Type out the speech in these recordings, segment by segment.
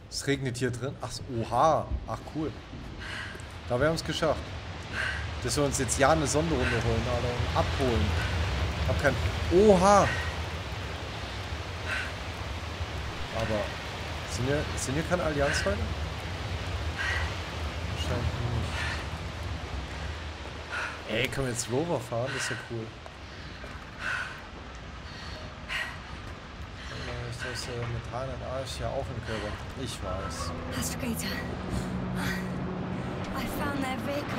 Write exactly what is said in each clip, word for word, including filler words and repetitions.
Es regnet hier drin. Ach, oha. Ach, cool. Da haben wir es geschafft. Dass wir uns jetzt ja eine Sonderrunde holen, Alter, und abholen. Ich hab kein... Oha! Aber... Sind hier, sind hier keine Allianzleute? Scheint nicht. Ey, können wir jetzt Rover fahren? Das ist ja cool. Das ist äh, mit Hahn und Arsch ja auch im Körper. Ich weiß. Astrogator. I found their vehicle.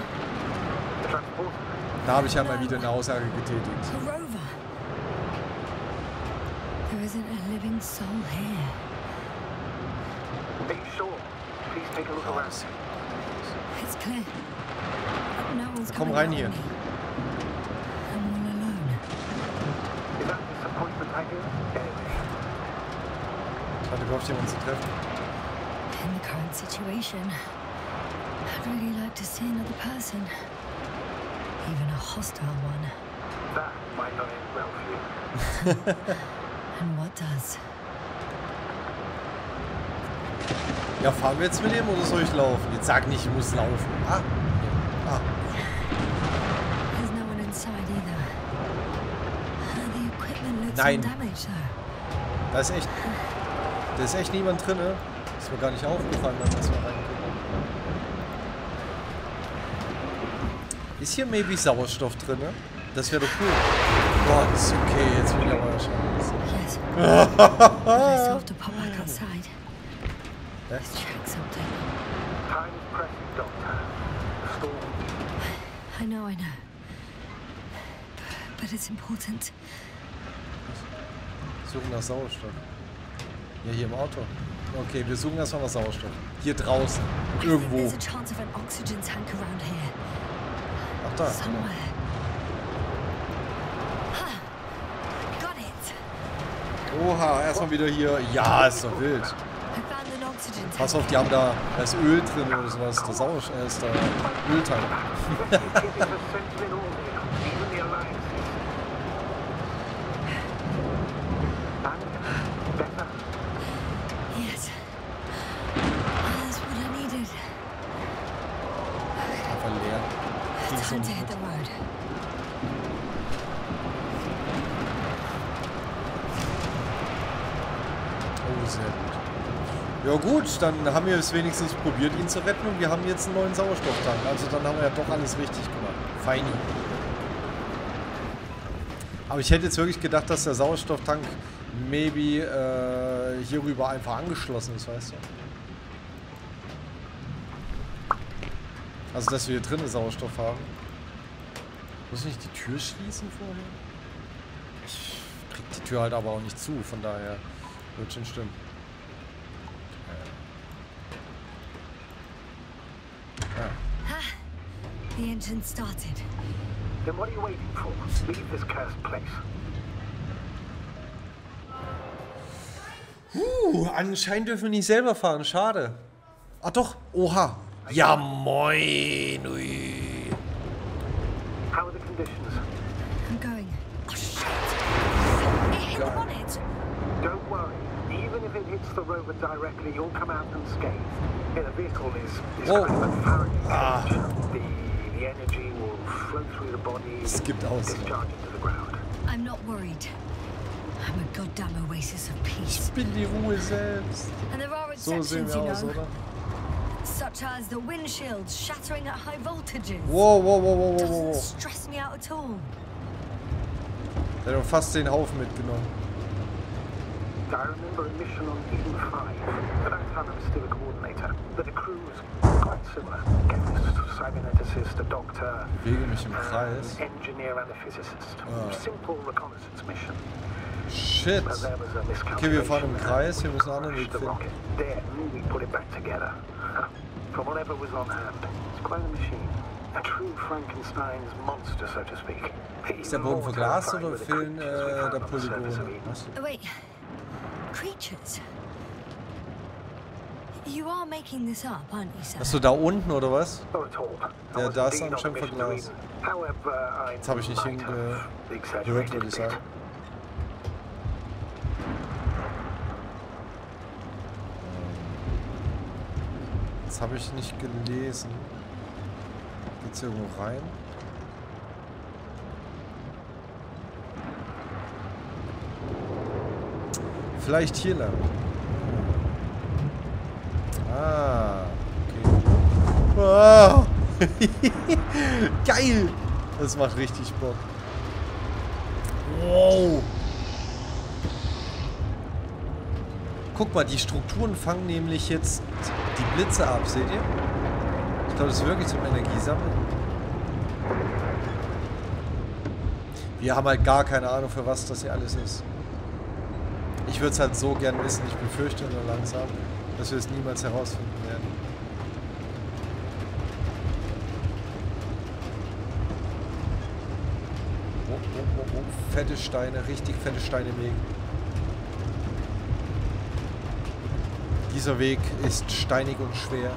Da habe ich ja mal wieder eine Aussage getätigt. A rover. There isn't a living soul here. Are you sure? Please take a look around. It's clear. No one's Komm coming rein out hier. on me. I'm all alone. Is that disappointment I hear? Anyway. Ich hatte gehofft, jemanden zu treffen. In the current situation, I'd really like to see another person. Even a hostile one. That might not end well for you. And what does? Ja, fahren wir jetzt mit ihm oder soll ich laufen? Jetzt sag nicht, ich muss laufen. Ah. Ah. There's no one inside either. The equipment looks Nein. undamaged though. Da ist echt... Da ist echt niemand drin, ne? Ist mir gar nicht aufgefallen, dass wir reingucken. Ist hier maybe Sauerstoff drin, ne? Das wäre doch cool. Gott, okay, jetzt will ich aber schauen. Yes. But I still have to pop back outside. Hä? Let's check something. Time is pressing, Doctor. The storm. I know, I know. But it's important. Suchen nach Sauerstoff. Ja, hier im Auto. Okay, wir suchen erstmal nach Sauerstoff. Hier draußen. I think Irgendwo. there's a chance of an oxygen tank around here. Ach da. Somewhere. Ha! Got it! Oha, erstmal wieder hier. Ja, ist doch wild. I found an oxygen tank. Pass auf, die haben da, da ist Öl drin oder sowas. Der Sauerstoff, äh, ist da Öltank. It is a sentinel order, even the alliances. And better. Yes. That's what I needed. Einfach leer. Ging so Time to nicht hit mit. the road. Oh, sehr gut. Ja gut, dann haben wir es wenigstens probiert, ihn zu retten und wir haben jetzt einen neuen Sauerstofftank. Also dann haben wir ja doch alles richtig gemacht. Feini. Aber ich hätte jetzt wirklich gedacht, dass der Sauerstofftank maybe äh, hierüber einfach angeschlossen ist, weißt du? Also dass wir hier drinnen Sauerstoff haben. Muss ich nicht die Tür schließen vorher? Ich krieg die Tür halt aber auch nicht zu, von daher wird schon stimmen. The engine started. Then what are you waiting for? Leave this cursed place. Uh, anscheinend dürfen wir nicht selber fahren. Schade. Ach doch. Oha. Ja, moin. Ui. How are the conditions? I'm going. Oh shit! It hit the bonnet! Don't worry. Even if it hits the rover directly, you'll come out unscathed. Yeah, the vehicle is, is Whoa. kind of a Faraday Ah. cage. The, the energy will flow through the body Es gibt and Ausnahmen. discharge into the ground. I'm not worried. I'm a goddamn oasis of peace. Ich bin die Ruhe selbst. And there are So sehen exceptions, wir you aus, know. oder? Such as the windshields shattering at high voltages. Wow, wow, wow, wow, wow, Doesn't wow. stress me out at all. Der hat doch fast den Haufen mitgenommen. I remember a mission on Eden five. At that time I was still a coordinator. But the crew was quite similar. Chemist, cyberneticist, a doctor, Bewege mich im an Kreis. engineer and a physicist. Ah. Simple reconnaissance mission. Shit. But there was a miscalculation. Okay, wir fahren im Kreis. Wir müssen einen anderen Weg Crashed the finden. rocket. Then we put it back together. From whatever was on hand. It's quite a machine. A true Frankenstein's monster, so to speak. Ist der Boden verglast oder fehlen äh, da Polygone? Was? Oh, wait. Creatures. You are making this up, aren't you, sir? Hast du da unten oder was? Not at all. I Der was da ist indeed on a anscheinend mission to verglast. Eden. However, I Jetzt habe ich nicht might have hingehört, exaggerated würde a ich bit. sagen. Das habe ich nicht gelesen. Geht's hier irgendwo rein? Vielleicht hier lang. Ah, okay. Ah. Geil! Das macht richtig Bock. Wow! Guck mal, die Strukturen fangen nämlich jetzt die Blitze ab, seht ihr? Ich glaube, das ist wirklich zum Energiesammeln. Wir haben halt gar keine Ahnung, für was das hier alles ist. Ich würde es halt so gern wissen, ich befürchte nur langsam, dass wir es niemals herausfinden werden. Oh, oh, oh, oh. Fette Steine, richtig fette Steine im Weg. Dieser Weg ist steinig und schwer.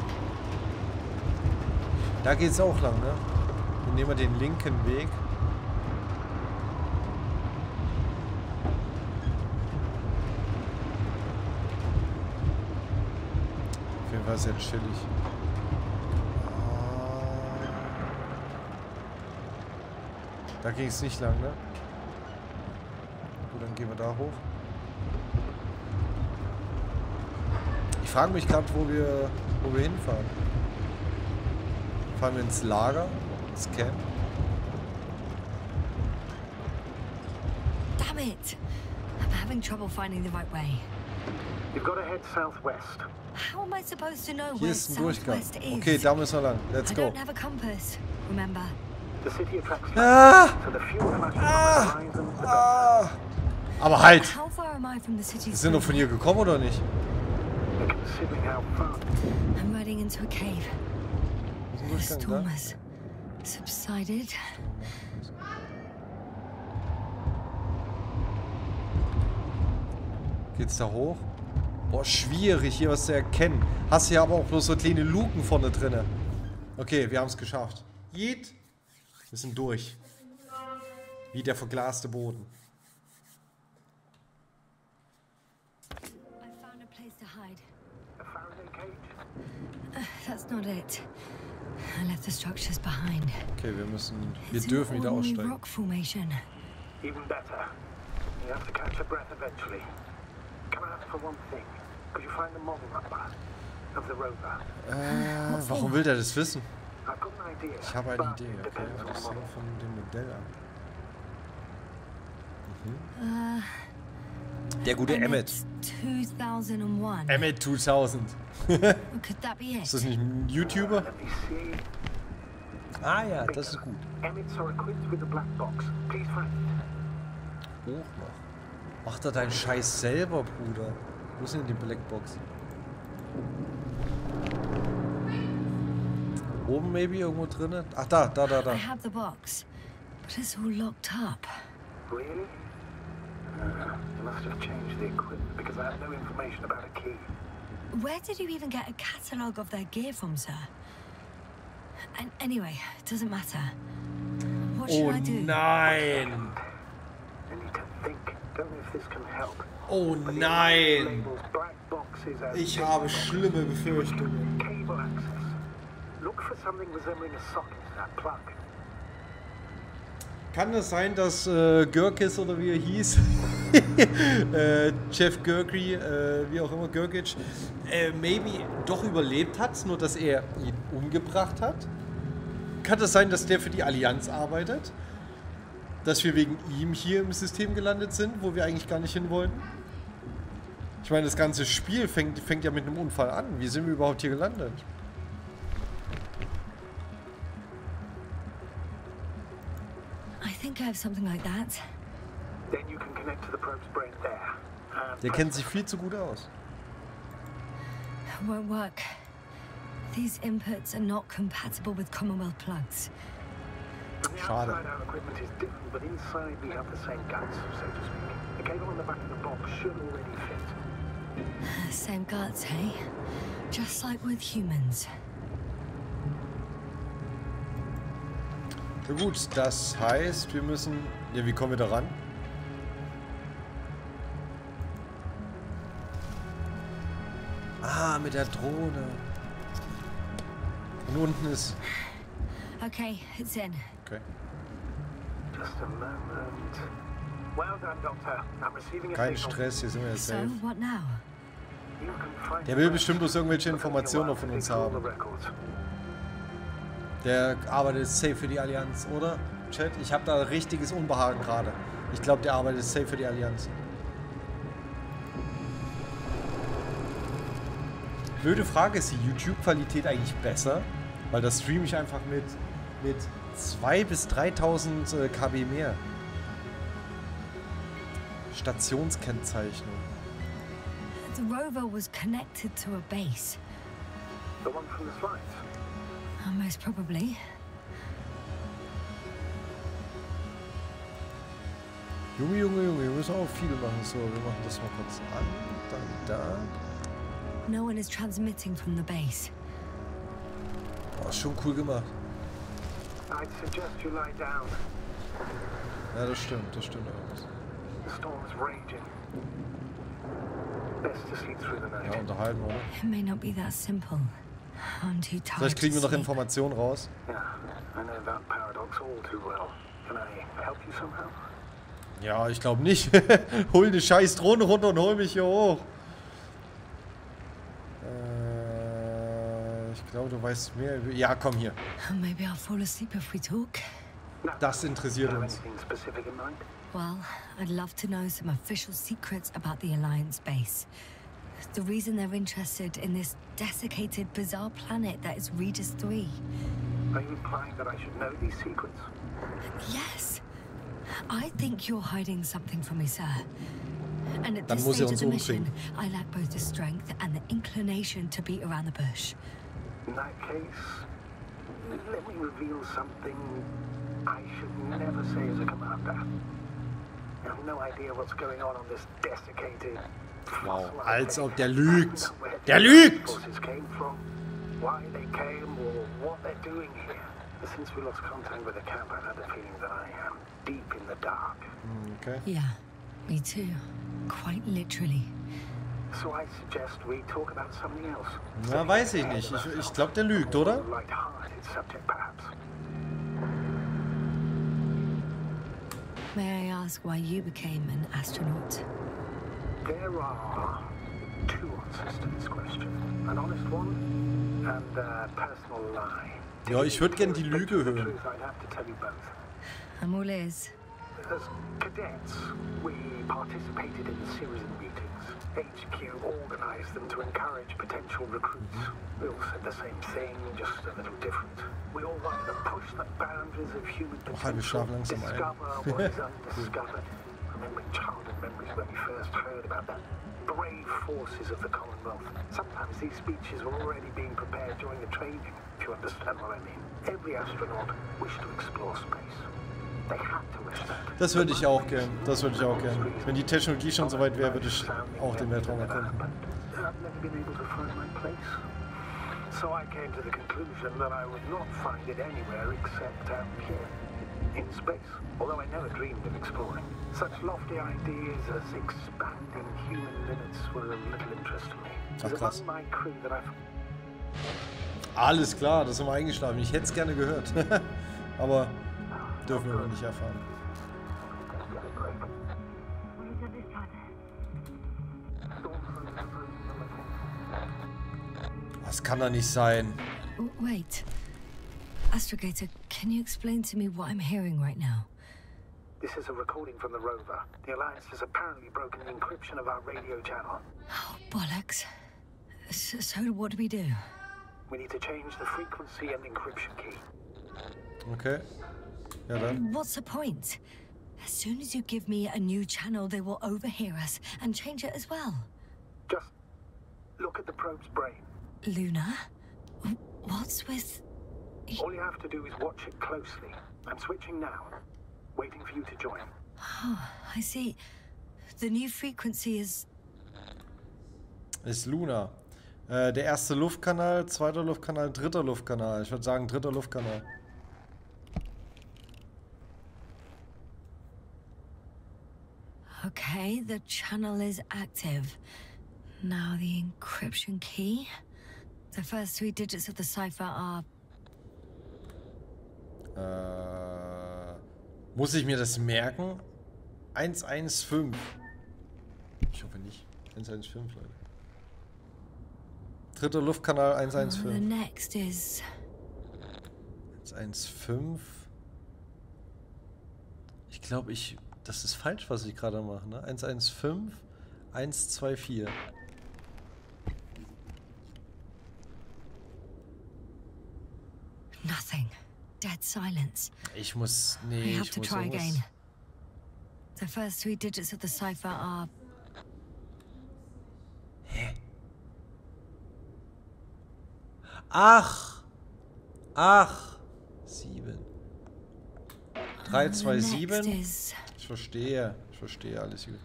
Da geht es auch lang, ne? Dann nehmen wir den linken Weg. Auf jeden Fall sehr chillig. Da ging es nicht lang, ne? Gut, dann gehen wir da hoch. Ich frage mich gerade, wo wir, wo wir hinfahren. Fahren wir ins Lager, ins Camp? Damn it! I'm having trouble finding the right way. You've got to head southwest. How am I supposed to know Hier where ist ein Durchgang. southwest is? Okay, da müssen wir lang. Let's I go. don't have a compass, remember? The city attracts Ah! light, so the fewer flashes Ah! on the horizon, the better. Ah! Aber halt! How far am I from the city? Wir sind doch von hier gekommen, oder nicht? Considering how far. I'm riding into a cave. Wo The ist ein storm Durchgang has subsided. da? Geht's da hoch? Boah, schwierig hier was zu erkennen. Hast hier aber auch bloß so kleine Luken vorne drinne. Okay, wir haben es geschafft. Jeet. Wir sind durch. Wie der verglaste Boden. I found a place to hide. A Faraday cage? Uh, that's not it. I left the structures behind. Okay, wir müssen... Wir It's an dürfen wieder ordinary aussteigen. rock formation. Even better. You have to catch your breath eventually. Can I ask for one thing? Could you find the model number of the rover? Äh, warum will der das wissen? I've got an idea. Ich habe eine but Idee, it okay? depends on Das the hängt model. von dem Modell ab. Uh, Der gute Emmet. two thousand one. Emmet zweitausend. Could that be Ist it? das nicht ein YouTuber? Let me see. Ah ja, das ist gut. Emmets are equipped with a black box. Please find it. Hoch noch. Mach da deinen Scheiß selber, Bruder. Wo ist denn die Blackbox? Oben maybe irgendwo drinne? Ach da, da, da, I da. have the box, but it's all locked up. Really? Uh, you must have changed the equipment because I have no information about a key. Where did you even get a catalogue of their gear from, sir? And anyway, it doesn't matter. What should Oh I do? nein! I need to think. Don't know if this can help. Oh But the nein! labels black boxes as Ich big habe boxes. schlimme Befürchtungen. Cable access. Look for something resembling a socket to that plug. Kann es sein, dass äh, Görkis oder wie er hieß, äh, Jeff Gerky, äh, wie auch immer, Görkic, äh, maybe doch überlebt hat, nur dass er ihn umgebracht hat? Kann es sein, dass der für die Allianz arbeitet? Dass wir wegen ihm hier im System gelandet sind, wo wir eigentlich gar nicht hin wollten? Ich meine, das ganze Spiel fängt, fängt ja mit einem Unfall an. Wie sind wir überhaupt hier gelandet? I think I have something like that. Then you can connect to the probe's brain there. And Der press kennt sich viel zu gut aus. Won't work. These inputs are not compatible with Commonwealth plugs. From the Schade. outside, our equipment is different, but inside we have the same guts, so to speak. The cable on the back of the box should already fit. Same guts, hey? Just like with humans. Na gut, das heißt, wir müssen... Ja, wie kommen wir da ran? Ah, mit der Drohne. Und unten ist... Okay, it's in. Okay. Just a moment. Well done, Doctor. I'm receiving a Kein signal. Stress, hier sind wir So, safe. what now? You can find Der will the bestimmt bloß irgendwelche rest. Informationen noch von uns Take all haben. the records. Der arbeitet safe für die Allianz, oder? Chat, ich habe da richtiges Unbehagen gerade. Ich glaube, der arbeitet safe für die Allianz. Blöde Frage, ist die YouTube-Qualität eigentlich besser? Weil da streame ich einfach mit, mit zweitausend bis dreitausend äh, Kilobyte mehr. Stationskennzeichnung. The rover was connected to a base. The one from the slides. Uh, most probably. Junge, Junge, Junge, wir müssen auch viel machen. So, wir machen das mal kurz an. Dann da. No one is transmitting from the base. Oh, schon cool gemacht. I'd suggest you lie down. Ja, das stimmt, das stimmt alles. The storm's raging. Best to sleep through the night. Ja, unterhalten, oder? It may not be that simple. I'm too tired. Vielleicht kriegen wir to noch sleep. Informationen raus. Yeah, I know that paradox all too well. Can I help you somehow? Ja, ich glaube nicht. Hol eine scheiß Drohne runter und hol mich hier hoch. Äh, ich glaube, du weißt mehr über... Ja, komm hier. Maybe I'll fall asleep if we talk. No. Das interessiert Do you have uns. anything specific in mind? Well, I'd love to know some official secrets about the Alliance base. The reason they're interested in this desiccated, bizarre planet that is Regis three. Are you implying that I should know these secrets? Yes. I think you're hiding something from me, sir. And at Dann this muss er stage of uns the mission, umbringen. I lack both the strength and the inclination to beat around the bush. In that case, let me reveal something I should never say as a commander. I have no idea what's going on on this desiccated... Wow, fossilized als ob der planet. lügt. I don't know where Der the lügt! forces came from, why they came, or what they're doing here. Since we lost contact with the camp, I've had the feeling that I am deep in the dark. Okay. Yeah, me too. Quite literally. So I suggest we talk about something else. Na, weiß ich nicht. Ich, ich glaube, der lügt, oder? Light-hearted subject, perhaps. May I ask why you became an astronaut? There are two answers to this question. An honest one and a personal lie. Ja, ich würde gern die Lüge hören. Truth, I'd have to tell you both. I'm all ears. As cadets, we participated in the series of meetings. H Q organized them to encourage potential recruits. We all said the same thing, just a little different. We all wanted to push the boundaries of human wir potential, schlafen langsam ein. discover what is undiscovered. Remembering childhood memories when we first heard about the brave forces of the Commonwealth. Sometimes these speeches were already being prepared during the training, if you understand what I mean. Every astronaut wished to explore space. They had to wish that. Das würde ich auch gern. Das würde ich auch gern. Wenn die Technologie schon so weit wäre, würde ich auch den Weltraum erkunden. I've never been able to find my place. So I came to the conclusion that I would not find it anywhere except out here, in space. Although I never dreamed of exploring. Such lofty ideas as expanding human limits were of little interest to me. It was Ach, krass. among my crew that I've... Alles klar, das haben wir eingeschlafen. Ich hätte es gerne gehört. Aber dürfen wir aber nicht erfahren. Das kann doch nicht sein. W- Wait. Astrogator, can you explain to me what I'm hearing right now? This is a recording from the rover. The Alliance has apparently broken the encryption of our radio channel. Oh, bollocks. So, so what do we do? We need to change the frequency and encryption key. Okay. Ja dann. What's the point? As soon as you give me a new channel, they will overhear us and change it as well. Just look at the probe's brain. Luna? W- What's with... All you have to do is watch it closely. I'm switching now. Waiting for you to join. Oh, I see. The new frequency is... Ist Luna. Äh, der erste Luftkanal, zweiter Luftkanal, dritter Luftkanal. Ich würde sagen, dritter Luftkanal. Okay, the channel is active. Now the encryption key. The first three digits of the cipher are Äh, muss ich mir das merken? eins eins fünf. Ich hoffe nicht. eins eins fünf, Leute. Dritter Luftkanal eins eins The fünf. next is eins eins fünf. Ich glaube, ich... Das ist falsch, was ich gerade mache, ne? eins eins fünf, eins zwei vier. nothing. Dead silence. Ich muss... Nee, I have ich to muss try irgendwas... again. The first three digits of the cipher are Hä? Ach! Ach! Sieben. drei zwei the sieben. next is Ich verstehe. Ich verstehe alles gut.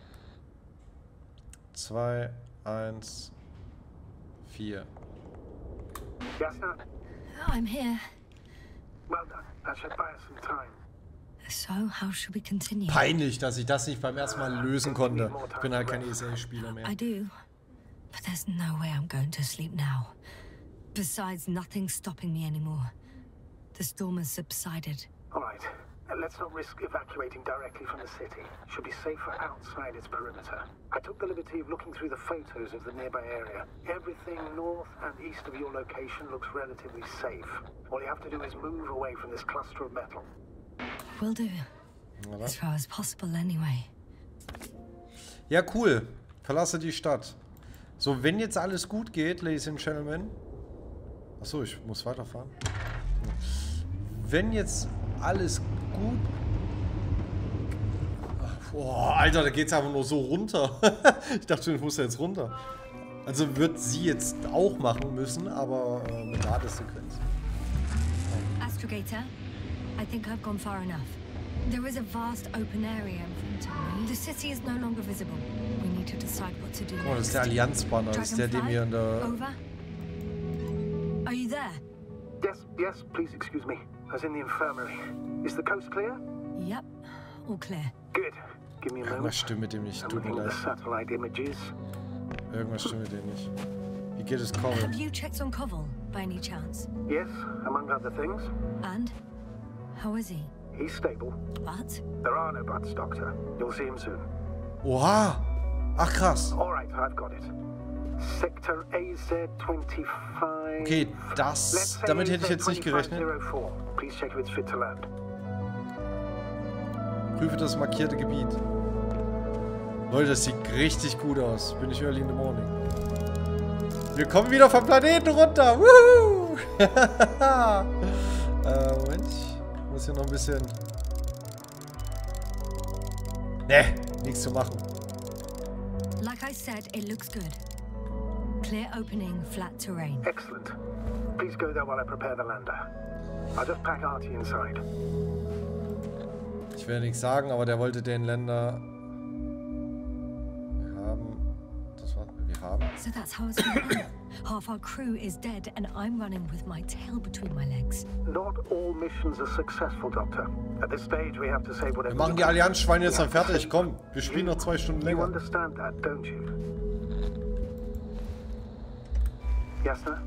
zwei, eins, vier. Yes, sir. I'm here. Well done. That should buy us some time. So, how should we continue? Peinlich, dass ich das nicht beim ersten Mal lösen konnte. Ich bin halt kein E S A-Spieler mehr. I do. But there's no way I'm going to sleep now. Besides, nothing's stopping me anymore. The storm has subsided. All right. Uh, Let's not risk evacuating directly from the city. Should be safer outside its perimeter. I took the liberty of looking through the photos of the nearby area. Everything north and east of your location looks relatively safe. All you have to do is move away from this cluster of metal. Will do. Oder? As far as possible anyway. Ja, cool. Verlasse die Stadt. So, wenn jetzt alles gut geht, Ladies and Gentlemen. Achso, ich muss weiterfahren. Wenn jetzt alles gut... Ach, boah, Alter, da geht's einfach nur so runter. Ich dachte, ich muss jetzt runter. Also wird sie jetzt auch machen müssen, aber äh, mit Ladesequenz. Astrogator, I think I've gone far enough. There is a vast open area in front of me. The city is no longer visible. We need to decide what to do Guck mal, das ist der next. Allianzbanner. Das ist der, den wir in der... Over? Are you there? Yes, yes, please excuse me. I was in the infirmary. Is the coast clear? Yep. All clear. Good. Give me a Irgendwas moment. stimmt mit dem nicht. I'm Tut mir looking at the leid. satellite images. Irgendwas stimmt mit dem nicht. Wie geht es Have Coral? you checked on Koval, by any chance? Yes, among other things. And? How is he? He's stable. But? There are no buts, Doctor. You'll see him soon. Oha! Ach krass. All right, I've got it. Sector A Z twenty-five. Okay, Let's das... say Damit hätte ich A Z jetzt nicht gerechnet. twenty-five oh four. Please check if it's fit to land. Prüfe das markierte Gebiet. Leute, das sieht richtig gut aus. Bin ich early in the morning. Wir kommen wieder vom Planeten runter. Woohoo! äh, Moment. Ich muss hier noch ein bisschen... Ne, nichts zu machen. Like I said, it looks good. Clear opening, flat terrain. Excellent. Please go there while I prepare the lander. I'll just pack Artie inside. Ich will nichts sagen, aber der wollte den Länder... Wir haben... Das war... Wir haben... So that's how it's going to Half our crew is dead and I'm running with my tail between my legs. Not all missions are successful, Doctor. At this stage, we have to say whatever. Wir machen die Allianzschweine jetzt dann fertig. Komm, wir spielen noch zwei Stunden You länger. understand that, don't you? Yes, sir.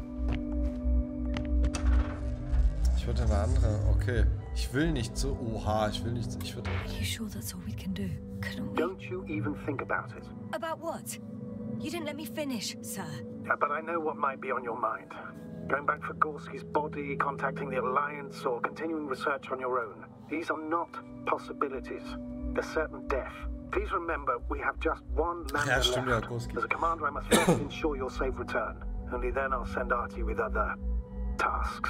Ich würde eine andere... Okay. Ich will nicht so... Oha, ich will nicht... Ich würde... Are you sure that's all we can do? Couldn't we? Don't you even think about it. About what? You didn't let me finish, sir. Uh, but I know what might be on your mind. Going back for Gorski's body, contacting the Alliance, or continuing research on your own. These are not possibilities. They're certain death. Please remember, we have just one lander Ja, stimmt, ja, left. Gorski. As a commander, I must first ensure your safe return. Only then I'll send Artie with other tasks.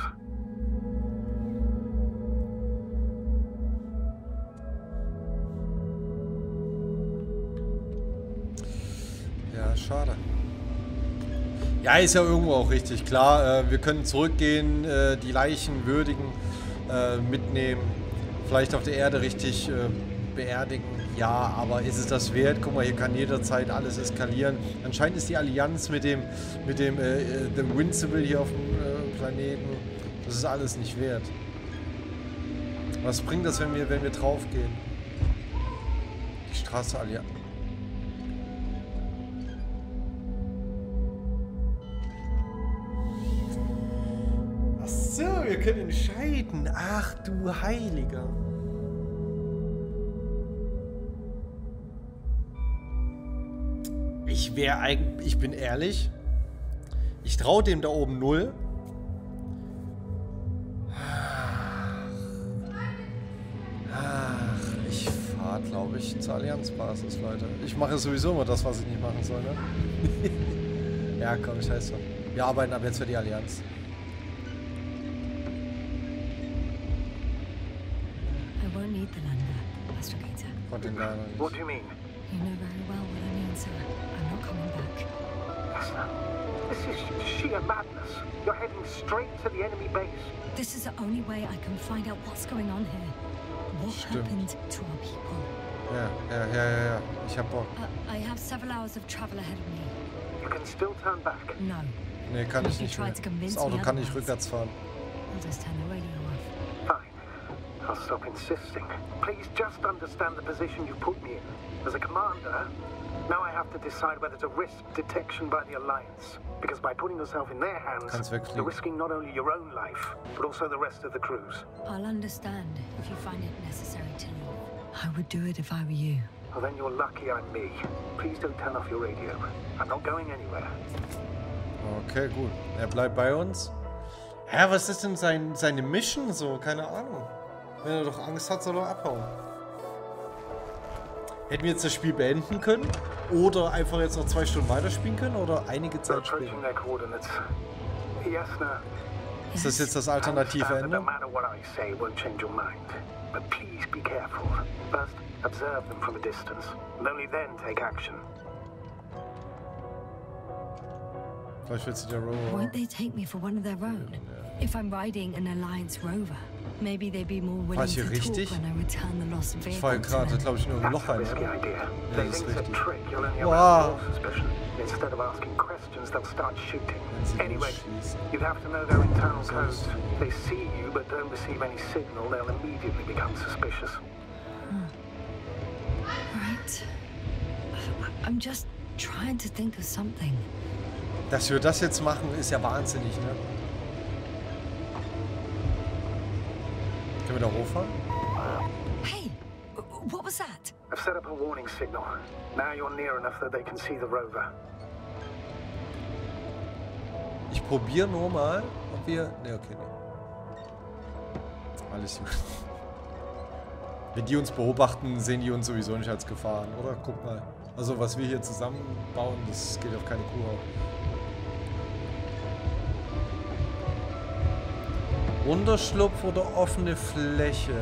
Ja, schade. Ja, ist ja irgendwo auch richtig. Klar, äh, wir können zurückgehen, äh, die Leichen würdigen, äh, mitnehmen, vielleicht auf der Erde richtig äh, beerdigen. Ja, aber ist es das wert? Guck mal, hier kann jederzeit alles eskalieren. Anscheinend ist die Allianz mit dem, mit dem, äh, dem Invincible hier auf dem äh, Planeten, das ist alles nicht wert. Was bringt das, wenn wir, wenn wir draufgehen? Die Straße Allianz. So, wir wir können entscheiden. Ach du Heiliger. Ich wäre eigentlich, ich bin ehrlich, ich traue dem da oben null. Ach, ich fahre, glaube ich, zur Allianzbasis, Leute. Ich mache sowieso immer das, was ich nicht machen soll, ne? Ja, komm, scheiße. Wir arbeiten ab jetzt für die Allianz. I won't need the lander, Astrogator. Konnte ihn leider nicht. What do you mean? You know very well what I mean, sir. I'm not coming back. Yasna, this is sheer madness. You're heading straight to the enemy base. This is the only way I can find out what's going on here. What Stimmt. happened to our people? Ja, ja, ja, ja, ja. Ich hab Bock. Uh, I have several hours of travel ahead of me. You can still turn back. No. Nee, kann ich You nicht tried mehr. to convince Das Auto me kann nicht otherwise. rückwärts fahren. I'll just turn the radio off. Fine. I'll stop insisting. Please just understand the position you put me in. As a commander, now I have to decide whether to risk detection by the Alliance. Because by putting yourself in their hands, Kannst wegfliegen. you're risking not only your own life, but also the rest of the crew's. I'll understand if you find it necessary to leave. I would do it if I were you. Well, then you're lucky I'm me. Please don't turn off your radio. I'm not going anywhere. Okay, gut. Er bleibt bei uns. Hä, was ist denn sein, seine Mission so? Keine Ahnung. Wenn er doch Angst hat, soll er abhauen. Hätten wir jetzt das Spiel beenden können? Oder einfach jetzt noch zwei Stunden weiterspielen können? Oder einige They're Zeit approaching spielen? their coordinates. Yasna, Ist das jetzt das I alternative understand that Ende? no matter what I say won't change your mind. But please be careful. First, observe them from a distance, and only then take action. Vielleicht wird sie der Rover. Won't they take me for one of their own? If I'm riding an Alliance rover, maybe they'd be more willing Fahr ich to hier talk richtig? when I return the lost Ich vehicle fahre to gerade, them. glaube ich, nur ein That's Loch a rein, risky oder? idea. Ja, They das ist think it's a richtig. trick. You'll only Wow. arouse more suspicion. Instead of asking questions, they'll start shooting. Wenn sie Anyway, losschießen. you'd have to know their internal So codes. ist- They see you but don't receive any signal, they'll immediately become suspicious. Right. I- I'm just trying to think of something. Dass wir das jetzt machen, ist ja wahnsinnig, ne? Können wir da hochfahren? Hey, w- what was that? I've set up a warning signal. Now you're near enough that they can see the rover. Ich probiere nur mal, ob wir... Ne, okay, ne. Alles gut. Wenn die uns beobachten, sehen die uns sowieso nicht als Gefahren, oder? Guck mal. Also, was wir hier zusammenbauen, das geht auf keine Kuh auf. Unterschlupf oder offene Fläche?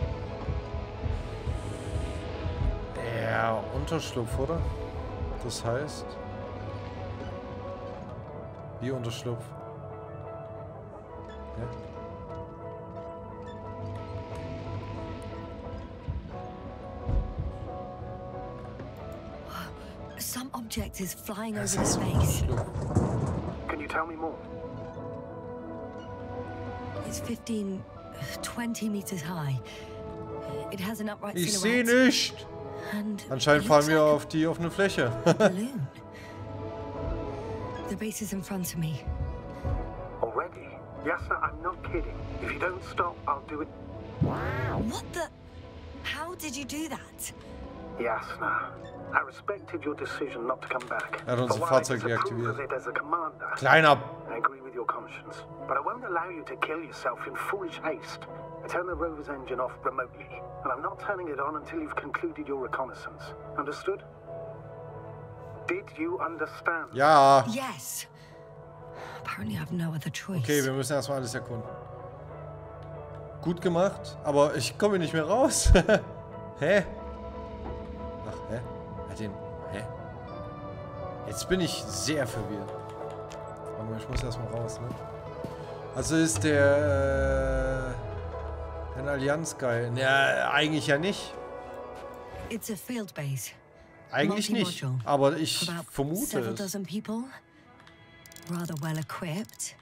Ja, Unterschlupf, oder? Das heißt... Wie Unterschlupf? Ja. Some object is flying over Das the heißt space. Unterschlupf. Can you tell me more? It's fifteen, twenty meters high. It has an upright Ich sehe silhouette. nicht! And Anscheinend it fahren looks wir like auf die offene Fläche. a balloon. The base is in front of me. Already? Yasna, I'm not kidding. If you don't stop, I'll do it. What the? How did you do that? Yasna, I respected your decision not to come back. Er hat unser But while I Fahrzeug disapprove deaktiviert. of it as a commander, Kleiner... I agree with your conscience. But I won't allow you to kill yourself in foolish haste. I turn the rover's engine off remotely, and I'm not turning it on until you've concluded your reconnaissance. Understood? Did you understand? Ja. Yes. Apparently, I have no other choice. Okay, wir müssen erstmal alles erkunden. Gut gemacht, aber ich komme nicht mehr raus. Hä? Ach, hä? Hat den... Hä? Jetzt bin ich sehr verwirrt. Warte mal, ich muss erstmal raus, ne? Also ist der... Äh, ein Allianz-Guy. Ja, eigentlich ja nicht. It's a field base. Eigentlich nicht. Multi-module. Aber ich About vermute several es. dozen people. Rather well equipped.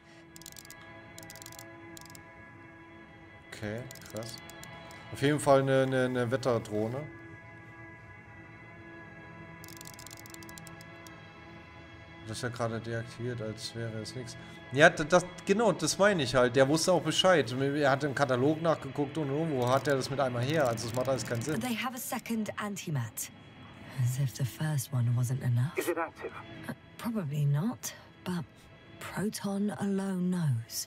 Okay, krass. Auf jeden Fall eine, eine, eine Wetterdrohne. Das ist ja gerade deaktiviert, als wäre es nichts. Ja, das, genau, das meine ich halt. Der wusste auch Bescheid. Er hat im Katalog nachgeguckt und irgendwo hat er das mit einmal her. Also es macht alles keinen Sinn. They have a second antimat. As if the first one wasn't enough. Is it active? Uh, probably not, but Proton alone knows.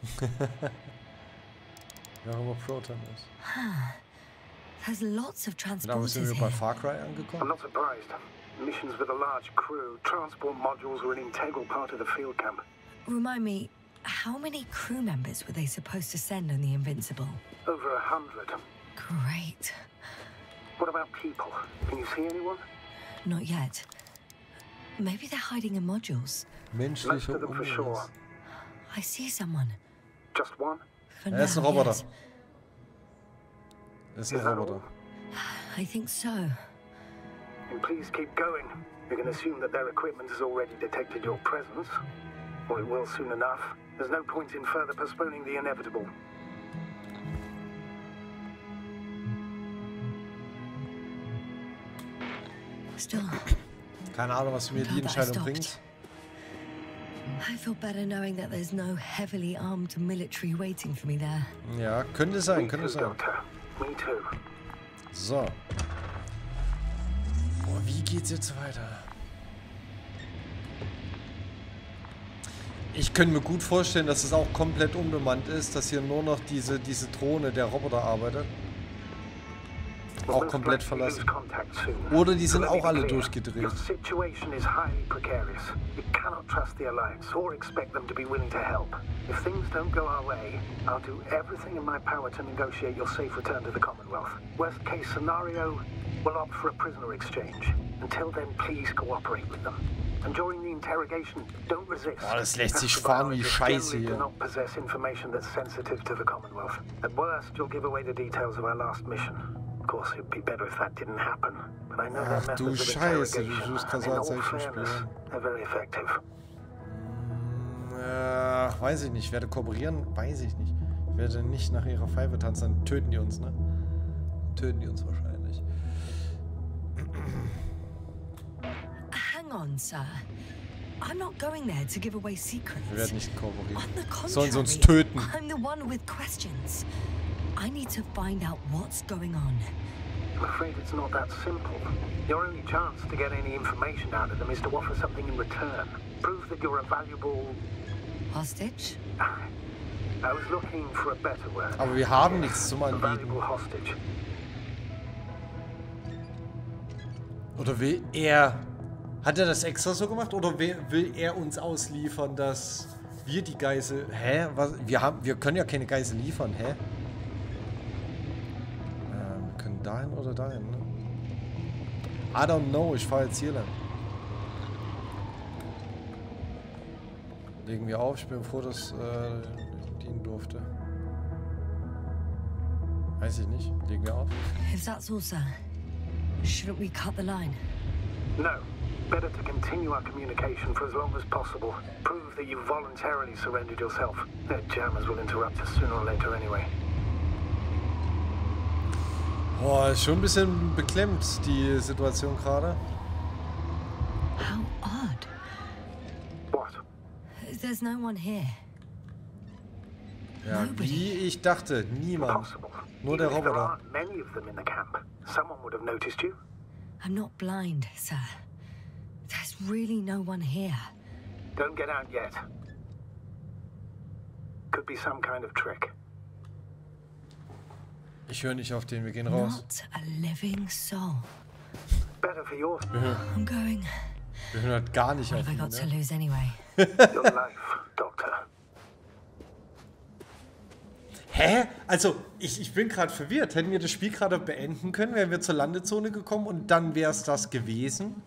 Ja, aber Proton ist. There's lots of Da transporters sind wir bei here. Far Cry I'm angekommen. not surprised. Missions with a large crew, transport modules were an integral part of the field camp. Remind me, how many crew members were they supposed to send on the Invincible? Over a hundred. Great. What about people? Can you see anyone? Not yet. Maybe they're hiding in modules. Most Menschliche of them for sure. I see someone. Just one? For Er ist ein now, Roboter. yes. Er ist Is ein that Roboter. all? I think so. And please keep going. You can assume that their equipment has already detected your presence. Or it will soon enough. There's no point in further postponing the inevitable. Still, Keine Ahnung, was mir die Glad that I Entscheidung stopped. bringt. I feel better knowing that there's no heavily armed military waiting for me there. Ja, könnte sein, Me könnte too, sein. Doctor. Me too. So. Boah, wie geht's jetzt weiter? Ich könnte mir gut vorstellen, dass es auch komplett unbemannt ist, dass hier nur noch diese, diese Drohne der Roboter arbeitet. Auch komplett verlassen. Oder die sind auch alle durchgedreht. Your situation is highly precarious. You cannot trust the Alliance or expect them to be willing to help. If things don't go our way, I'll do everything in my power to negotiate your safe return to the Commonwealth. Worst case scenario, we'll opt for a prisoner exchange. Until then, please cooperate with them. And during the interrogation, don't resist. Boah, das lässt sich fahren wie Scheiße Generally do hier. not possess information that's sensitive to the Commonwealth. At worst, you'll give away the details of our last mission. Of course, it'd be better if that didn't happen. But I know their Ach du methods of Scheiße, du interrogation, tust and in gerade all so, als sei ich ein fairness, Spion. they're very effective. Äh, weiß ich nicht. Ich werde kooperieren? Weiß ich nicht. Ich werde nicht nach ihrer Pfeife tanzen, dann töten die uns, ne? Töten die uns wahrscheinlich. Hang on, sir. I'm not going there to give away Wir secrets. werden nicht kooperieren. On the contrary, Sollen sie uns töten? I'm the one with questions. I need to find out what's going on. I'm afraid it's not that simple. Your only chance to get any information out of them is to offer something in return. Prove that you're a valuable... Hostage? I was looking for a better word. Aber wir haben nichts zum A Anbieten. valuable hostage. Oder will er... Hat er das extra so gemacht? Oder will, will er uns ausliefern, dass wir die Geisel... Hä? Was? Wir, haben, wir können ja keine Geisel liefern, hä? Äh, wir können dahin oder dahin, ne? I don't know, ich fahre jetzt hier lang. Legen wir auf, ich bin froh, dass äh, ich dienen durfte. Weiß ich nicht. Legen wir auf. If that's all, sir, shouldn't we cut the line? No. Better to continue our communication for as long as possible. Prove that you voluntarily surrendered yourself. Their jammers will interrupt us sooner or later anyway. Boah, ist schon ein bisschen beklemmt, die Situation gerade. How odd. What? There's no one here. Ja, wie ich dachte, niemand. Impossible. Nur der Even if there Roboter. aren't many of them in the camp, someone would have noticed you. I'm not blind, sir. There's really no one here. Don't get out yet. Could be some kind of trick. Ich höre nicht auf den, wir gehen raus. Not a living soul. Better for your, I'm going. Wir hören halt gar nicht What auf have I ihn, got to ne? lose anyway? your life, Doctor. Hä? Also, ich, ich bin gerade verwirrt. Hätten wir das Spiel gerade beenden können, wären wir zur Landezone gekommen und dann wäre es das gewesen.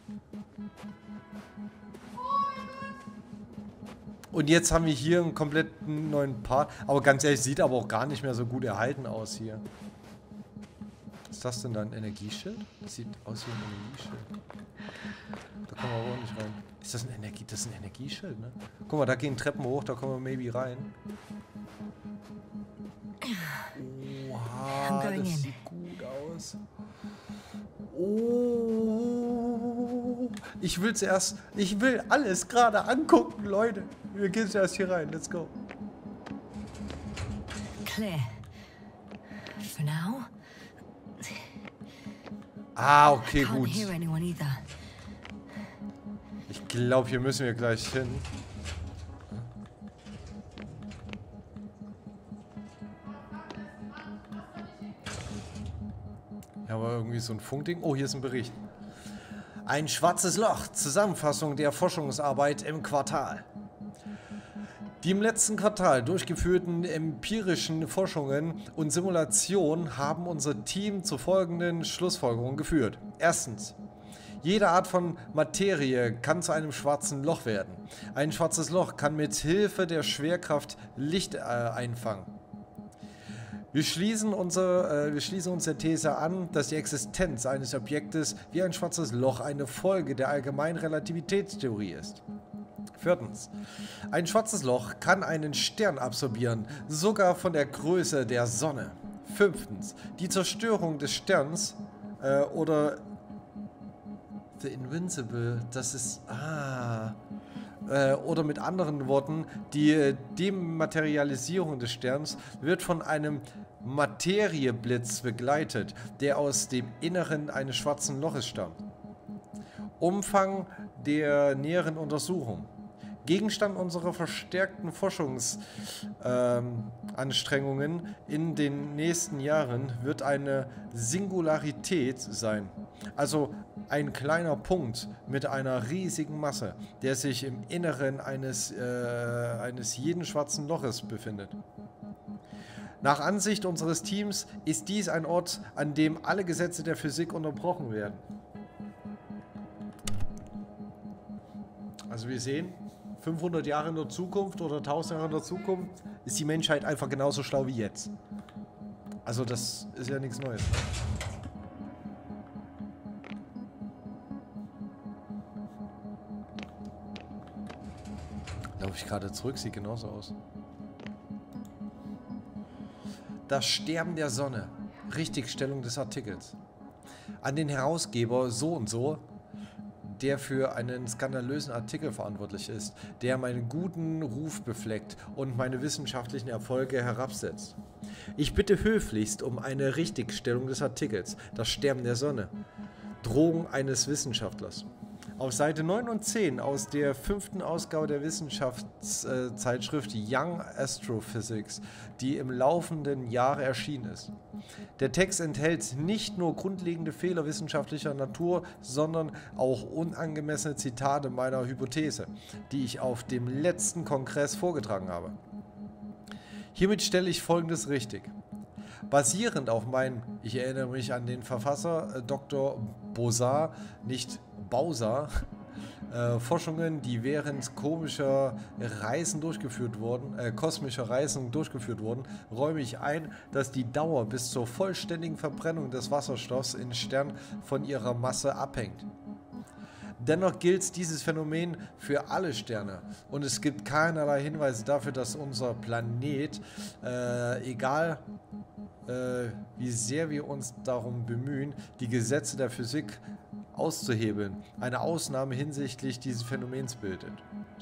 Und jetzt haben wir hier einen kompletten neuen Part. Aber ganz ehrlich, sieht aber auch gar nicht mehr so gut erhalten aus hier. Was ist das denn da? Ein Energieschild? Das sieht aus wie ein Energieschild. Da kommen wir aber auch nicht rein. Ist das ein Energie? Das ist ein Energieschild, ne? Guck mal, da gehen Treppen hoch, da kommen wir maybe rein. I'm Oha, going das in. sieht gut aus. Oh, Ich will zuerst, ich will alles gerade angucken, Leute. Wir gehen zuerst hier rein. Let's go. Clear. For now. Ah, okay, I can't gut. hear anyone either. Ich glaube, hier müssen wir gleich hin. Ja, aber irgendwie so ein Funkding. Oh, hier ist ein Bericht. Ein schwarzes Loch. Zusammenfassung der Forschungsarbeit im Quartal. Die im letzten Quartal durchgeführten empirischen Forschungen und Simulationen haben unser Team zu folgenden Schlussfolgerungen geführt. Erstens. Jede Art von Materie kann zu einem schwarzen Loch werden. Ein schwarzes Loch kann mit Hilfe der Schwerkraft Licht äh, einfangen. Wir schließen, unsere, äh, wir schließen uns der These an, dass die Existenz eines Objektes wie ein schwarzes Loch eine Folge der allgemeinen Relativitätstheorie ist. Viertens. Ein schwarzes Loch kann einen Stern absorbieren, sogar von der Größe der Sonne. Fünftens. Die Zerstörung des Sterns äh, oder The Invincible, das ist... Ah... Äh, oder mit anderen Worten, die Dematerialisierung des Sterns wird von einem Materieblitz begleitet, der aus dem Inneren eines schwarzen Loches stammt. Umfang der näheren Untersuchung. Gegenstand unserer verstärkten Forschungsanstrengungen ähm, in den nächsten Jahren wird eine Singularität sein, also ein kleiner Punkt mit einer riesigen Masse, der sich im Inneren eines, äh, eines jeden schwarzen Loches befindet. Nach Ansicht unseres Teams ist dies ein Ort, an dem alle Gesetze der Physik unterbrochen werden. Also wir sehen, fünfhundert Jahre in der Zukunft oder tausend Jahre in der Zukunft ist die Menschheit einfach genauso schlau wie jetzt. Also das ist ja nichts Neues. Ne? Laufe ich gerade zurück, sieht genauso aus. Das Sterben der Sonne. Richtigstellung des Artikels. An den Herausgeber so und so, der für einen skandalösen Artikel verantwortlich ist, der meinen guten Ruf befleckt und meine wissenschaftlichen Erfolge herabsetzt. Ich bitte höflichst um eine Richtigstellung des Artikels. Das Sterben der Sonne. Drohung eines Wissenschaftlers. Auf Seite neun und zehn aus der fünften Ausgabe der Wissenschaftszeitschrift Young Astrophysics, die im laufenden Jahre erschienen ist. Der Text enthält nicht nur grundlegende Fehler wissenschaftlicher Natur, sondern auch unangemessene Zitate meiner Hypothese, die ich auf dem letzten Kongress vorgetragen habe. Hiermit stelle ich Folgendes richtig. Basierend auf meinen, ich erinnere mich an den Verfasser äh, Doktor Bosar, nicht Bauser, äh, Forschungen, die während komischer Reisen durchgeführt wurden, äh, kosmischer Reisen durchgeführt wurden, räume ich ein, dass die Dauer bis zur vollständigen Verbrennung des Wasserstoffs in Sternen von ihrer Masse abhängt. Dennoch gilt dieses Phänomen für alle Sterne und es gibt keinerlei Hinweise dafür, dass unser Planet, äh, egal äh, wie sehr wir uns darum bemühen, die Gesetze der Physik auszuhebeln, eine Ausnahme hinsichtlich dieses Phänomens bildet.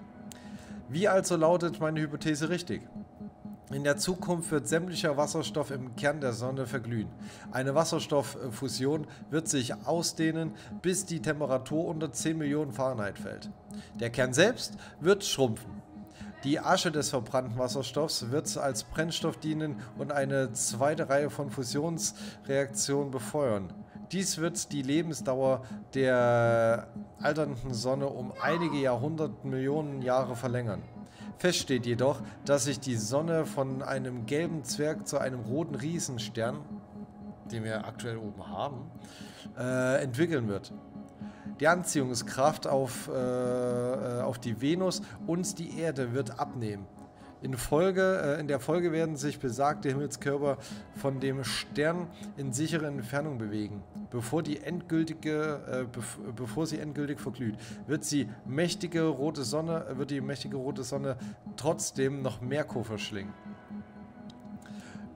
Wie also lautet meine Hypothese richtig? In der Zukunft wird sämtlicher Wasserstoff im Kern der Sonne verglühen. Eine Wasserstofffusion wird sich ausdehnen, bis die Temperatur unter zehn Millionen Fahrenheit fällt. Der Kern selbst wird schrumpfen. Die Asche des verbrannten Wasserstoffs wird als Brennstoff dienen und eine zweite Reihe von Fusionsreaktionen befeuern. Dies wird die Lebensdauer der alternden Sonne um einige Jahrhunderte, Millionen Jahre verlängern. Fest steht jedoch, dass sich die Sonne von einem gelben Zwerg zu einem roten Riesenstern, den wir aktuell oben haben, äh, entwickeln wird. Die Anziehungskraft auf, äh, auf die Venus und die Erde wird abnehmen. In, Folge, äh, in der Folge werden sich besagte Himmelskörper von dem Stern in sichere Entfernung bewegen. Bevor, die endgültige, äh, bev bevor sie endgültig verglüht, wird, sie mächtige rote Sonne, wird die mächtige rote Sonne trotzdem noch Merkur verschlingen.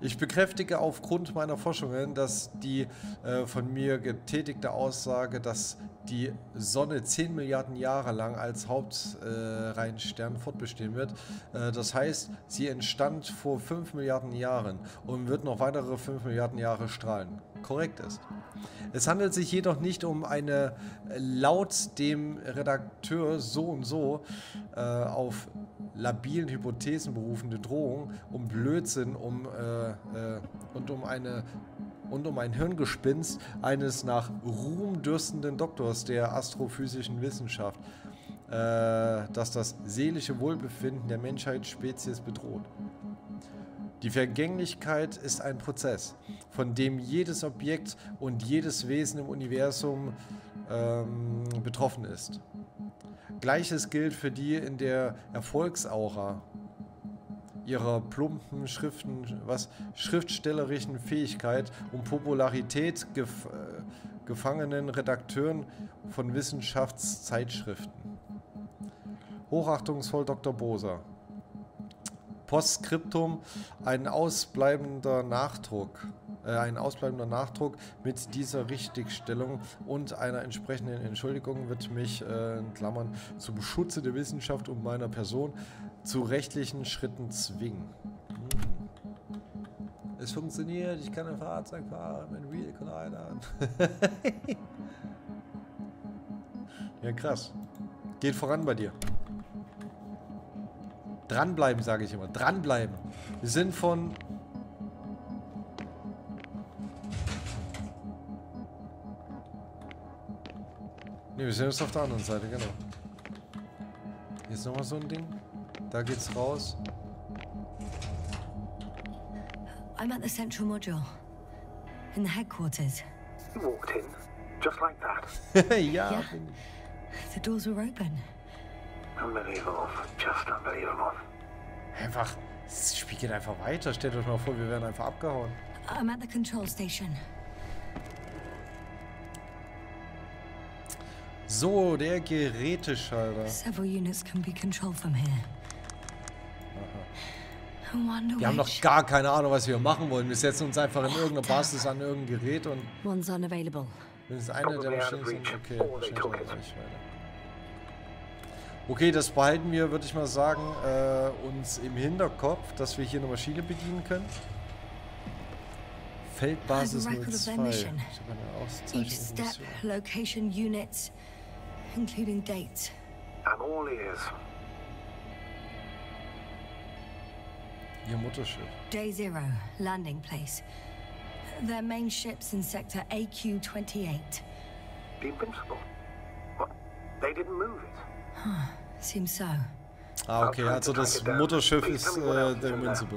Ich bekräftige aufgrund meiner Forschungen, dass die äh, von mir getätigte Aussage, dass die Sonne zehn Milliarden Jahre lang als Hauptreihenstern äh, fortbestehen wird. Äh, das heißt, sie entstand vor fünf Milliarden Jahren und wird noch weitere fünf Milliarden Jahre strahlen. Korrekt ist. Es handelt sich jedoch nicht um eine laut dem Redakteur so und so äh, auf labilen Hypothesen berufende Drohung, um Blödsinn um, äh, äh, und um eine und um ein Hirngespinst eines nach Ruhm dürstenden Doktors der astrophysischen Wissenschaft, äh, das das seelische Wohlbefinden der Menschheitsspezies bedroht. Die Vergänglichkeit ist ein Prozess, von dem jedes Objekt und jedes Wesen im Universum ähm, betroffen ist. Gleiches gilt für die in der Erfolgsaura ihrer plumpen Schriften, was schriftstellerischen Fähigkeit und Popularität gef äh, gefangenen Redakteuren von Wissenschaftszeitschriften. Hochachtungsvoll Doktor Boser. Postskriptum, ein ausbleibender Nachdruck, äh, ein ausbleibender Nachdruck mit dieser Richtigstellung und einer entsprechenden Entschuldigung wird mich, äh, in Klammern, zum Schutze der Wissenschaft und meiner Person zu rechtlichen Schritten zwingen. Hm. Es funktioniert, ich kann ein Fahrzeug fahren, mein Wheel Collider. Ja, krass. Geht voran bei dir. Dranbleiben, sage ich immer. Dranbleiben. Wir sind von... Ne, wir sind jetzt auf der anderen Seite, genau. Hier ist nochmal so ein Ding. Da geht's raus. I'm at the central module. In the headquarters. You walked in, just like that. Ja. Yeah. The doors were open. Unbelievable. Just unbelievable. Einfach, das Spiel geht einfach weiter. Stellt euch mal vor, wir werden einfach abgehauen. I'm at the control station. So, der Geräteschalter. Several units can be controlled from here. I wonder Wir haben noch which. gar keine Ahnung, was wir machen wollen. Wir setzen uns einfach in irgendeiner Basis an irgendein Gerät und One's unavailable. wenn es eine der Maschinen sind, okay, wahrscheinlich auch nicht weiter. Okay, das behalten wir, würde ich mal sagen, äh, uns im Hinterkopf, dass wir hier eine Maschine bedienen können. Feldbasis null zwei. Ich habe eine Auszeichnung. Each step, location, units, including dates. I'm all ears. Ihr Mutterschiff. Day zero, landing place. Their main ship's in sector A Q twenty-eight. The Invincible. What? They didn't move it. Seems so. Ah, okay, also das Mutterschiff ist äh, der Invincible.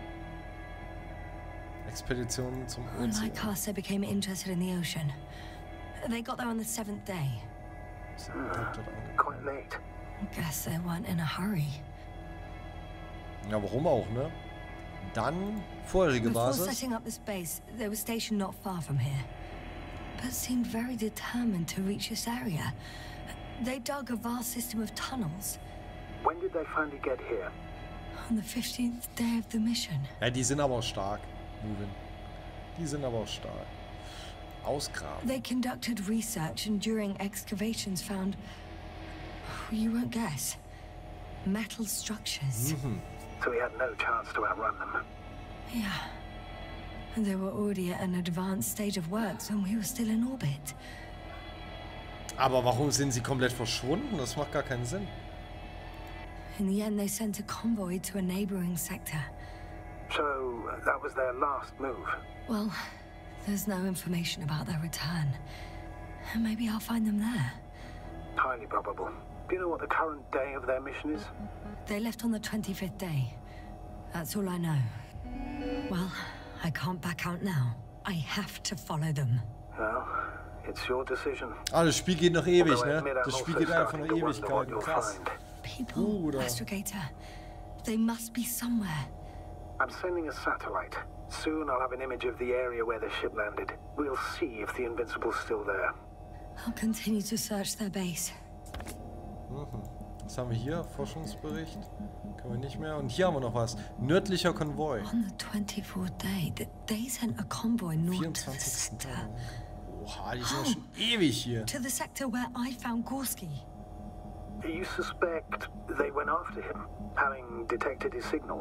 Expedition zum Unlike Ozean. us, they became interested in the ocean. They got there on the seventh day. Quite late. Guess they weren't in a hurry. Ja, warum auch, ne? Dann vorherige Before Basis. setting up this base, they were stationed not far from here, but seemed very determined to reach this area. They dug a vast system of tunnels When did they finally get here? on the fifteenth day of the mission. Ja, die sind aber auch stark. Movin. Die sind aber auch stark. Ausgraben. They conducted research and during excavations found, you won't guess, metal structures. Mhm. So we had no chance to outrun them. Yeah. And they were already at an advanced stage of works when we were still in orbit. Aber warum sind sie komplett verschwunden? Das macht gar keinen Sinn. In the end, they sent a convoy to a neighboring sector. So uh, that was their last move. Well, there's no information about their return. Maybe I'll find them there. Highly probable. Do you know what the current day of their mission is? They left on the twenty-fifth day. That's all I know. Well, I can't back out now. I have to follow them. Well, it's your decision. Ah, das Spiel geht noch ewig, Although I ne? admit I'm Das Spiel also geht einfach starting noch to wonder what Ewigkeiten. you'll Krass. find. People, Bruder. Astrogator. They must be somewhere. I'm sending a satellite. Soon I'll have an image of the area where the ship landed. We'll see if the Invincible's still there. I'll continue to search their base. Mhm. Was haben wir hier? Forschungsbericht. Können wir nicht mehr. Und hier haben wir noch was. Nördlicher Konvoi. On the twenty-fourth day, th- they sent a convoy north to the vierundzwanzigsten sector. Oha, die sind ja schon ewig hier. To the sector where I found Gorski. You suspect they went after him, having detected his signal?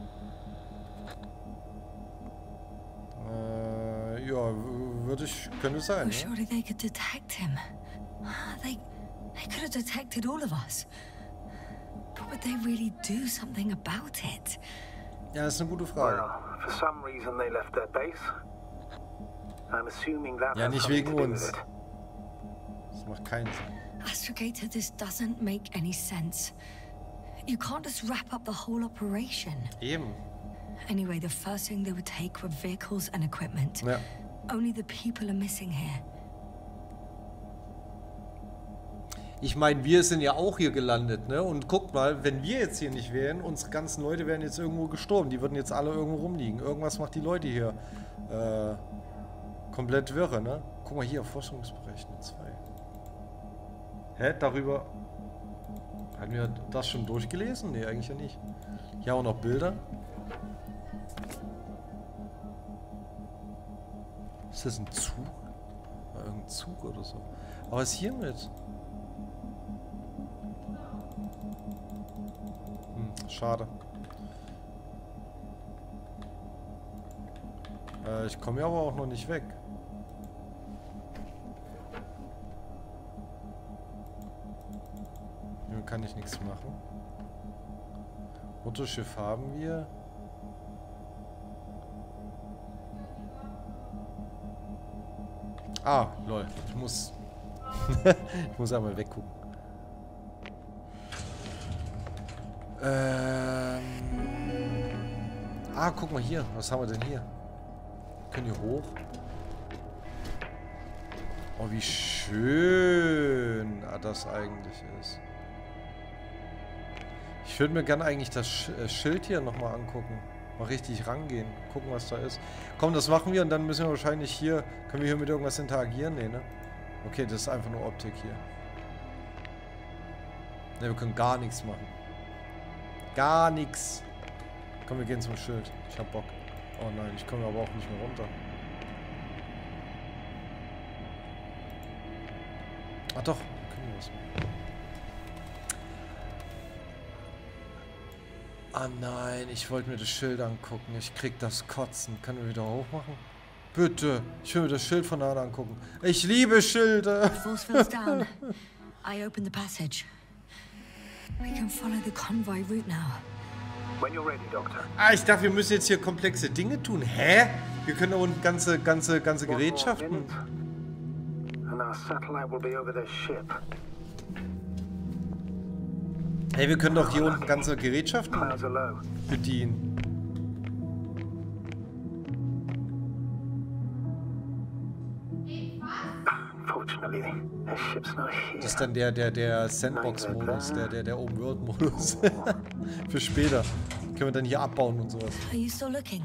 Äh, ja, w- würde ich, könnte sein, Oh, ne? surely they could detect him. They, they could have detected all of us. But would they really do something about it? Ja, das ist eine gute Frage. Well, for some reason they left their base. I'm assuming that Ja, has nicht something wegen to do uns. with it. Das macht keinen Sinn. Astrogator, this doesn't make any sense. You can't just wrap up the whole operation. Eben. Anyway, the first thing they would take were vehicles and equipment. Ja. Only the people are missing here. Ich meine, wir sind ja auch hier gelandet, ne? Und guckt mal, wenn wir jetzt hier nicht wären, unsere ganzen Leute wären jetzt irgendwo gestorben. Die würden jetzt alle irgendwo rumliegen. Irgendwas macht die Leute hier äh, komplett wirre, ne? Guck mal hier, Forschungsbericht zwei. Hä? Darüber... Hatten wir das schon durchgelesen? Ne, eigentlich ja nicht. Hier auch noch Bilder. Ist das ein Zug? War irgendein Zug oder so? Aber was ist hier mit? Hm, schade. Äh, ich komme ja aber auch noch nicht weg. Hier kann ich nichts machen. Mottorschiff haben wir. Ah, lol. Ich muss... ich muss einmal weggucken. Ähm... Ah, guck mal hier. Was haben wir denn hier? Können hier hoch? Oh, wie schön ah, das eigentlich ist. Ich würde mir gerne eigentlich das Sch äh, Schild hier nochmal angucken. Mal richtig rangehen. Gucken, was da ist. Komm, das machen wir und dann müssen wir wahrscheinlich hier... Können wir hier mit irgendwas interagieren? Nee, ne? Okay, das ist einfach nur Optik hier. Ne, wir können gar nichts machen. Gar nichts. Komm, wir gehen zum Schild. Ich hab Bock. Oh nein, ich komme aber auch nicht mehr runter. Ach doch, können wir was machen. Ah nein, ich wollte mir das Schild angucken. Ich krieg das Kotzen. Können wir wieder hoch machen? Bitte. Ich will mir das Schild von da angucken. Ich liebe Schilder. Force field's down. I opened the passage. We can follow the convoy route now. When you're ready, Doctor. Ah, ich dachte, wir müssen jetzt hier komplexe Dinge tun. Hä? Wir können da unten ganze, ganze, ganze One more Gerätschaften. minute, and our satellite will be over their ship. Hey, wir können doch hier unten ganze Gerätschaften Clouds are low. bedienen. Fortunately, their ship's not here. Das ist dann der, der, der Sandbox-Modus, der, der, der Open-World-Modus. Für später. Können wir dann hier abbauen und sowas. Are you still looking?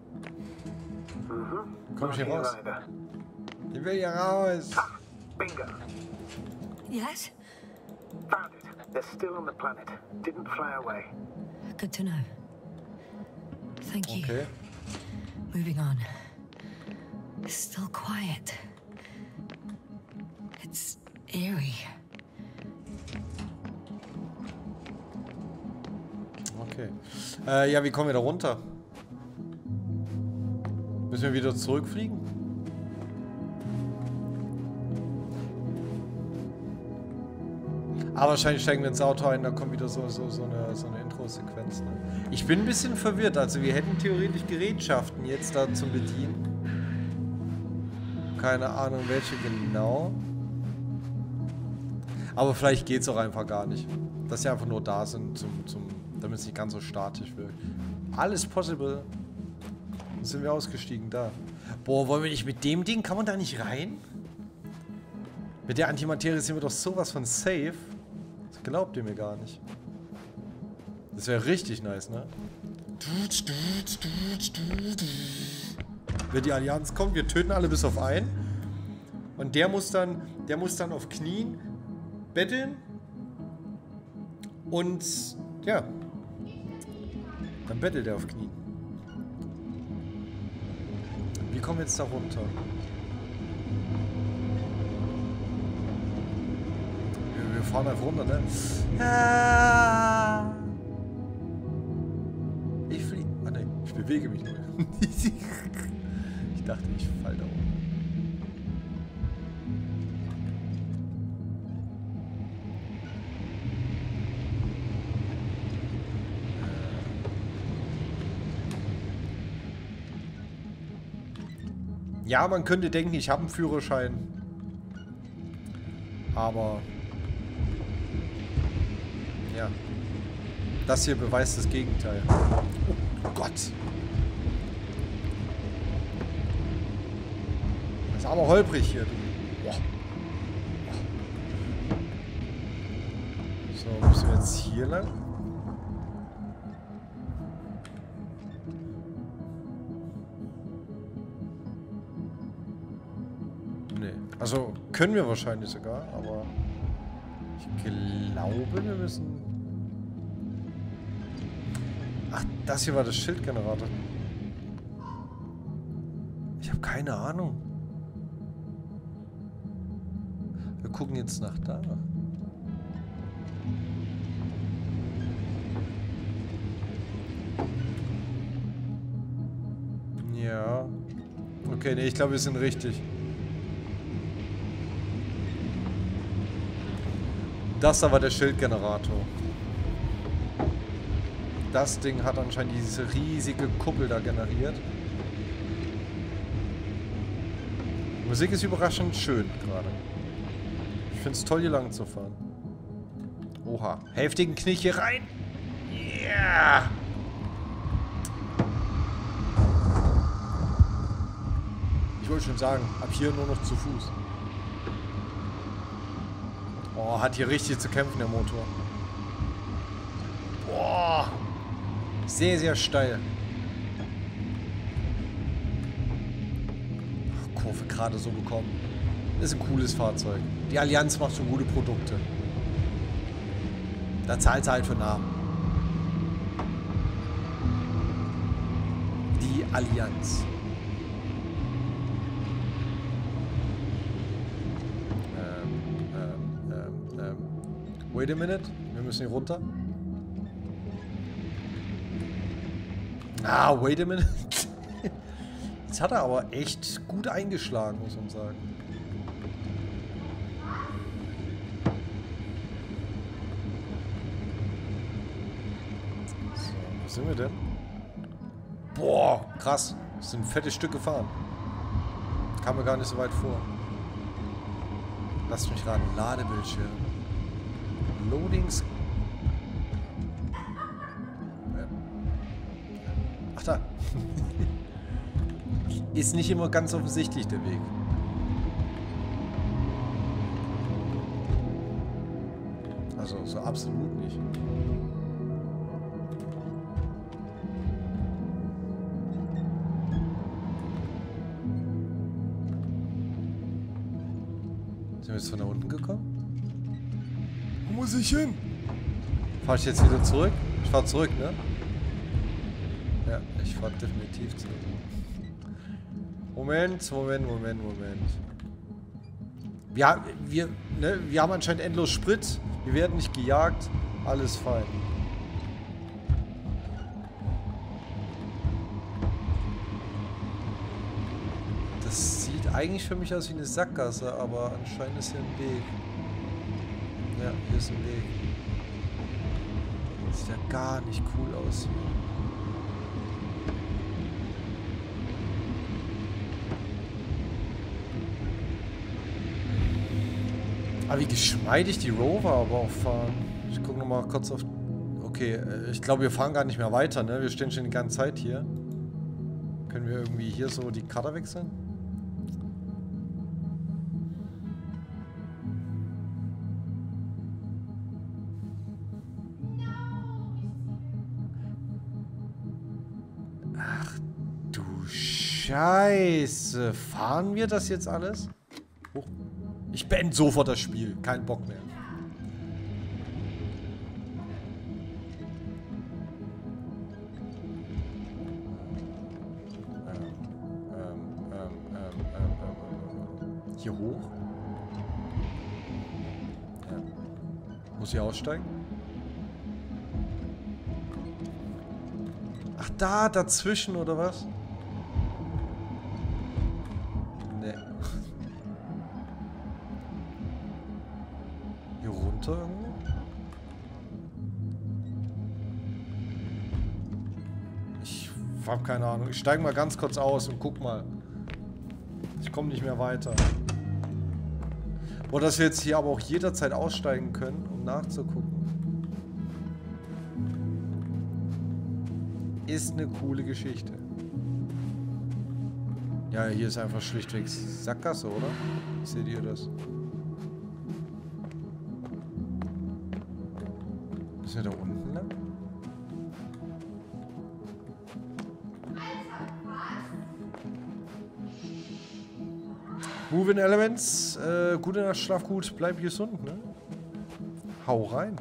Komm ich hier Not here raus? either. Ich will hier raus. Bingo. Yes? Found it. They're still on the planet. Didn't fly away. Good to know. Thank you. Okay. Moving on. It's still quiet. It's eerie. Okay. Äh, ja, wie kommen wir da runter? Müssen wir wieder zurückfliegen? Aber wahrscheinlich steigen wir ins Auto ein, da kommt wieder so, so, so eine, so eine Intro-Sequenz. Ne? Ich bin ein bisschen verwirrt. Also wir hätten theoretisch Gerätschaften jetzt da zum Bedienen. Keine Ahnung, welche genau. Aber vielleicht geht es auch einfach gar nicht. Dass sie einfach nur da sind, zum, zum, damit es nicht ganz so statisch wirkt. Alles possible. Dann sind wir ausgestiegen, da. Boah, wollen wir nicht mit dem Ding? Kann man da nicht rein? Mit der Antimaterie sind wir doch sowas von safe. Das glaubt ihr mir gar nicht. Das wäre richtig nice, ne? Wenn die Allianz kommt, wir töten alle bis auf einen. Und der muss dann, der muss dann auf Knien betteln. Und ja, dann bettelt er auf Knien. Wie kommen wir jetzt da runter? Wir, wir fahren einfach runter, ne? Ah, ich fliege. Ah ne, ich bewege mich nur. Ich dachte, ich falle da runter. Ja, man könnte denken, ich habe einen Führerschein. Aber... ja. Das hier beweist das Gegenteil. Oh Gott. Das ist aber holprig hier. Boah. So, müssen wir jetzt hier lang? Nee. Also können wir wahrscheinlich sogar, aber ich glaube, wir müssen... Ach, das hier war das Schildgenerator. Ich habe keine Ahnung. Wir gucken jetzt nach da. Ja. Okay, nee, ich glaube, wir sind richtig. Das da war der Schildgenerator. Das Ding hat anscheinend diese riesige Kuppel da generiert. Die Musik ist überraschend schön gerade. Ich finde es toll, hier lang zu fahren. Oha. Heftigen Knick hier rein. Yeah. Ich wollte schon sagen, ab hier nur noch zu Fuß. Oh, hat hier richtig zu kämpfen, der Motor. Boah. Sehr, sehr steil. Kurve gerade so bekommen. Ist ein cooles Fahrzeug. Die Allianz macht schon gute Produkte. Da zahlt sie halt für Namen. Die Allianz. Wait a minute. Wir müssen hier runter. Ah, wait a minute. Jetzt hat er aber echt gut eingeschlagen, muss man sagen. So, wo sind wir denn? Boah, krass. Das sind ein fettes Stück gefahren. Kam mir gar nicht so weit vor. Lasst mich raten. Ladebildschirm. Loadings. Ach da. Ist nicht immer ganz offensichtlich der Weg. Also so absolut nicht. Sind wir jetzt von da unten gekommen? Wo muss ich hin? Fahr ich jetzt wieder zurück? Ich fahr zurück, ne? Ja, ich fahr definitiv zurück. Moment, Moment, Moment, Moment. Wir, wir, ne, wir haben anscheinend endlos Sprit. Wir werden nicht gejagt. Alles fein. Das sieht eigentlich für mich aus wie eine Sackgasse, aber anscheinend ist hier ein Weg. Ja, hier ist ein Weg. Sieht ja gar nicht cool aus hier. Aber wie geschmeidig die Rover aber auch fahren. Ich gucke nochmal kurz auf... Okay, ich glaube, wir fahren gar nicht mehr weiter, ne? Wir stehen schon die ganze Zeit hier. Können wir irgendwie hier so die Karte wechseln? Scheiße. Fahren wir das jetzt alles? Oh. Ich beende sofort das Spiel. Kein Bock mehr. Muss ich aussteigen? Ach, da, dazwischen, oder was? Nee. Hier runter irgendwo? Ich hab keine Ahnung. Ich steige mal ganz kurz aus und guck mal. Ich komme nicht mehr weiter. Boah, dass wir jetzt hier aber auch jederzeit aussteigen können, um nachzugucken. Ist eine coole Geschichte. Ja, hier ist einfach schlichtweg Sackgasse, oder? Seht ihr das? Ist ja da unten lang? Moving Elements. Äh, gute Nacht, schlaf gut, bleib gesund, ne? Hau rein.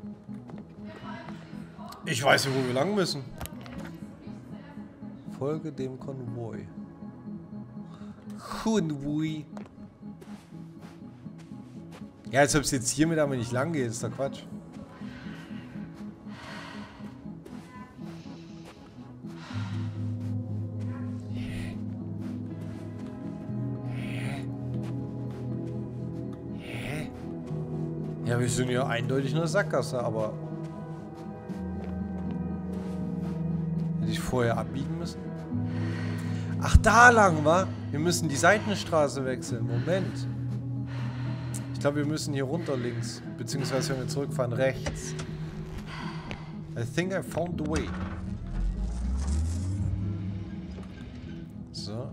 Ich weiß ja, wo wir lang müssen. Folge dem Konvoi. Konvoi. Ja, als ob es jetzt hiermit aber nicht lang geht, ist doch Quatsch. Ja, wir sind ja eindeutig eine Sackgasse, aber... Hätte ich vorher abbiegen müssen? Ach, da lang, wa? Wir müssen die Seitenstraße wechseln. Moment. Ich glaube, wir müssen hier runter links. Beziehungsweise, wenn wir zurückfahren, rechts. I think I found the way. So.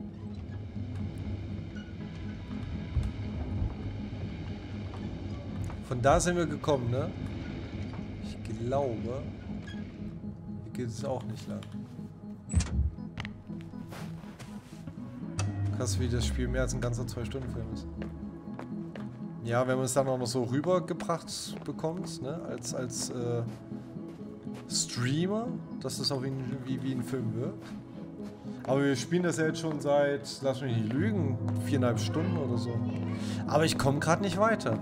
Von da sind wir gekommen, ne? Ich glaube, hier geht es auch nicht lang. Krass, wie das Spiel mehr als ein ganzer zwei Stunden Film ist. Ja, wenn man es dann auch noch so rübergebracht bekommt, ne? Als, als äh, Streamer, dass es auch wie, wie, wie ein Film wirkt. Aber wir spielen das ja jetzt schon seit, lass mich nicht lügen, viereinhalb Stunden oder so. Aber ich komme gerade nicht weiter.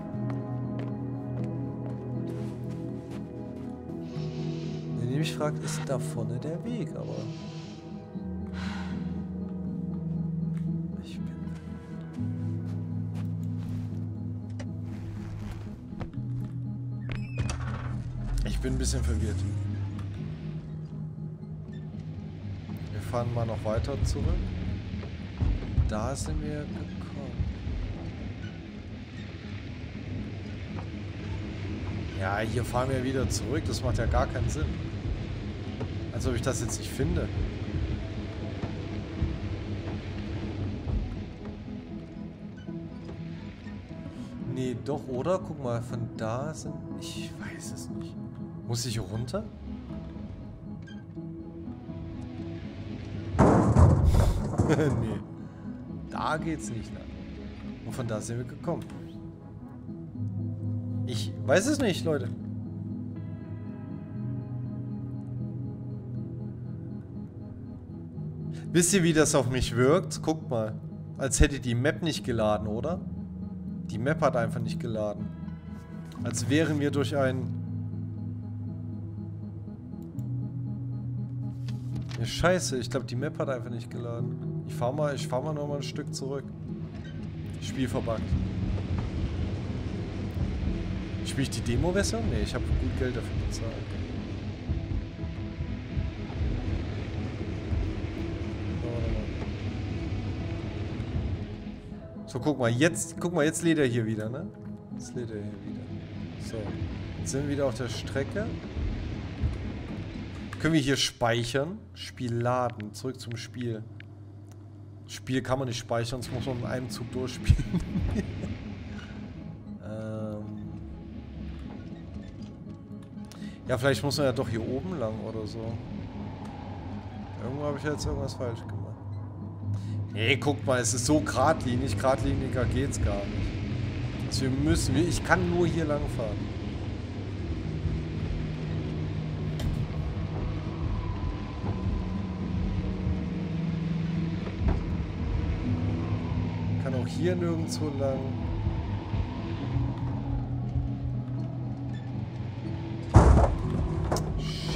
Wenn ihr mich fragt, ist da vorne der Weg, aber... Ich bin... Ich bin ein bisschen verwirrt. Wir fahren mal noch weiter zurück. Da sind wir gekommen. Ja, hier fahren wir wieder zurück. Das macht ja gar keinen Sinn. Als ob ich das jetzt nicht finde. Nee, doch, oder? Guck mal, von da sind... Ich weiß es nicht. Muss ich runter? Nee. Da geht's nicht lang. Und von da sind wir gekommen. Ich weiß es nicht, Leute. Wisst ihr, wie das auf mich wirkt? Guckt mal. Als hätte die Map nicht geladen, oder? Die Map hat einfach nicht geladen. Als wären wir durch ein... Ja, scheiße, ich glaube, die Map hat einfach nicht geladen. Ich fahr mal, ich fahr mal noch mal ein Stück zurück. Spiel verbuggt. Spiele ich die Demo-Version? Ne, ich habe gut Geld dafür bezahlt. So, guck mal, jetzt, guck mal, jetzt lädt er hier wieder, ne? Jetzt lädt er hier wieder. So, jetzt sind wir wieder auf der Strecke. Können wir hier speichern? Spiel laden, zurück zum Spiel. Spiel kann man nicht speichern, sonst muss man in einem Zug durchspielen. ähm ja, vielleicht muss man ja doch hier oben lang oder so. Irgendwo habe ich jetzt irgendwas falsch gemacht. Nee, guck mal, es ist so geradlinig, geradliniger geht's gar nicht. Also wir müssen, ich kann nur hier lang fahren. Kann auch hier nirgendwo lang.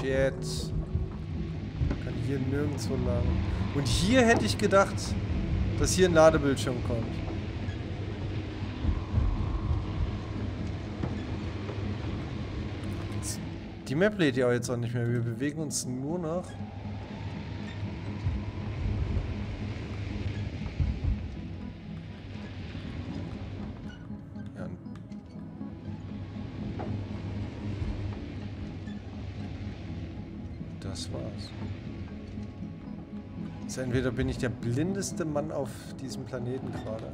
Shit. Kann hier nirgendwo lang. Und hier hätte ich gedacht, dass hier ein Ladebildschirm kommt. Die Map lädt ja jetzt auch nicht mehr. Wir bewegen uns nur noch. Ja. Das war's. Also entweder bin ich der blindeste Mann auf diesem Planeten gerade.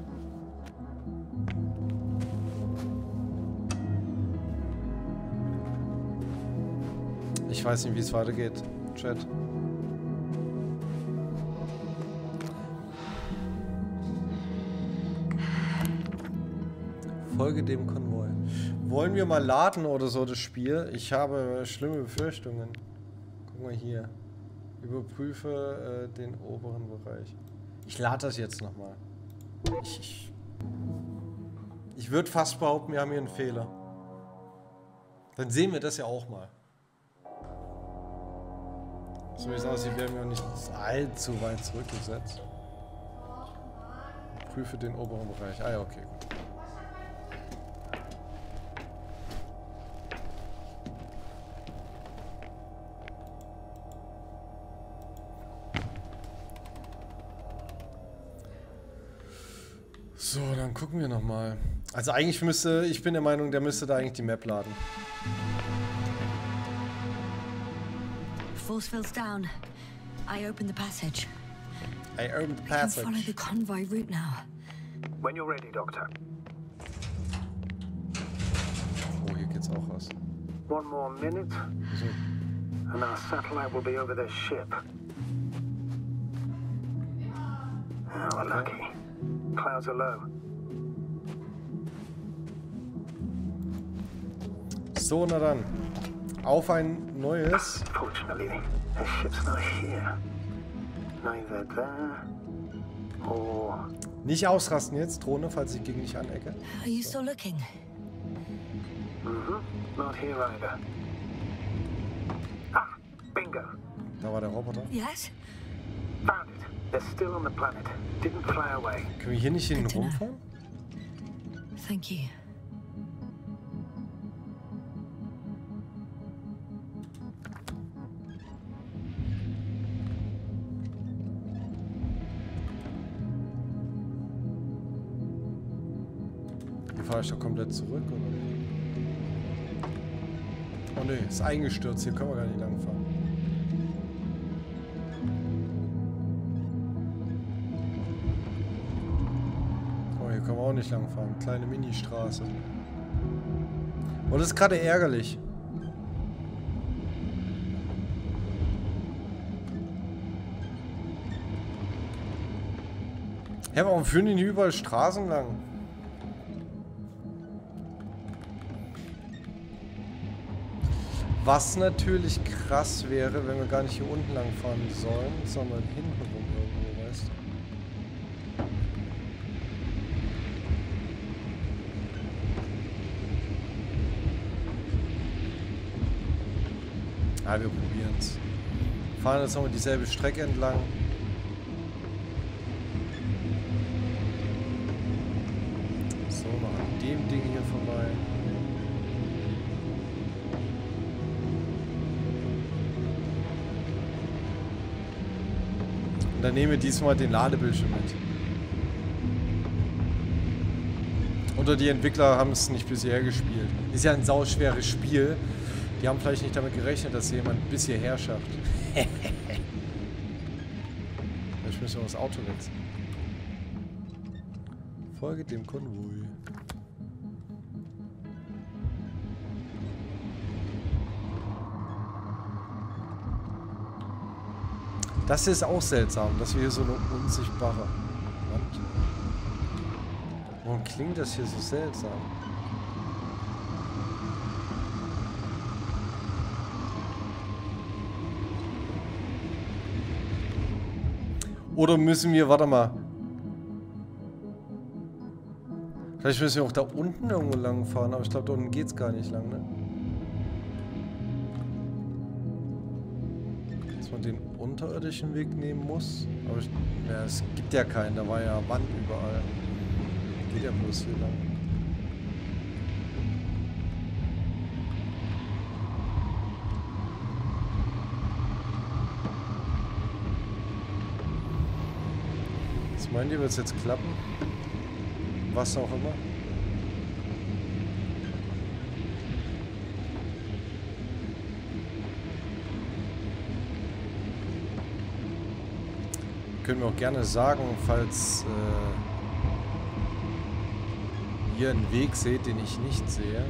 Ich weiß nicht, wie es weitergeht. Chat. Folge dem Konvoi. Wollen wir mal laden oder so das Spiel? Ich habe schlimme Befürchtungen. Guck mal hier. Überprüfe äh, den oberen Bereich. Ich lade das jetzt nochmal. Ich, ich, ich würde fast behaupten, wir haben hier einen Fehler. Dann sehen wir das ja auch mal. So wie es aussieht, werden wir auch nicht allzu weit zurückgesetzt. Prüfe den oberen Bereich. Ah ja, okay, gut. So, dann gucken wir nochmal. Also eigentlich müsste, ich bin der Meinung, der müsste da eigentlich die Map laden. Force field's down. I opened the passage. I opened the We can follow passage. the convoy route now. When you're ready, Doctor. Oh, hier geht's auch was. One more minute, So. and our satellite will be over their ship. Oh, we're lucky. Clouds are low. So, na dann. Auf ein neues. Fortunately, the ship's not here. Neither there or... Nicht ausrasten jetzt, Drohne, falls ich gegen dich anecke. Are you still looking? Mm-hmm. Not here either. Ah, bingo. Da war der Roboter. Yes? Found it. They're still on the planet. Didn't fly away. Können wir hier nicht hin Good to know. rumfahren? Thank you. Hier fahre ich doch komplett zurück, oder? Oh ne, ist eingestürzt. Hier können wir gar nicht lang fahren. Oh, hier können wir auch nicht lang fahren. Kleine Ministraße. Oh, das ist gerade ärgerlich. Hä, warum führen die nicht überall Straßen lang? Was natürlich krass wäre, wenn wir gar nicht hier unten lang fahren sollen, sondern hinten rum irgendwo, weißt du? Ah, wir probieren's. Fahren jetzt nochmal dieselbe Strecke entlang. So, noch an dem Ding hier vorbei. Dann nehmen wir diesmal den Ladebildschirm mit. Oder die Entwickler haben es nicht bisher gespielt. Ist ja ein sauschweres Spiel. Die haben vielleicht nicht damit gerechnet, dass jemand bis hierher schafft. Vielleicht müssen wir das Auto wechseln. Folge dem Konvoi. Das ist auch seltsam, dass wir hier so eine unsichtbare Wand. Warum klingt das hier so seltsam? Oder müssen wir, warte mal. Vielleicht müssen wir auch da unten irgendwo lang fahren, aber ich glaube, da unten geht's gar nicht lang, ne? man den unterirdischen Weg nehmen muss. Aber ich, ja, es gibt ja keinen, da war ja Wand überall. Geht ja bloß hier lang. Was meint ihr, wird es jetzt klappen? Was auch immer. Können wir auch gerne sagen, falls äh, ihr einen Weg seht, den ich nicht sehe.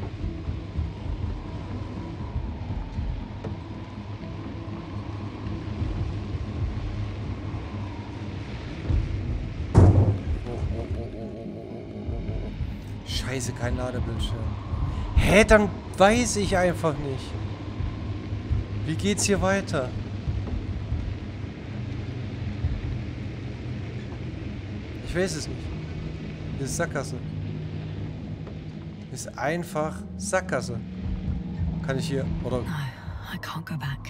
Oh, oh, oh, oh, oh, oh, oh, oh. Scheiße, kein Ladebildschirm. Hä, dann weiß ich einfach nicht. Wie geht's hier weiter? Ich weiß es nicht. Hier ist Sackgasse. Hier ist einfach Sackgasse. Kann ich hier, oder? No, I can't go back.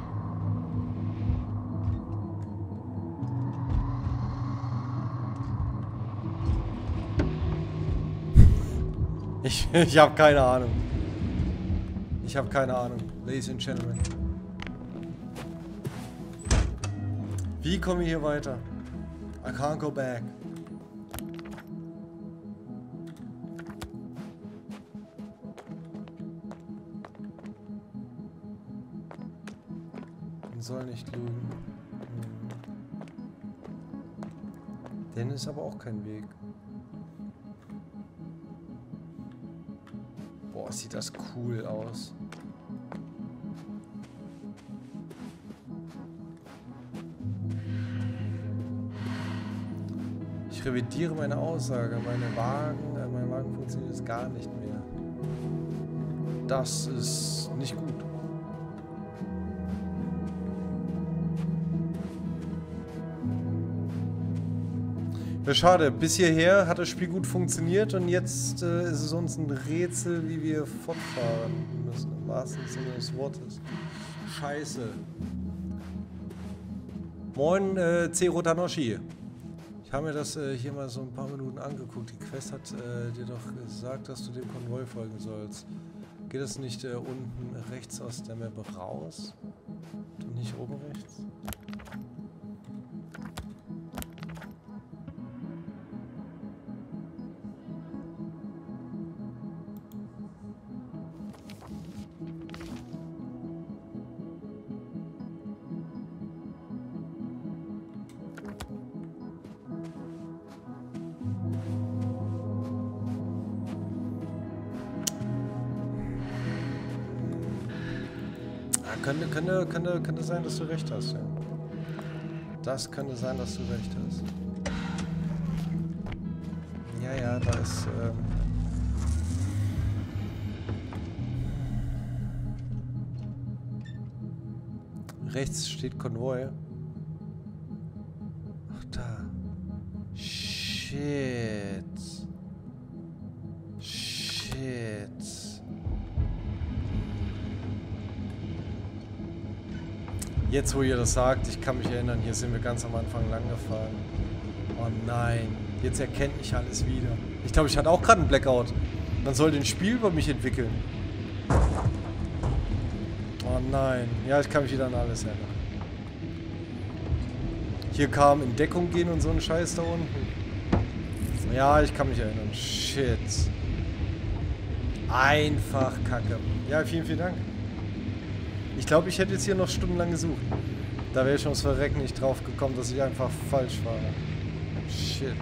Ich, ich habe keine Ahnung. Ich habe keine Ahnung. Ladies and Gentlemen. Wie komme ich hier weiter? I can't go back. Soll nicht lügen. Hm. Denn ist aber auch kein Weg. Boah, sieht das cool aus. Ich revidiere meine Aussage. Meine Wagen, äh, mein Wagen funktioniert jetzt gar nicht mehr. Das ist nicht gut. Ja, schade, bis hierher hat das Spiel gut funktioniert und jetzt äh, ist es uns ein Rätsel, wie wir fortfahren müssen, im wahrsten Sinne des Wortes. Scheiße. Moin, äh, Zero Tanoshi. Ich habe mir das äh, hier mal so ein paar Minuten angeguckt. Die Quest hat äh, dir doch gesagt, dass du dem Konvoi folgen sollst. Geht das nicht äh, unten rechts aus der Map raus? Und nicht oben rechts? Könnte, könnte, könnte, könnte sein, dass du recht hast, ja. Das könnte sein, dass du recht hast. Ja, ja, da ist, ähm... rechts steht Konvoi. Ach, da. Shit. Shit. Jetzt, wo ihr das sagt, ich kann mich erinnern, hier sind wir ganz am Anfang lang gefahren. Oh nein, jetzt erkennt mich alles wieder. Ich glaube, ich hatte auch gerade einen Blackout. Man soll ein Spiel über mich entwickeln. Oh nein, ja, ich kann mich wieder an alles erinnern. Hier kam in Deckung gehen und so ein Scheiß da unten. Ja, ich kann mich erinnern. Shit. Einfach Kacke. Ja, vielen, vielen Dank. Ich glaube, ich hätte jetzt hier noch stundenlang gesucht. Da wäre ich ums Verrecken nicht drauf gekommen, dass ich einfach falsch war. Shit.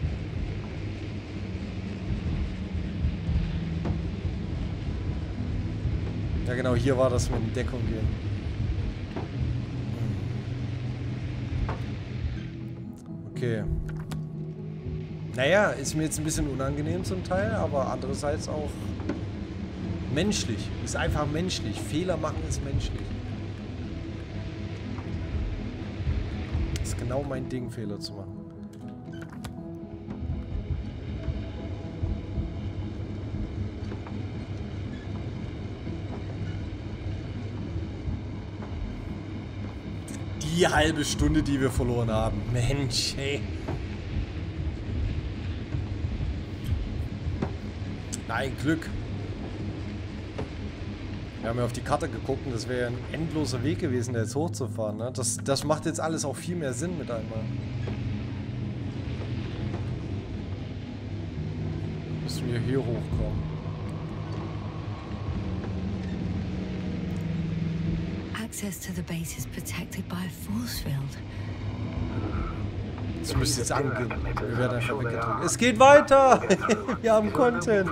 Ja genau, hier war das mit dem Deckung gehen. Okay. Naja, ist mir jetzt ein bisschen unangenehm zum Teil, aber andererseits auch menschlich. Ist einfach menschlich. Fehler machen ist menschlich. Ist genau mein Ding, Fehler zu machen. die halbe Stunde, die wir verloren haben. Mensch, ey. Nein, Glück. Wir haben ja auf die Karte geguckt und das wäre ja ein endloser Weg gewesen, da jetzt hochzufahren. Ne? Das, das macht jetzt alles auch viel mehr Sinn mit einmal. Müssen wir hier hochkommen. Access to the base is protected by a force field. Das müsste jetzt angehen. Wir werden einfach weggedrückt. Es geht weiter! Wir haben Content!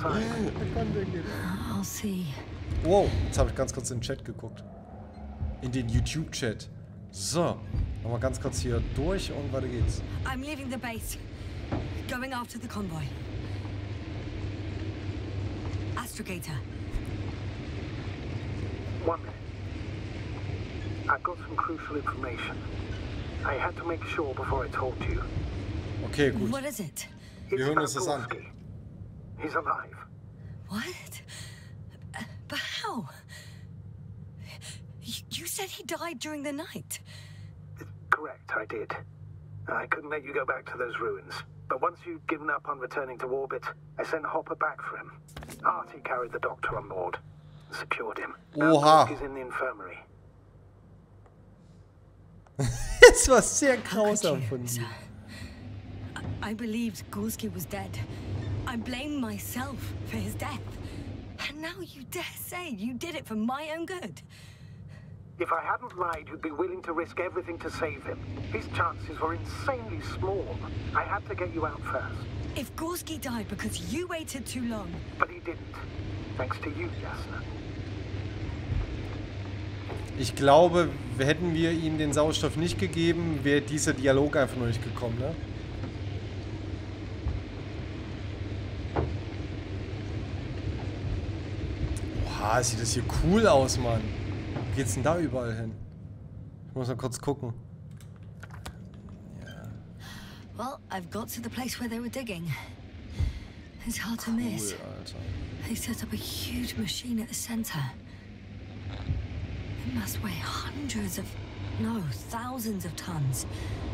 I'll see. Wow, jetzt habe ich ganz kurz in den Chat geguckt. In den YouTube-Chat. So, nochmal ganz kurz hier durch und weiter geht's. I'm leaving the base. Going after the convoy. Astrogator. One minute. I've got some crucial information. I had to make sure before I told you. Okay, gut. What is it? Wir hören uns das an. Gorski. He's alive. What? Uh, but how? You, you said he died during the night. Correct, I did. I couldn't let you go back to those ruins. But once you'd given up on returning to orbit, I sent Hopper back for him. Artie carried the doctor on board. Secured him. Now Oha. Gorski's in the infirmary. Es war sehr grausam von Sir, dir. I, I believed Gorski was dead. I blame myself for his death. And now you dare say you did it for my own good. If I hadn't lied, you'd be willing to risk everything to save him. His chances were insanely small. I had to get you out first. If Gorski died because you waited too long... But he didn't. Thanks to you, Jasna. Ich glaube, hätten wir ihm den Sauerstoff nicht gegeben, wäre dieser Dialog einfach nur nicht gekommen, ne? Oha, sieht das hier cool aus, Mann. Wo geht's denn da überall hin? Ich muss mal kurz gucken. Ja. Well, I've got to the place where they were digging. It's hard to miss. Cool, Alter. They set up a huge machine at the center. It must weigh hundreds of, no, thousands of tons.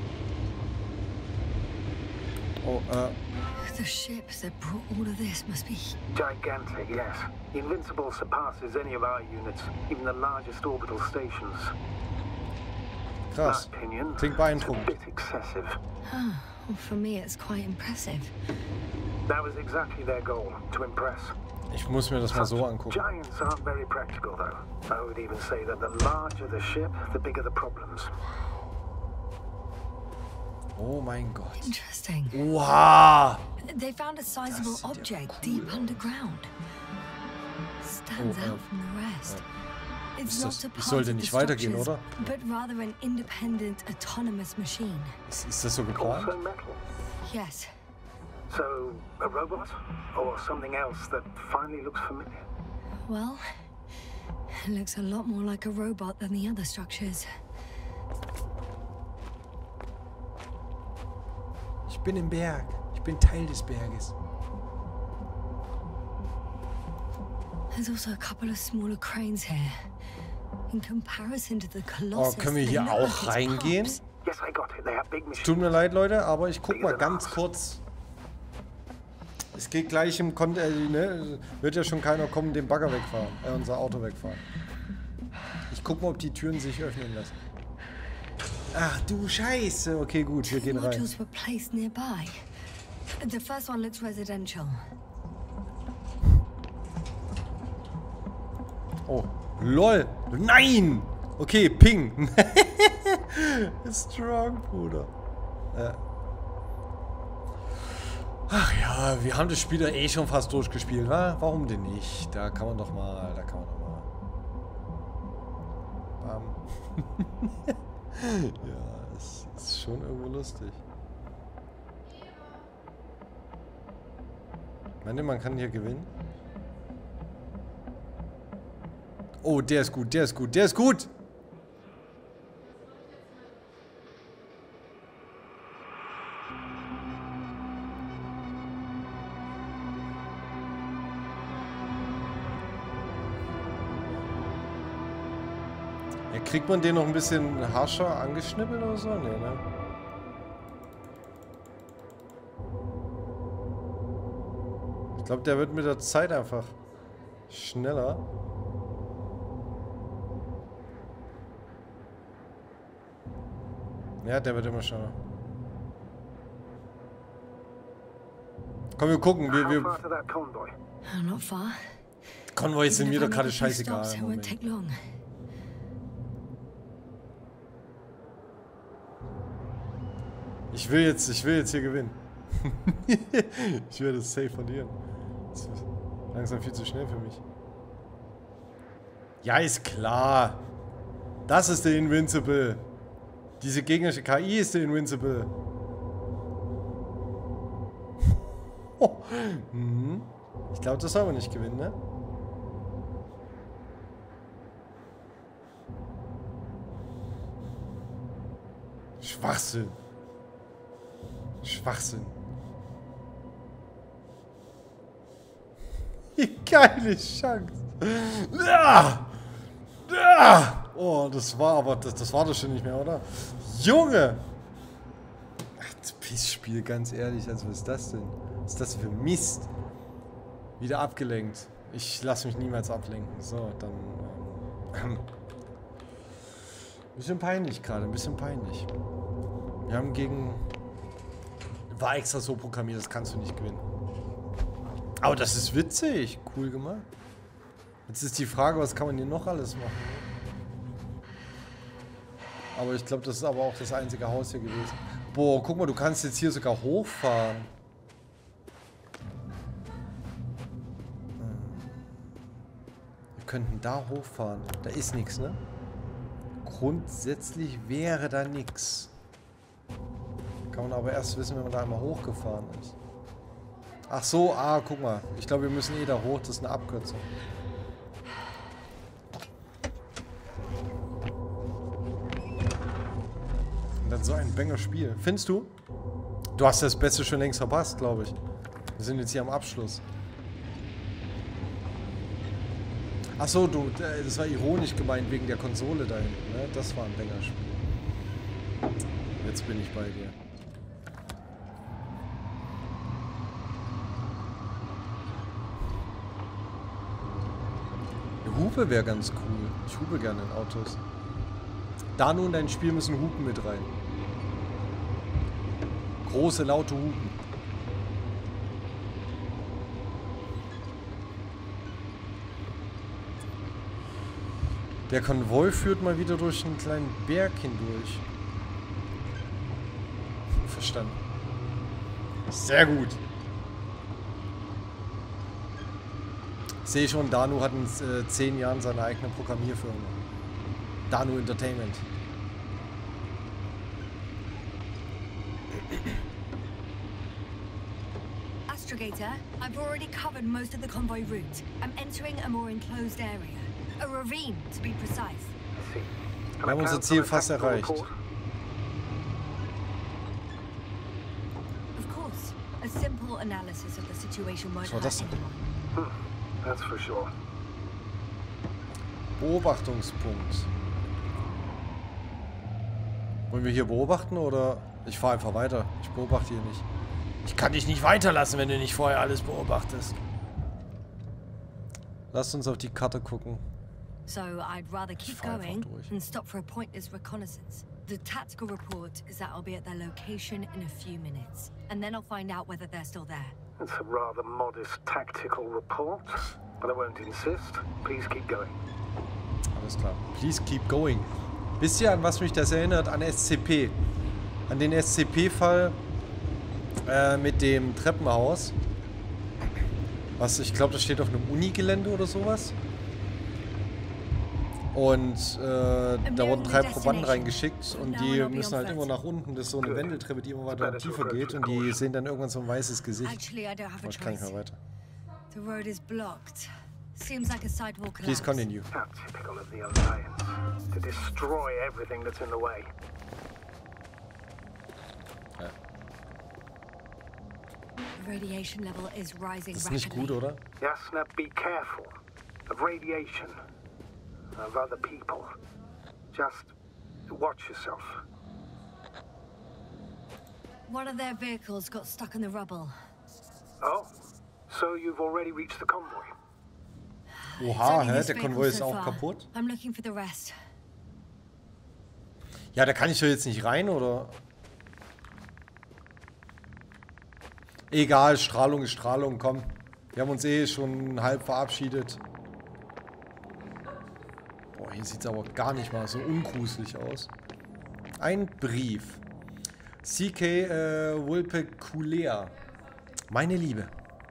Oh, äh. The ship that brought all of this must be... Gigantic, yes. Invincible surpasses any of our units, even the largest orbital stations. Krass. My opinion, Klingt it's a beeindruckend. bit excessive. Oh, well, for me it's quite impressive. That was exactly their goal, to impress. Ich muss mir das mal so angucken. Giants aren't very practical, though. I would even say that the larger the ship, the bigger the problems. Oh mein Gott. Interesting. Wow. They found a sizable Das sieht ja object cool deep aus. underground. Stands Oh, äh, out from the rest. It's Ist not das- a es part sollte of the nicht weitergehen, structures, oder? but rather an independent, autonomous machine. Ist, ist das so geplant? Also metal. Yes. So, a robot? Or something else that finally looks familiar? Well, it looks a lot more like a robot than the other structures. Ich bin im Berg. Ich bin Teil des Berges. There's also a couple of smaller cranes here. In comparison to the Oh, Colossus, können wir they hier look auch like its reingehen? pups. Yes, I got it. They have big machines. Tut mir leid, Leute, aber ich guck mal ganz kurz. Es geht gleich im Kon äh, ne? Wird ja schon keiner kommen, den Bagger wegfahren, äh, unser Auto wegfahren. Ich guck mal, ob die Türen sich öffnen lassen. Ach du Scheiße. Okay, gut, wir gehen rein. Modules were placed nearby. The first one looks residential. Oh, lol. Nein! Okay, Ping. Strong, Bruder. Äh. Ach ja, wir haben das Spiel ja eh schon fast durchgespielt, wa? Warum denn nicht? Da kann man doch mal, da kann man doch mal. Bam. Ja, es ist schon irgendwo lustig. Meint ihr, man kann hier gewinnen? Oh, der ist gut, der ist gut, der ist gut! Ja, kriegt man den noch ein bisschen harscher angeschnippelt oder so? Nee, ne? Ich glaube, der wird mit der Zeit einfach schneller. Ja, der wird immer schneller. Komm, wir gucken. Wir, wir Not far. Konvois sind mir doch gerade scheißegal. Moment. Ich will jetzt, ich will jetzt hier gewinnen. Ich werde es safe verlieren. Das ist langsam viel zu schnell für mich. Ja, ist klar. Das ist der Invincible. Diese gegnerische K I ist der Invincible. Mhm. Ich glaube, das soll man nicht gewinnen, ne? Schwachsinn. Schwachsinn. Geile Chance. Ja! Ja! Oh, das war aber, das, das war doch schon nicht mehr, oder? Junge! Ach, das Pissspiel, ganz ehrlich, also was ist das denn? Was ist das für Mist? Wieder abgelenkt. Ich lasse mich niemals ablenken. So, dann... Ähm, bisschen peinlich gerade, ein bisschen peinlich. Wir haben gegen... War extra so programmiert, das kannst du nicht gewinnen. Aber das ist witzig. Cool gemacht. Jetzt ist die Frage, was kann man hier noch alles machen? Aber ich glaube, das ist aber auch das einzige Haus hier gewesen. Boah, guck mal, du kannst jetzt hier sogar hochfahren. Wir könnten da hochfahren. Da ist nichts, ne? Grundsätzlich wäre da nichts. Kann man aber erst wissen, wenn man da einmal hochgefahren ist. Ach so, ah, guck mal. Ich glaube, wir müssen eh da hoch. Das ist eine Abkürzung. Und dann so ein Banger-Spiel. Findest du? Du hast das Beste schon längst verpasst, glaube ich. Wir sind jetzt hier am Abschluss. Ach so, du, das war ironisch gemeint wegen der Konsole da hinten, ne? Das war ein Banger-Spiel. Jetzt bin ich bei dir. Hupe wäre ganz cool. Ich hupe gerne in Autos. Danu und dein Spiel müssen Hupen mit rein. Große, laute Hupen. Der Konvoi führt mal wieder durch einen kleinen Berg hindurch. Verstanden. Sehr gut. Ich sehe schon, Danu hat in äh, zehn Jahren seine eigene Programmierfirma. Danu Entertainment. Astrogator, I've already covered most of the convoy route. I'm entering a more enclosed area. A ravine, to be precise. Wir haben unser Ziel fast erreicht. Of course, a simple analysis of the situation won't hurt anyone. That's for sure. Beobachtungspunkt. Wollen wir hier beobachten oder? Ich fahre einfach weiter. Ich beobachte hier nicht. Ich kann dich nicht weiterlassen, wenn du nicht vorher alles beobachtest. Lass uns auf die Karte gucken. So I'd rather keep going and stop for a pointless reconnaissance. The tactical report is that I'll be at their location in a few minutes, and then I'll find out whether they're still there. It's a rather modest tactical report, but I won't insist. Please keep going. Alles klar. Please keep going. Wisst ihr, an was mich das erinnert? An S C P. An den S C P-Fall äh, mit dem Treppenhaus. Was, ich glaube, das steht auf einem Unigelände oder sowas. Und äh, da wurden drei Probanden reingeschickt und die müssen halt immer nach unten. Das ist so eine Wendeltreppe, die immer weiter tiefer geht und die sehen dann irgendwann so ein weißes Gesicht. Oh, ich kann nicht mehr weiter. Please continue. Typical of the Alliance, to destroy everything that's in the way. Ja. Radiation level is rising Das ist nicht gut, oder? Jasna, be careful of radiation, of other people. Just watch yourself. One of their vehicles got stuck in the rubble. Oh, so you've already reached the convoy? Oha, hä? Der Konvoi ist auch kaputt? I'm looking for the rest. Ja, da kann ich doch jetzt nicht rein, oder? Egal, Strahlung ist Strahlung, komm. Wir haben uns eh schon halb verabschiedet. Boah, hier sieht es aber gar nicht mal so ungruselig aus. Ein Brief. C K äh, Vulpeculea. Meine Liebe.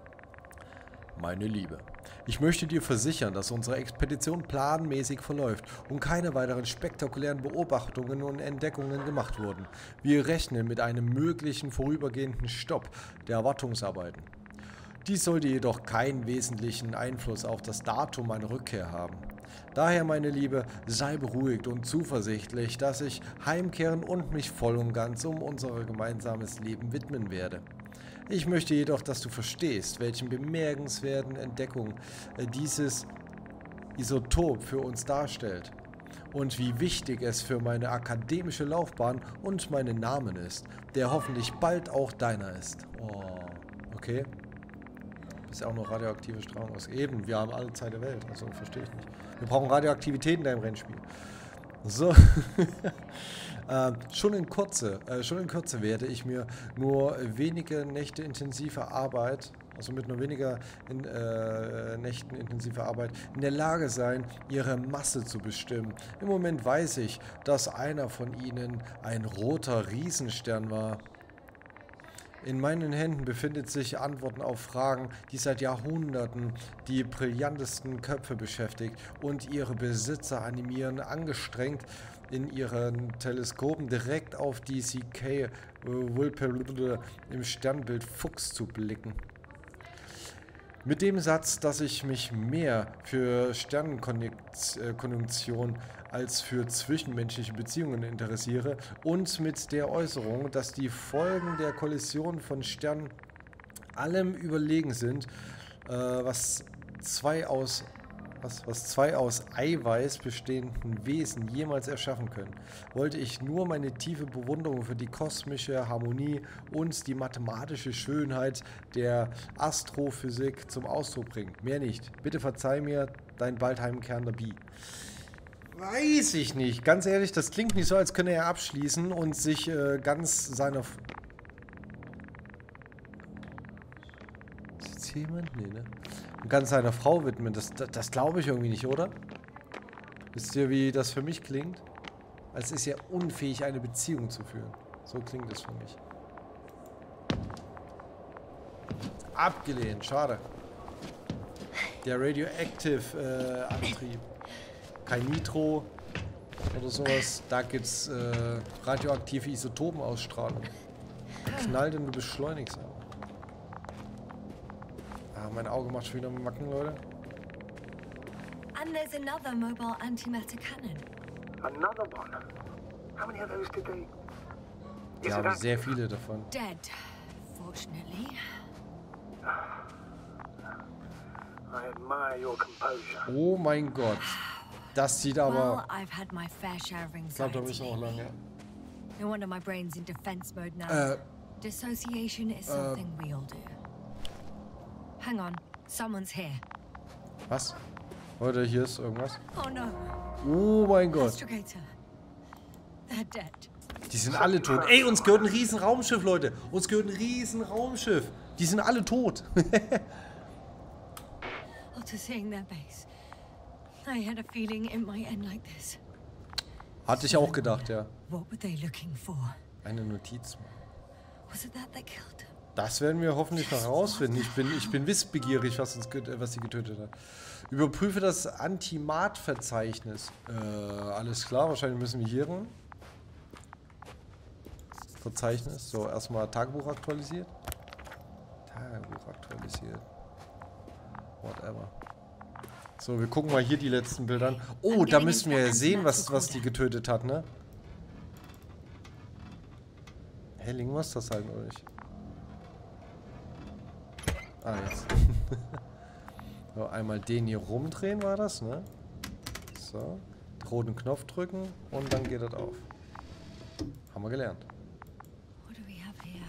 Meine Liebe. Ich möchte dir versichern, dass unsere Expedition planmäßig verläuft und keine weiteren spektakulären Beobachtungen und Entdeckungen gemacht wurden. Wir rechnen mit einem möglichen vorübergehenden Stopp der Erwartungsarbeiten. Dies sollte jedoch keinen wesentlichen Einfluss auf das Datum meiner Rückkehr haben. Daher, meine Liebe, sei beruhigt und zuversichtlich, dass ich heimkehren und mich voll und ganz um unser gemeinsames Leben widmen werde. Ich möchte jedoch, dass du verstehst, welchen bemerkenswerten Entdeckung dieses Isotop für uns darstellt und wie wichtig es für meine akademische Laufbahn und meinen Namen ist, der hoffentlich bald auch deiner ist. Oh, okay. Ist ja auch noch radioaktive Strahlung aus. Eben, wir haben alle Zeit der Welt, also verstehe ich nicht. Wir brauchen Radioaktivität in deinem Rennspiel. So. äh, schon in Kürze, äh, schon in Kürze werde ich mir nur wenige Nächte intensiver Arbeit, also mit nur weniger in, äh, Nächten intensiver Arbeit, in der Lage sein, ihre Masse zu bestimmen. Im Moment weiß ich, dass einer von ihnen ein roter Riesenstern war. In meinen Händen befindet sich Antworten auf Fragen, die seit Jahrhunderten die brillantesten Köpfe beschäftigt und ihre Besitzer animieren, angestrengt in ihren Teleskopen direkt auf die C K Vulpeculea im Sternbild Fuchs zu blicken. Mit dem Satz, dass ich mich mehr für Sternenkonjunktion als für zwischenmenschliche Beziehungen interessiere und mit der Äußerung, dass die Folgen der Kollision von Sternen allem überlegen sind, äh, was zwei aus was, was zwei aus Eiweiß bestehenden Wesen jemals erschaffen können, wollte ich nur meine tiefe Bewunderung für die kosmische Harmonie und die mathematische Schönheit der Astrophysik zum Ausdruck bringen. Mehr nicht. Bitte verzeih mir, dein bald heimkehrender Bi. Weiß ich nicht. Ganz ehrlich, das klingt nicht so, als könne er abschließen und sich äh, ganz seiner... F Ist jetzt hier jemand? Nee, ne? Und ganz seiner Frau widmen. Das, das, das glaube ich irgendwie nicht, oder? Wisst ihr, wie das für mich klingt? Als ist er unfähig, eine Beziehung zu führen. So klingt es für mich. Abgelehnt, schade. Der Radioactive äh, Antrieb. Kein Nitro oder sowas. Da gibt's äh, radioaktive Isotopenausstrahlung. Knallt und du beschleunigst aber. Ah, mein Auge macht schon wieder Macken, Leute. And there's another mobile antimatter cannon. Another one? How many of those did they... Die haben sehr viele davon. Dead, fortunately. I admire your composure. Oh mein Gott. Das sieht aber... Well, I've had my fair share of Ich glaube, da müssen wir auch anxiety. lange. No wonder my brain's in defense mode now. Äh, Dissociation is something we all do. Hang on, someone's here. was? Leute, hier ist irgendwas. Oh no, Oh mein Gott. Astrogator. They're dead. Die sind alle tot. Ey, uns gehört ein riesen Raumschiff, Leute. Uns gehört ein riesen Raumschiff. Die sind alle tot. After seeing their base, I had a feeling it might end like this. Hatte ich auch gedacht, ja. What were they looking for? Eine Notiz. Was it that they killed him? Das werden wir hoffentlich noch herausfinden. Ich bin, ich bin wissbegierig, was, uns, was sie getötet hat. Überprüfe das Antimat-Verzeichnis. Äh, alles klar, wahrscheinlich müssen wir hier rein. Verzeichnis. So, erstmal Tagebuch aktualisiert. Tagebuch aktualisiert. Whatever. So, wir gucken mal hier die letzten Bilder an. Oh, da müssen wir ja sehen, was, was die getötet hat, ne? Hä, irgendwas ist das halt, oder nicht? Ah, jetzt. So, einmal den hier rumdrehen war das, ne? So. roten Knopf drücken und dann geht das auf. Haben wir gelernt. What do we have here?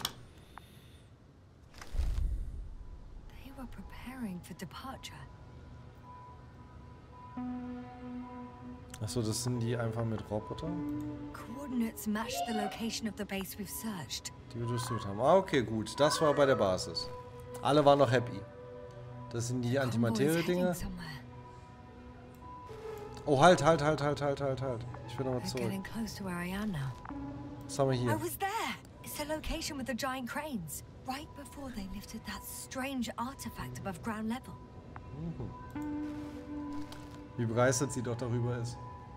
They were preparing for departure. Achso, das sind die einfach mit Robotern? Coordinates match the location of the base we've searched. Die wir durchsucht haben. Ah, okay, gut. Das war bei der Basis. Alle waren noch happy. Das sind die Antimaterie-Dinger. Oh, halt, halt, halt, halt, halt, halt, halt. Ich will nochmal zurück. Was haben wir hier? I was there. It's the location with the giant cranes. Right before they lifted that strange artifact above ground level. Mhm. Wie begeistert sie doch darüber ist.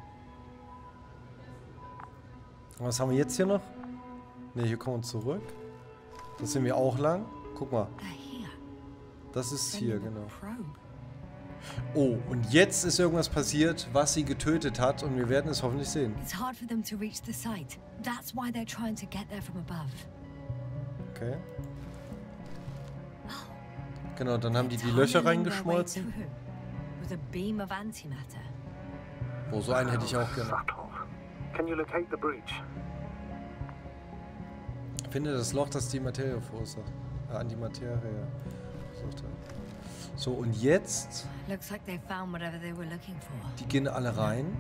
Was haben wir jetzt hier noch? Ne, hier kommen wir zurück. Das sind wir auch lang. Guck mal. Das ist hier, genau. Oh, und jetzt ist irgendwas passiert, was sie getötet hat und wir werden es hoffentlich sehen. Okay. Genau, dann haben die die Löcher reingeschmolzen. Oh, so einen hätte ich auch gerne. Finde das Loch, das die Materie verursacht. Äh, an die Materie verursacht hat. So, und jetzt... Die gehen alle rein.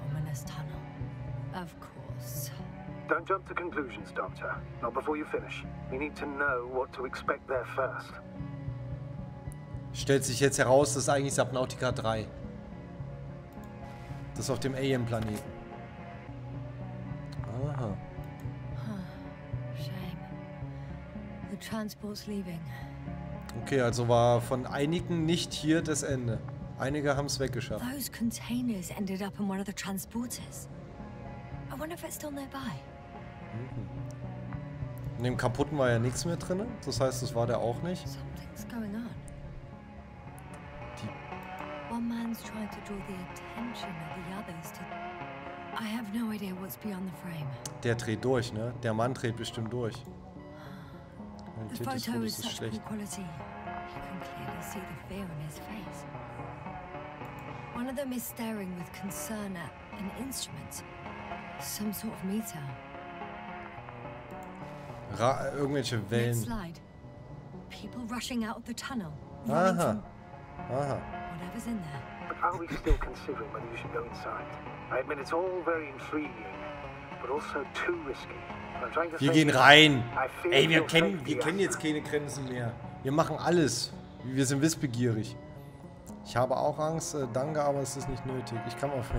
Don't jump to conclusions, Doctor. Not before you finish. We need to know what to expect there first. Stellt sich jetzt heraus, das ist eigentlich Subnautica drei. Das ist auf dem Alien-Planeten. Aha. The transport's leaving. Okay, also war von einigen nicht hier das Ende. Einige haben es weggeschafft. Those containers ended up in one of the transporters. I wonder if it's still nearby. Mhm. In dem kaputten war ja nichts mehr drin. Das heißt, das war der auch nicht. Something's going on. Die One man's trying to draw the attention of the others to. I have no idea what's beyond the frame. Der dreht durch, ne? Der Mann dreht bestimmt durch. The photo is such poor quality. You can clearly see the fear in his face. One of them is staring with concern at an instrument. Some sort of meter. Ra irgendwelche Wellen. Next slide. People rushing out of the tunnel. Aha. Aha. Whatever's in there. But are we still considering whether you should go inside? I admit it's all very intriguing, but also too risky. Wir gehen rein. Ey, wir kennen, wir kennen jetzt keine Grenzen mehr. Wir machen alles. Wir sind wissbegierig. Ich habe auch Angst. Äh, danke, aber es ist nicht nötig. Ich kann auf...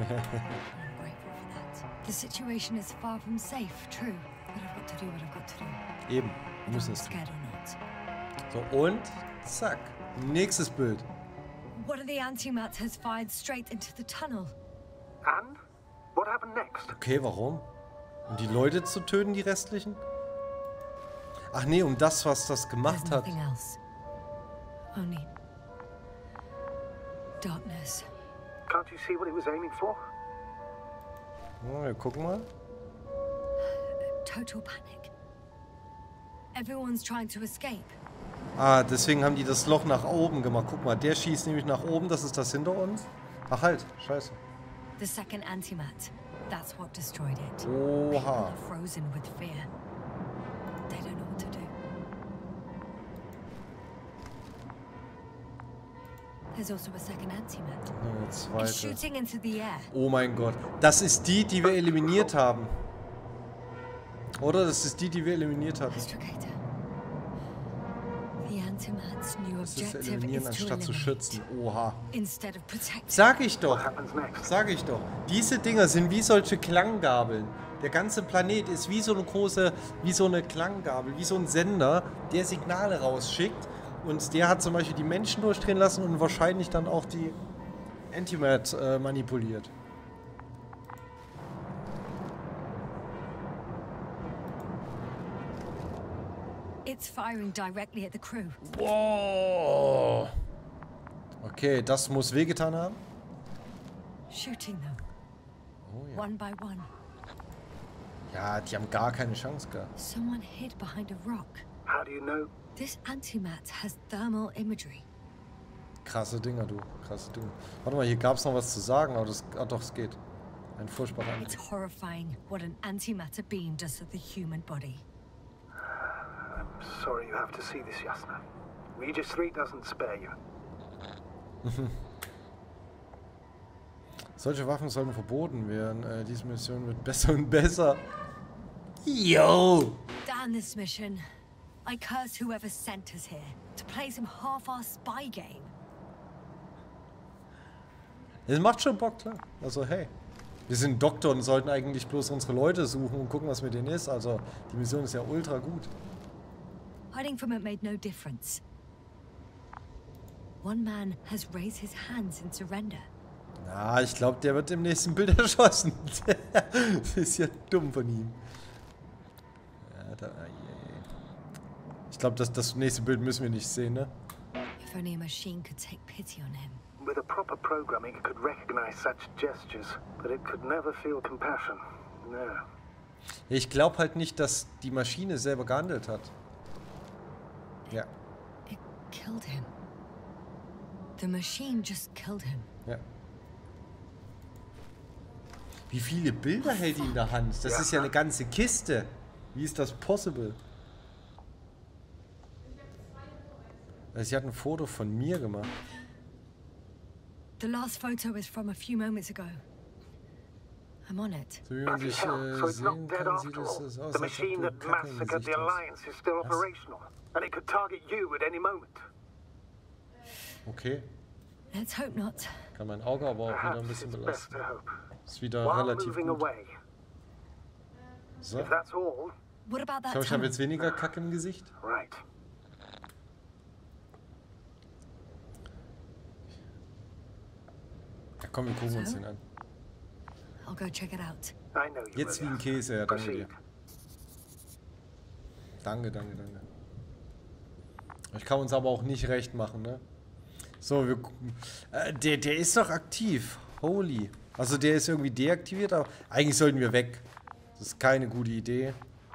Eben. Wir müssen es tun. So, und zack. Nächstes Bild. One of the Antimats has fired straight into the tunnel. And what happened next? Okay, warum? Um die Leute zu töten, die restlichen? Ach nee, um das, was das gemacht hat. Only darkness. Can't you see what it was aiming for? Oh, wir gucken mal. Total panic. Everyone's trying to escape. Ah, deswegen haben die das Loch nach oben gemacht. Guck mal, der schießt nämlich nach oben, das ist das hinter uns. Ach halt, scheiße. The second Antimat. That's what destroyed it. Oha. People are frozen with fear. They don't know what to do. There's also a second Antimat. Eine zweite. It's shooting into the air. Oh mein Gott. Das ist die, die wir eliminiert haben. Oder? Das ist die, die wir eliminiert haben. Das ist eliminieren, anstatt zu schützen. Oha. Sag ich doch. Sag ich doch. Diese Dinger sind wie solche Klanggabeln. Der ganze Planet ist wie so eine große, wie so eine Klanggabel, wie so ein Sender, der Signale rausschickt. Und der hat zum Beispiel die Menschen durchdrehen lassen und wahrscheinlich dann auch die Antimat äh, manipuliert. It's firing directly at the crew. Wow. Okay, das muss wehgetan haben. Shooting them. Oh, ja. One by one. Ja, die haben gar keine Chance gehabt. Someone hid behind a rock. How do you know? This Antimat has thermal imagery. Krasse Dinger, du. Krasse Dinger. Warte mal, hier gab es noch was zu sagen, aber das... Ah, doch, es geht. Ein furchtbarer Anblick. It's horrifying what an antimatter beam does to the human body. I'm sorry you have to see this, Yasna. Regis three doesn't spare you. Solche Waffen sollten verboten werden. Äh, diese Mission wird besser und besser. Yo! Damn this mission. I curse whoever sent us here to play some half-assed spy game. Es macht schon Bock, klar. Also hey, wir sind Doktor und sollten eigentlich bloß unsere Leute suchen und gucken, was mit denen ist. Also die Mission ist ja ultra gut. Hiding from it made no difference. One man has raised his hands in surrender. Na, ich glaube, der wird im nächsten Bild erschossen. Das ist ja dumm von ihm. Ja, da, ich glaube, das, das nächste Bild müssen wir nicht sehen, ne? If only a machine could take pity on him. With a proper programming, it could recognize such gestures, but it could never feel compassion. No. Ich glaube halt nicht, dass die Maschine selber gehandelt hat. Ja. It killed him. The machine just killed him. Ja. Wie viele Bilder hält die in der Hand? Das ist ja eine ganze Kiste. Wie ist das possible? Sie hat ein Foto von mir gemacht. The last photo is from a few moments ago. I'm on it. So wie man sich äh, sehen kann, sieht es das aus, The machine that massacred the Alliance is still operational, and it could target you at any moment. Okay. Let's hope not. Kann mein Auge aber auch wieder ein bisschen belasten. Ist wieder While relativ moving gut. away. So. If that's all, What about Ich that glaube, ich habe tunnel? jetzt weniger Kacke im Gesicht. right. Ja, komm, wir gucken uns den an. I'll go check it out. I know you Jetzt wie will. ein Käse, ja, danke dir. Proceed. Danke, danke, danke. Ich kann uns aber auch nicht recht machen, ne? So, wir gucken. Äh, der, der ist doch aktiv. Holy. Also der ist irgendwie deaktiviert, aber eigentlich sollten wir weg. Das ist keine gute Idee.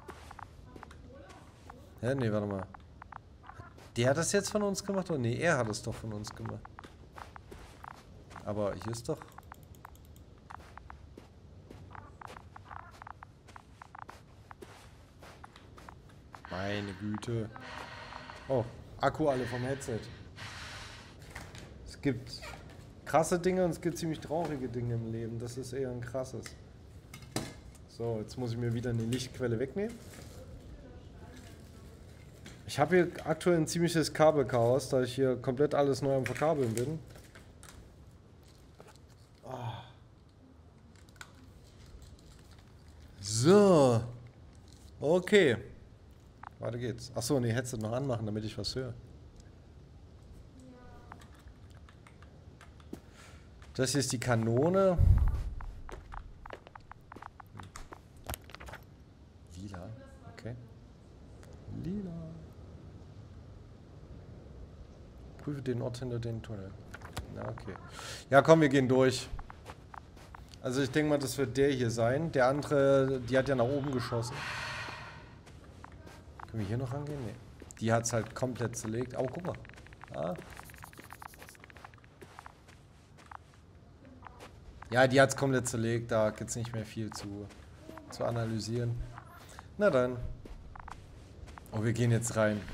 Ja, nee, warte mal. Der hat das jetzt von uns gemacht? Oder nee, er hat es doch von uns gemacht. Aber hier ist doch... Meine Güte. Oh, Akku alle vom Headset. Es gibt krasse Dinge und es gibt ziemlich traurige Dinge im Leben. Das ist eher ein krasses. So, jetzt muss ich mir wieder eine Lichtquelle wegnehmen. Ich habe hier aktuell ein ziemliches Kabelchaos, da ich hier komplett alles neu am Verkabeln bin. Oh. So. Okay. Weiter geht's. Achso, nee, Headset noch anmachen, damit ich was höre. Das hier ist die Kanone. Lila. Okay. Lila. Prüfe den Ort hinter den Tunnel. Na, okay. Ja, komm, wir gehen durch. Also ich denke mal, das wird der hier sein. Der andere, die hat ja nach oben geschossen. Können wir hier noch rangehen? Nee. Die hat es halt komplett zerlegt. Oh, guck mal. Ah. Ja, die hat es komplett zerlegt. Da gibt es nicht mehr viel zu, zu analysieren. Na dann. Oh, wir gehen jetzt rein.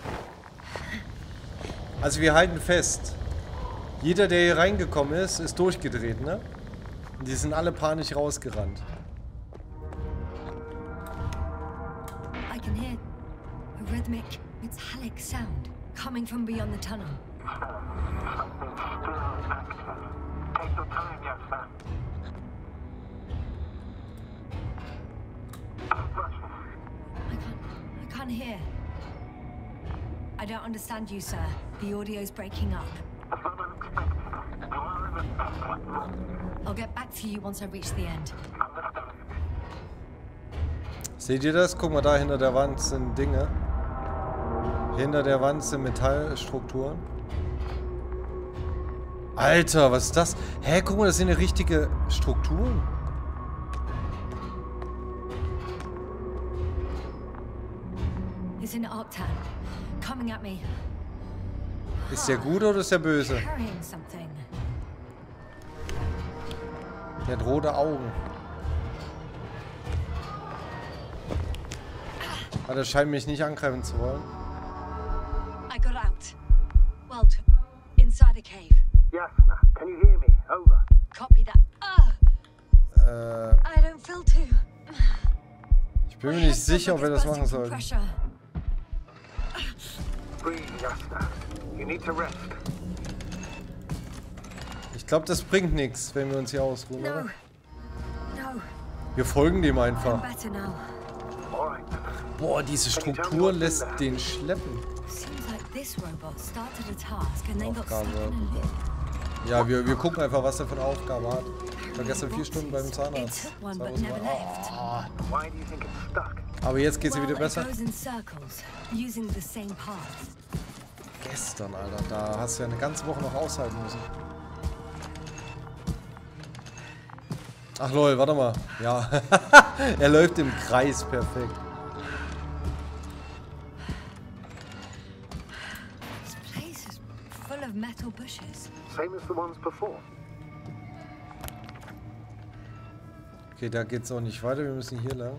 Also wir halten fest. Jeder, der hier reingekommen ist, ist durchgedreht, ne? Und die sind alle panisch rausgerannt. I can hear a rhythmic, metallic sound coming from beyond the tunnel. Take your time, young man. I can't, I can't hear. I don't understand you, sir. The audio's breaking up. I'll get back to you once I reach the end. Seht ihr das? Guck mal, da hinter der Wand sind Dinge. Hinter der Wand sind Metallstrukturen. Alter, was ist das? Hä, guck mal, das sind ja richtige Strukturen. It's an Arctan. Coming at me. Ist der gut oder ist der böse? Carrying something. Der hat rote Augen. Aber der scheint mich nicht angreifen zu wollen. I got out. Well, inside a cave. Jasna, can you hear me? Over. Copy that. Ah! Äh, I don't feel too. ich bin mir nicht sicher, ob wir das machen sollen. Breathe, Jasna. You need to rest. Ich glaube, das bringt nichts, wenn wir uns hier ausruhen, No. oder? No. Wir folgen dem I'm einfach. better now. All right. Boah, diese Struktur lässt den schleppen. Seems like this robot started a task and then got stuck Aufgabe. in a loop. Ja, wir, wir gucken einfach, was er für eine Aufgabe hat. Ich war gestern vier Stunden beim It Zahnarzt. took one Sagen but wir's never mal. left. Why do you think it's stuck? Aber jetzt geht's ihr Well, wieder besser. it goes in circles, using the same path. Gestern, Alter, da hast du ja eine ganze Woche noch aushalten müssen. Ach lol, warte mal. Ja, er läuft im Kreis, perfekt. This place is full of metal bushes. Same as the ones before. Okay, da geht's auch nicht weiter, wir müssen hier lang.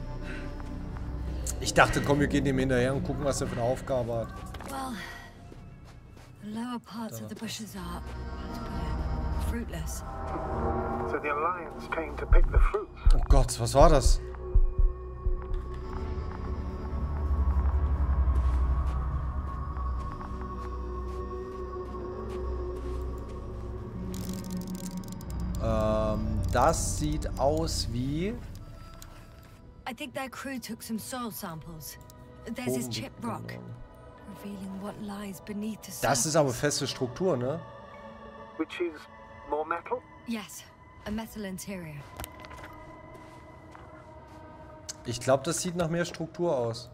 Ich dachte, komm, wir gehen dem hinterher und gucken, was er für eine Aufgabe hat. Well, the lower parts of the bushes are, how to put it, fruitless. So the Alliance came to pick the fruit. Oh Gott, was war das? Ähm, das sieht aus wie... I think their crew took some soil samples. There's this chipped rock, revealing what lies beneath the surface. Das ist aber feste Struktur, ne? Which is more metal? Yes, a metal interior. Ich glaube, das sieht nach mehr Struktur aus.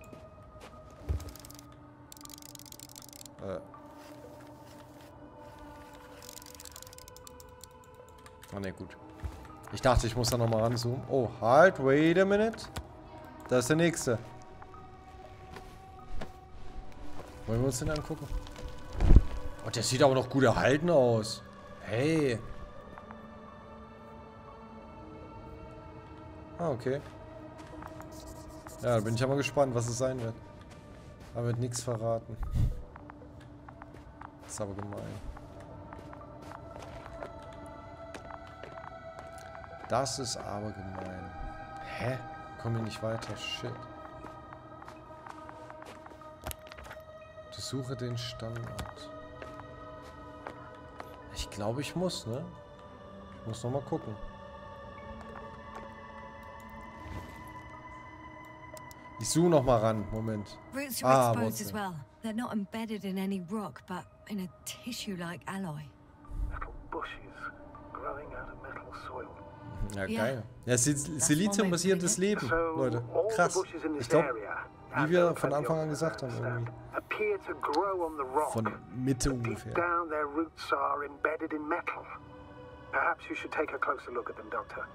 Äh. Oh ne, gut. Ich dachte, ich muss da nochmal ranzoomen. Oh, halt, wait a minute. Da ist der nächste. Wollen wir uns den angucken? Oh, der sieht aber noch gut erhalten aus. Hey. Ah, okay. Ja, da bin ich ja mal gespannt, was es sein wird. Aber wird nichts verraten. Das ist aber gemein. Das ist aber gemein. Hä? Kommen wir nicht weiter? Shit. Suche den Standort. Ich glaube, ich muss, ne? Ich muss noch mal gucken. Ich suche noch mal ran. Moment. Roots are Ah, exposed as Wurzeln. well. They're not embedded in any rock, but in a tissue-like alloy. Metal bushes growing out of metal soil. Ja, Ja. geil. Ja, Sil Silizium-basiertes Leben, So Leute. all the Krass. bushes in Ich this glaube, area, wie wir von Anfang an gesagt haben, understand, irgendwie. appear to grow on the rock. Von Mitte Deep ungefähr. down, their roots are embedded in metal. Perhaps you should take a closer look at them, Doctor.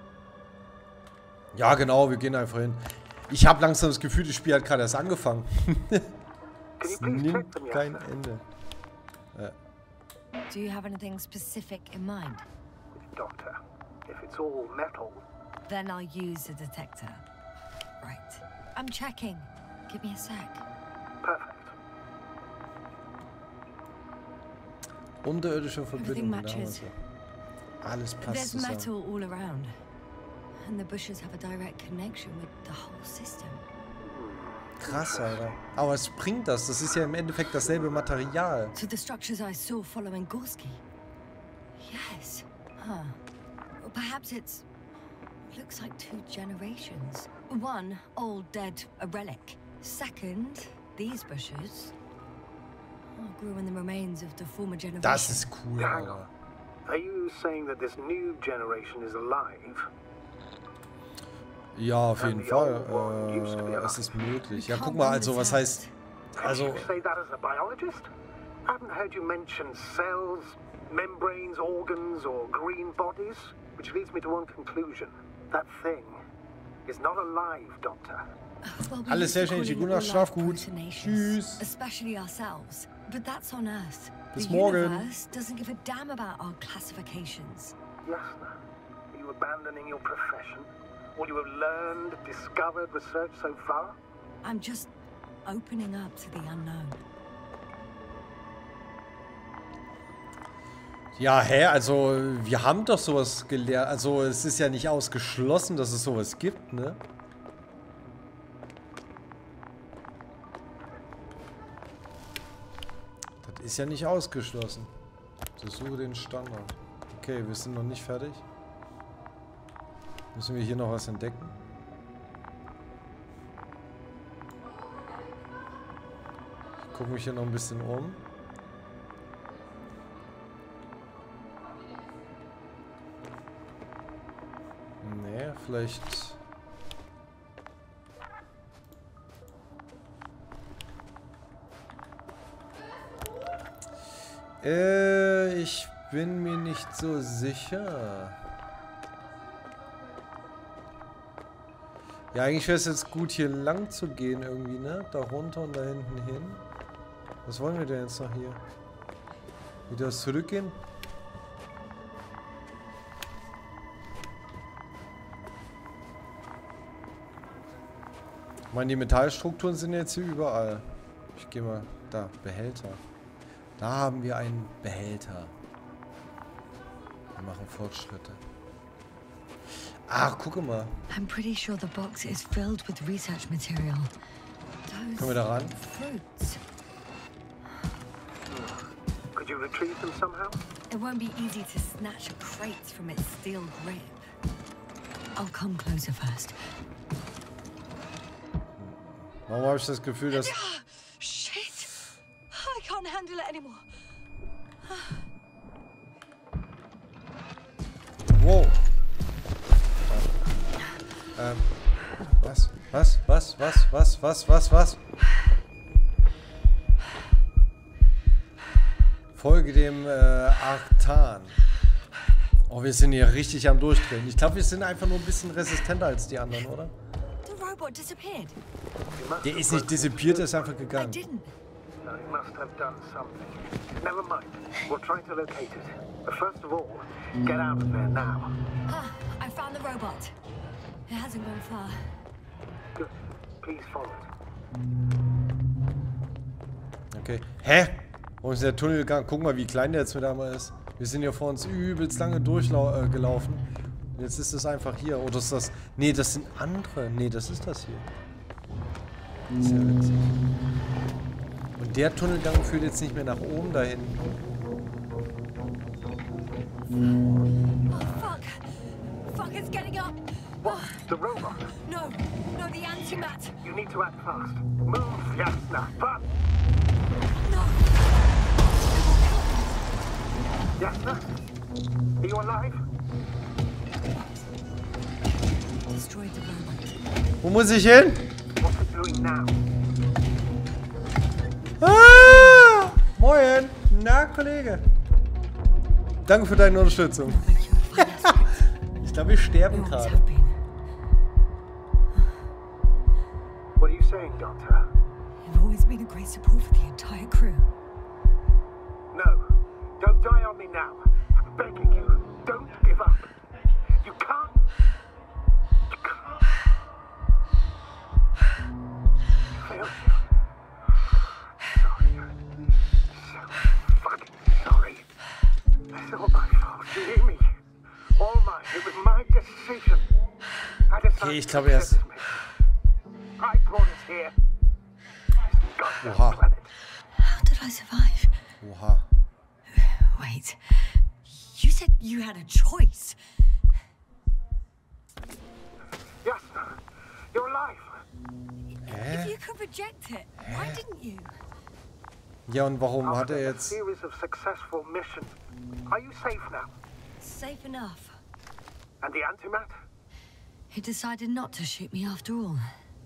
Ja, genau, wir gehen einfach hin. Ich habe langsam das Gefühl, das Spiel hat gerade erst angefangen. Can you Es please check nimmt them, kein Jasna? Ende. Do you have anything specific in mind? Doctor, if it's all metal, Then I'll use a detector. Right. I'm checking. Give me a sec. perfect. Unterirdische Verbindungen, da haben wir matches. sie. Alles passt There's zusammen. metal all around. And the bushes have a direct connection with the whole system. Krass, Alter. Aber was bringt das? Das ist ja im Endeffekt dasselbe Material. To the structures I saw following Gorski. Yes. Huh. Well, perhaps it's... looks like two generations. One, old, dead, a relic. Second, these bushes oh, grew in the remains of the former generation. Das ist cool, Hang Alter. on. Are you saying that this new generation is alive? Ja, auf jeden Fall. Äh, es ist möglich. Ja, guck mal, also, was heißt... Also, Did you say that as a biologist? I haven't heard you mention cells, membranes, organs, or green bodies, which leads me to one conclusion. That thing is not alive, Doctor. Well, we Alles used to sehr schön, call die it Guna, all schlaf life gut. proteinaceous, Tschüss. Especially ourselves. But that's on Earth. Bis the morgen. universe doesn't give a damn about our classifications. Jasna, you abandoning your profession? All you have learned, discovered, researched so far? I'm just opening up to the unknown. Ja, hä? Also, wir haben doch sowas gelernt. Also, es ist ja nicht ausgeschlossen, dass es sowas gibt, ne? Das ist ja nicht ausgeschlossen. Suche den Standard. Okay, wir sind noch nicht fertig. Müssen wir hier noch was entdecken? Ich gucke mich hier noch ein bisschen um. Nee, vielleicht... Äh, ich bin mir nicht so sicher. Ja, eigentlich wäre es jetzt gut, hier lang zu gehen irgendwie, ne? Da runter und da hinten hin. Was wollen wir denn jetzt noch hier? Wieder zurückgehen? Ich meine, die Metallstrukturen sind jetzt hier überall. Ich gehe mal da, Behälter. Da haben wir einen Behälter. Wir machen Fortschritte. Ach, guck mal. I'm pretty sure the box is filled with research material. Those Kommen wir da ran? fruits. Could you retrieve them somehow? It won't be easy to snatch a crate from its steel grip. I'll come closer first. Warum habe ich das Gefühl, dass... Shit! I can't handle it anymore. Wow. Ähm. Was? Was? Was? Was? Was? Was? Was? Was? Folge dem äh, Arctan. Oh, wir sind hier richtig am Durchdrehen. Ich glaube, wir sind einfach nur ein bisschen resistenter als die anderen, oder? The robot disappeared. Der ist nicht dissipiert, der ist einfach I gegangen. didn't. No, he must have done something. Never mind. We'll try to locate it. But first of all, get out of there now. Ah, I found the robot. It hasn't gone far. Good. Please follow it. Okay. Hä? Wo ist der Tunnel gegangen? Guck mal, wie klein der jetzt mit einmal ist. Wir sind hier vor uns übelst lange durchgelaufen. Äh, jetzt ist es einfach hier. Oder ist das... Nee, das sind andere. Nee, das ist das hier. Das ist ja witzig. Und der Tunnelgang führt jetzt nicht mehr nach oben dahin. Oh, fuck. Fuck, it's getting up. What? The robot? No, no, the antimat. You need to act fast. Move, Yasna. But... No. Yasna? Are you alive? Destroyed the robot. Wo muss ich hin? What's it doing now? Ah! Moin! Na, Kollege. Danke für deine Unterstützung. Ich glaube, wir sterben gerade. What are you saying, Doctor? You've always been a great support for the entire crew. No. Don't die on me now. I'm begging you. Don't give up. You can't. You can't. Failure. Sorry. So fucking sorry. It's all my fault. You hear me? All mine. It was my decision. I decided Okay, ich to glaube, er ist... accept this. I brought us here. This Oha. goddamn planet. How did I survive? Oha. Wait. You said you had a choice. Yasna, you're alive. If you could reject it, why didn't you? Ja, und warum hat After er a jetzt... series of successful missions, are you safe now? Safe enough. And the antimat? He decided not to shoot me after all.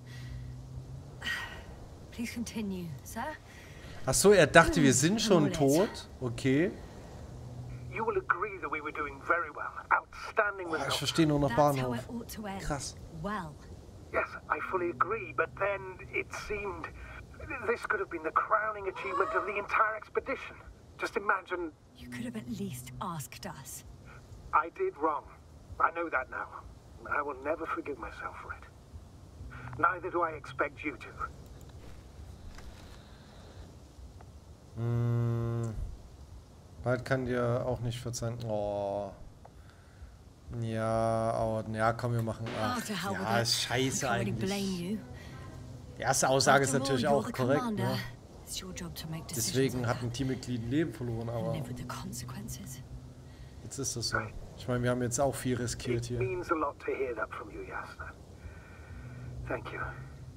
Please continue, sir. Ach so, er dachte, wir sind schon tot. Okay. You will agree that we were doing very well. Outstanding Oh, ich results. verstehe nur noch That's how Bahnhof. it ought to end. Krass. Well. Yes, I fully agree, but then it seemed this could have been the crowning achievement of the entire expedition. Just imagine You could have at least asked us. I did wrong. I know that now. I will never forgive myself for it. Neither do I expect you to. Hm. Bald kann dir auch nicht verzeihen. Oh. Ja, aber, ja, komm, wir machen. Ach, ja, ist scheiße eigentlich. Die erste Aussage ist natürlich auch korrekt, ne? Deswegen hat ein Teammitglied ein Leben verloren, aber jetzt ist das so. Ich meine, wir haben jetzt auch viel riskiert hier. Thank you.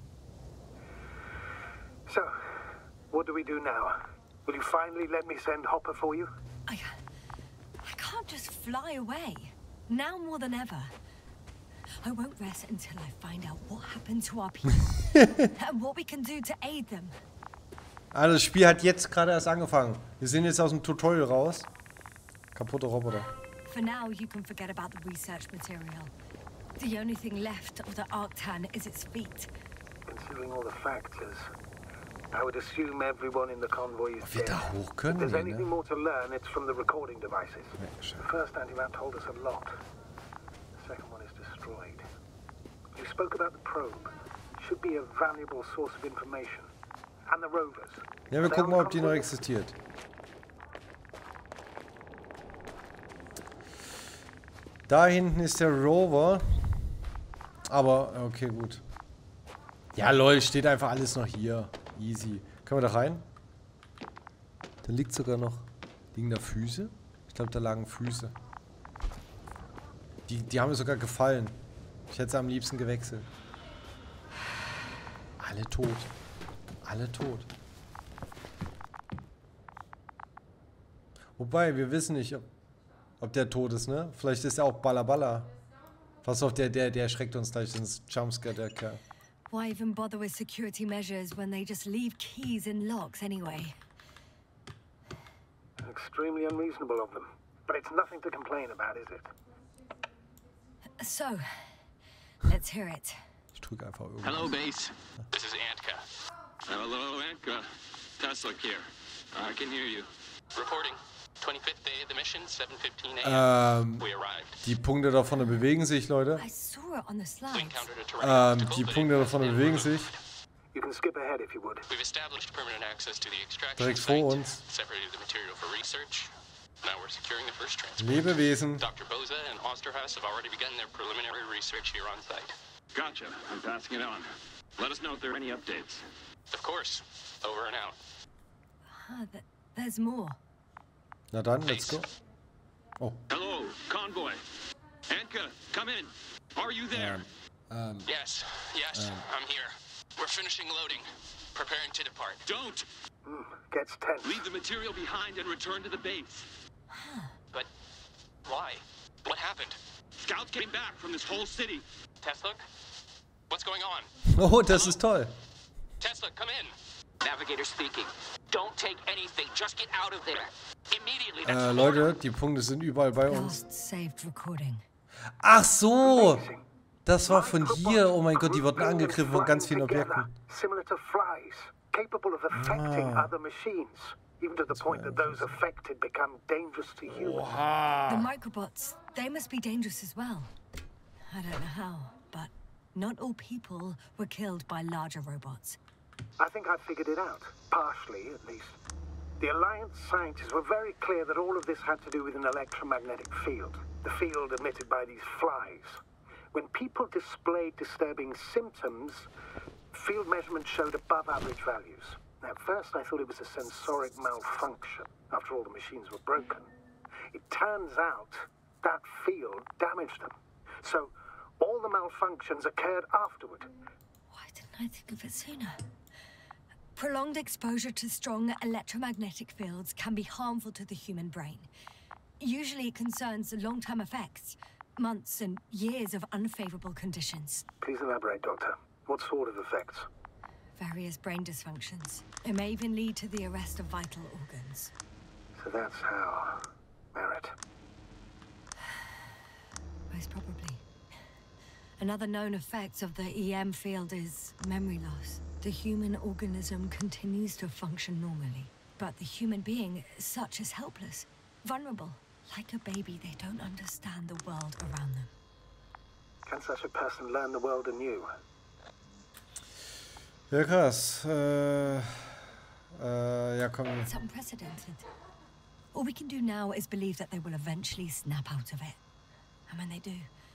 So, what do we do now? Will you finally let me send Hopper for you? I, I can't just fly away. Now more than ever. I won't rest until I find out what happened to our people and what we can do to aid them. Also das Spiel hat jetzt gerade erst angefangen. Wir sind jetzt aus dem Tutorial raus. Kaputte Roboter. For now, you can forget about the research material. The only thing left of the Arctan is its feet. Considering all the factors, I would assume everyone in the convoy is dead. If there's anything more to learn, it's from the recording devices. The first anti-map told us a lot. The second one is destroyed. You spoke about the probe. Should be a valuable source of information. And the rovers. Ja, wir gucken mal, ob die noch existiert. Da hinten ist der Rover. Aber, okay, gut. Ja, lol, steht einfach alles noch hier. Easy. Können wir da rein? Da liegt sogar noch... Liegen da Füße? Ich glaube, da lagen Füße. Die, die haben mir sogar gefallen. Ich hätte sie am liebsten gewechselt. Alle tot. Alle tot. Wobei, wir wissen nicht, ob, ob der tot ist, ne? Vielleicht ist er auch Balla Balla. Pass auf, der, der, der schreckt uns gleich ins Jumpscare, der Kerl. Why even bother with security measures when they just leave keys in locks anyway? Extremely unreasonable of them. But it's nothing to complain about, is it? So, let's hear it. Ich drücke einfach irgendwo. Hello, base. This is Antka. Hello, Antka. Tesla here. I can hear you. Reporting. twenty-fifth day of the mission, seven fifteen a m Ähm, We arrived. die Punkte da vorne bewegen sich, Leute. I saw it on the slides. Ähm, die Punkte da vorne bewegen sich. You can skip ahead if you would. We've established permanent access to the extraction Direkt site, vor uns. separated the material for research. Now we're securing the first transport. Lebewesen. Doctor Boza and Osterhaus have already begun their preliminary research here on site. Gotcha. I'm passing it on. Let us know if there are any updates. Of course. Over and out. Ah, th there's more. Na dann, let's go. Oh. Hello, convoy. Antka, come in. Are you there? Um, um, yes, yes, um, I'm here. We're finishing loading. Preparing to depart. Don't! Mm, gets tense. Leave the material behind and return to the base. But why? What happened? Scouts came back from this whole city. Tesla? What's going on? Oh, das ist toll. Tesla, come in. Navigator speaking. Don't take anything. Just get out of there. Immediately. Äh, Leute, die Punkte sind überall bei uns. Last saved recording. Ach so! Das war von hier. Oh mein Gott, die wurden angegriffen von ganz vielen Objekten. Similar to flies, capable of affecting other machines, even to the point that those affected become dangerous to humans. The microbots, they must be dangerous as well. I don't know how, but not all people were killed by larger robots. I think I figured it out, partially at least. The Alliance scientists were very clear that all of this had to do with an electromagnetic field, the field emitted by these flies. When people displayed disturbing symptoms, field measurements showed above average values. At first I thought it was a sensoric malfunction, after all the machines were broken. It turns out that field damaged them. So all the malfunctions occurred afterward. Why didn't I think of it sooner? Prolonged exposure to strong electromagnetic fields can be harmful to the human brain. Usually it concerns long-term effects, months and years of unfavorable conditions. Please elaborate, Doctor. What sort of effects? Various brain dysfunctions. It may even lead to the arrest of vital organs. So that's how... Merit. Most probably. Another known effect of the E M field is memory loss. The human organism continues to function normally, but the human being as such is helpless, vulnerable, Like a baby, they don't understand the world around them. Can such a person learn the world anew? Ja, krass. Äh, äh, ja, komm. It's unprecedented. All we can do now is believe that they will eventually snap out of it. And when they do,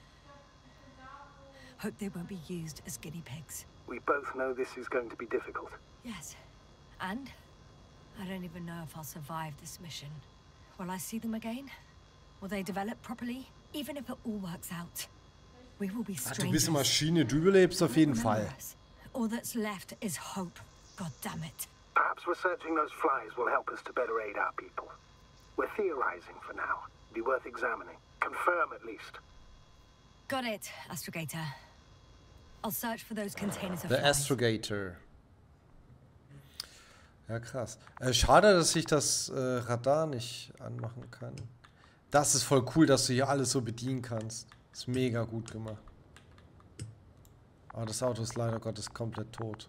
hope they won't be used as guinea pigs. We both know this is going to be difficult. Yes. And I don't even know if I'll survive this mission. Will I see them again? Will they develop properly? Even if it all works out, we will be strangers. Ach, du bist eine Maschine, du überlebst auf jeden Fall. All that's left is hope. God damn it. Perhaps researching those flies will help us to better aid our people. We're theorizing for now. Be worth examining. Confirm at least. Got it, Astrogator. I'll search for those containers of The flies. Astrogator. Ja, krass. Äh, schade, dass ich das äh, Radar nicht anmachen kann. Das ist voll cool, dass du hier alles so bedienen kannst. Ist mega gut gemacht. Aber das Auto ist leider Gottes komplett tot.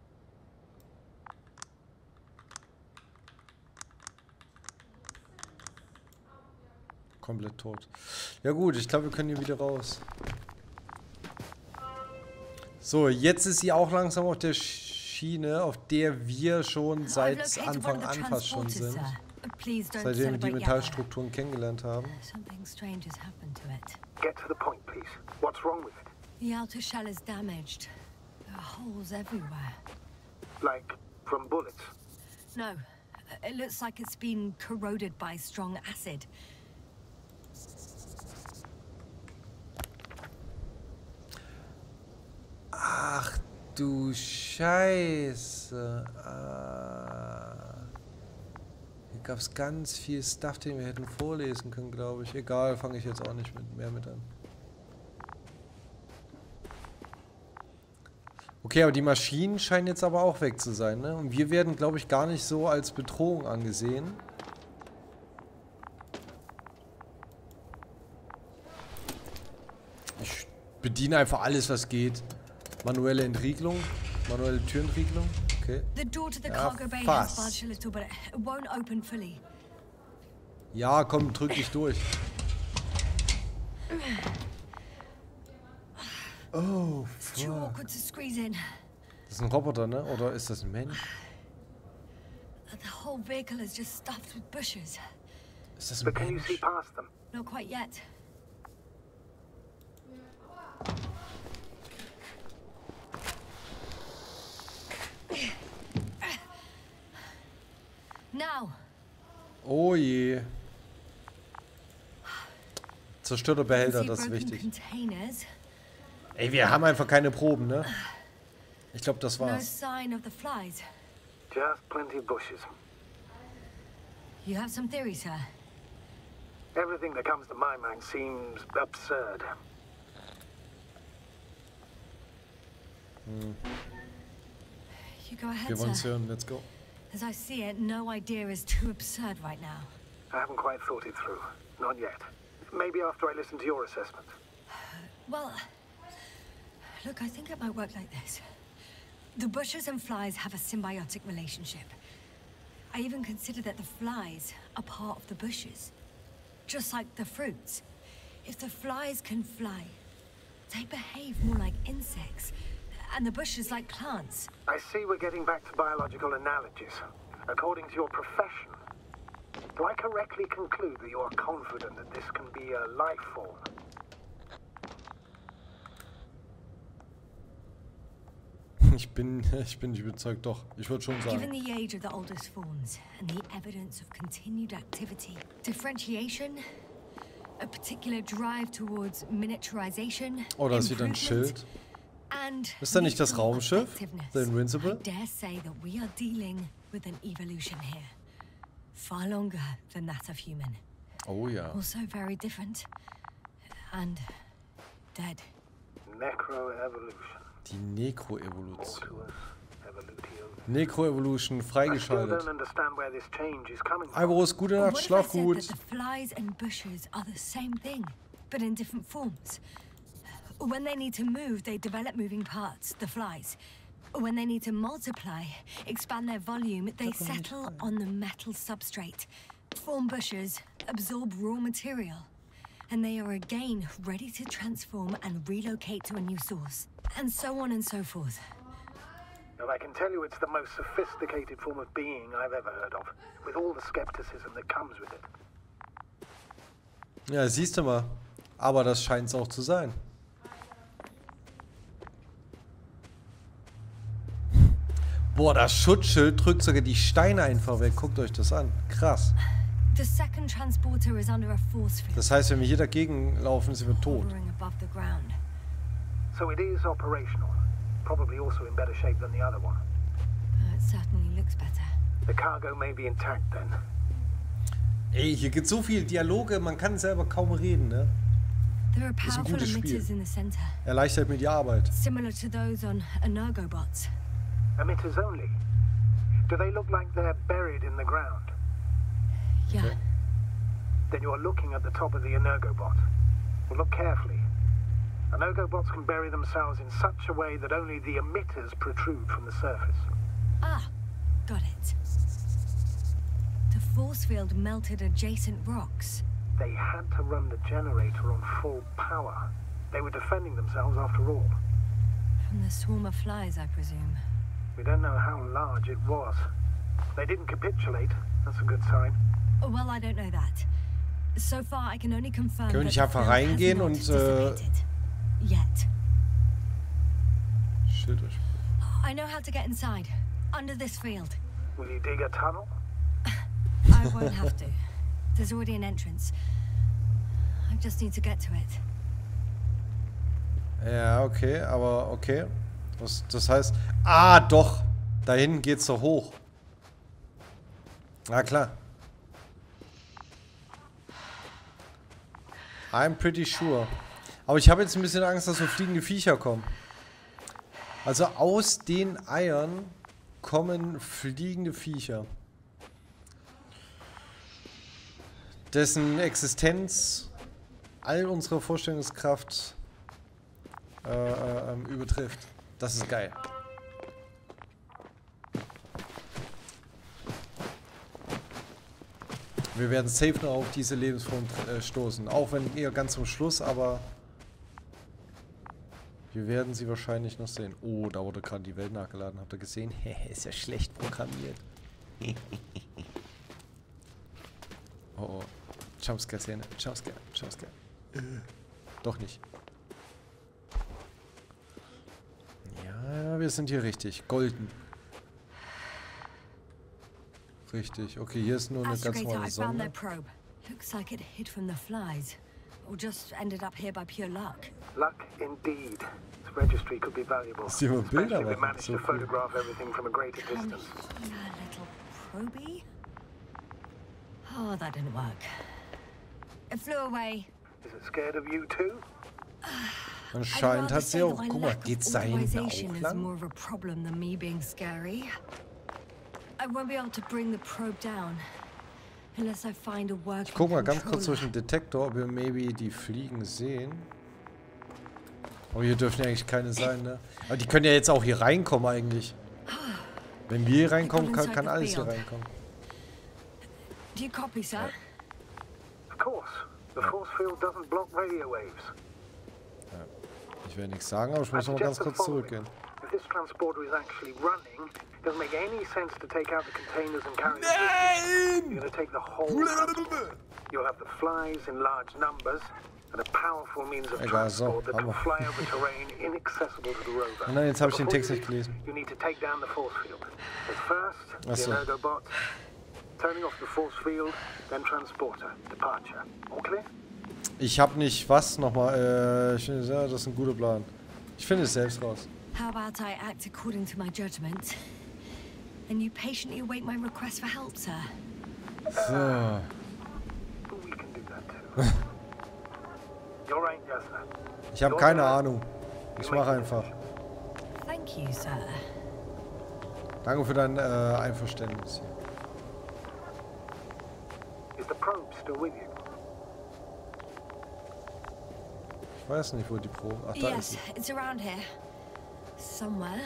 Komplett tot. Ja gut, ich glaube, wir können hier wieder raus. So, jetzt ist sie auch langsam auf der Schiene, auf der wir schon seit Anfang an fast schon sind. Seitdem wir die Metallstrukturen kennengelernt haben. Get to the point, please. What's wrong with it? The outer shell is damaged. There are holes everywhere. Like from bullets? No, it looks like it's been corroded by strong acid. Ach du Scheiße. Ah. Hier gab es ganz viel Stuff, den wir hätten vorlesen können, glaube ich. Egal, fange ich jetzt auch nicht mit, mehr mit an. Okay, aber die Maschinen scheinen jetzt aber auch weg zu sein, ne? Und wir werden, glaube ich, gar nicht so als Bedrohung angesehen. Ich bediene einfach alles, was geht. Manuelle Entriegelung, manuelle Türentriegelung. Okay. Ja, fast. Ja, komm, drück dich durch. Oh, fuck. Das ist ein Roboter, ne? Oder ist das ein Mensch? The whole vehicle is just stuffed with bushes. Ist das ein But can you Mensch? see past them? Not quite yet. Now. Oh je. Zerstörter Behälter, das ist wichtig. Ey, wir haben einfach keine Proben, ne? Ich glaube, das war's. No sign of the flies. Just plenty of bushes. You have some theories, sir? Everything that comes to my mind seems absurd. Hm. You go ahead, Wir wollen es sir. hören, let's go. As I see it, no idea is too absurd right now. I haven't quite thought it through. Not yet. Maybe after I listen to your assessment. Well, look, I think it might work like this. The bushes and flies have a symbiotic relationship. I even consider that the flies are part of the bushes. Just like the fruits. If the flies can fly, they behave more like insects. And the bushes like plants. I see we're getting back to biological analogies. According to your profession, do I correctly conclude that you are confident that this can be a life form? Ich bin, ich bin nicht überzeugt, doch. Ich würde schon sagen. Given the age of the oldest forms and the evidence of continued activity, differentiation, a particular drive towards miniaturization, Oh, da ist wieder ein Schild. Ist da nicht das Raumschiff? The Invincible? I dare say that we are dealing with an evolution here. Far longer than that of human. Oh ja. Also very different. And dead. Necroevolution. Die Necroevolution. Evolutio. Necroevolution I still freigeschaltet. don't understand where this change is coming from. Alvarez, gute Nacht, What if I schlaf said gut. that the flies and bushes are the same thing, but in different forms? When they need to move, they develop moving parts, the flies. When they need to multiply, expand their volume, they settle on the metal substrate, Form bushes, absorb raw material, and they are again ready to transform and relocate to a new source, and so on and so forth. And I can tell you it's the most sophisticated form of being I've ever heard of, with all the skepticism that comes with it. Ja, siehst du mal. Aber das scheint es auch zu sein. Boah, das Schutzschild drückt sogar die Steine einfach weg. Guckt euch das an. Krass. The second transporter is under a force field. Das heißt, wenn wir hier dagegen laufen, sind wir tot. Hovering above the ground. So it is operational. Probably also in better shape than the other one. Uh, it certainly looks better. The cargo may be intact then. Ey, hier gibt so viel Dialoge, man kann selber kaum reden, ne? There are Ist ein powerful gutes Spiel. emitters in the center, Erleichtert mir die Arbeit. similar to those on Energobots. Emitters only? Do they look like they're buried in the ground? Yeah. Okay. Then you're looking at the top of the Energobot. Well, look carefully. Energobots can bury themselves in such a way that only the emitters protrude from the surface. Ah, got it. The force field melted adjacent rocks. They had to run the generator on full power. They were defending themselves after all. From the swarm of flies, I presume. We don't know how large it was. They didn't capitulate. That's a good sign. Oh, well, I don't know that. So far, I can only confirm Können wir that nicht the einfach field has reingehen not und, äh, dissipated. Yet. Schild euch. I know how to get inside. Under this field. Will you dig a tunnel? I won't have to. There's already an entrance. I just need to get to it. Ja, okay, aber okay. Das, das heißt... Ah, doch! Da hinten geht's doch hoch. Na klar. I'm pretty sure. Aber ich habe jetzt ein bisschen Angst, dass so fliegende Viecher kommen. Also aus den Eiern kommen fliegende Viecher. Dessen Existenz all unsere Vorstellungskraft äh, äh, übertrifft. Das ist geil. Wir werden safe noch auf diese Lebensform äh, stoßen. Auch wenn eher ganz zum Schluss, aber wir werden sie wahrscheinlich noch sehen. Oh, da wurde gerade die Welt nachgeladen. Habt ihr gesehen? Hehe, ist ja schlecht programmiert. Oh, oh. Jumpscare-Szene. Jumpscare. Jumpscare. Äh. Doch nicht. Ja, wir sind hier richtig. Golden. Richtig. Okay, hier ist nur eine ganz Astrogator, normale I found their Sonde. probe. Looks like it hid from the flies. Or just ended up here by pure luck. Luck indeed. This registry could be valuable. Sieh mal Bilder Especially if we machen. manage So to cool. photograph everything from a greater Come distance. here, little probie. Oh, that didn't work. It flew away. Is it scared of you too? Anscheinend hat sie auch... Guck mal, geht's da hinten auch Authorization is lang? more of a problem than me being scary. I won't be able to bring the probe down unless I find a working Ich guck mal ganz kurz durch controller. den Detektor, ob wir maybe die Fliegen sehen. Oh, hier dürfen ja eigentlich keine sein, ne? Aber die können ja jetzt auch hier reinkommen eigentlich. Wenn wir hier reinkommen, kann, kann alles hier reinkommen. Do you copy, sir? Of course. The force field doesn't block radio waves. Ich will nichts sagen, aber ich I muss noch mal ganz suggest the kurz following. zurückgehen. If this transporter is actually running, it doesn't make any sense to take out the containers and carry them with you. You're going to take the whole transport. You'll have the flies in large numbers and a powerful means of Egal, so, transport that haben can wir. fly over terrain inaccessible to the rover. Nein, jetzt habe ich den Before Text you nicht do, gelesen. You need to take down the force field. But first, Ach the so. Energobot, turning off the force field, then transporter, departure. All clear? Ich habe nicht was nochmal. Äh, ich finde, ja, das ist ein guter Plan. Ich finde es selbst raus. How about I act according to my judgment, and you patiently await my request for help, sir? So. We can do that too. You're right, Jasna. Ich habe keine Ahnung. Ich mache einfach. Thank you, sir. Danke für dein äh, Einverständnis. Is the probe still with you? Ich weiß nicht, wo die Probe... Ach, da ist Yes, sie. it's around here. Somewhere.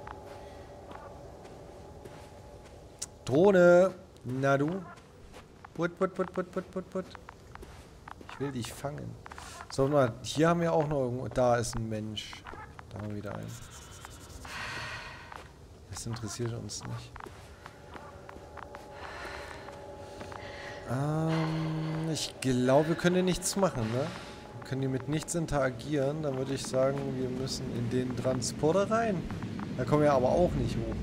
Drohne. Na du. Put, put, put, put, put, put, put. Ich will dich fangen. So, mal, hier haben wir auch noch irgendwo. Da ist ein Mensch. Da haben wir wieder einen. Das interessiert uns nicht. Ähm, ich glaube, wir können hier nichts machen, ne? Wir können hier mit nichts interagieren. Dann würde ich sagen, wir müssen in den Transporter rein. Da kommen wir aber auch nicht hoch.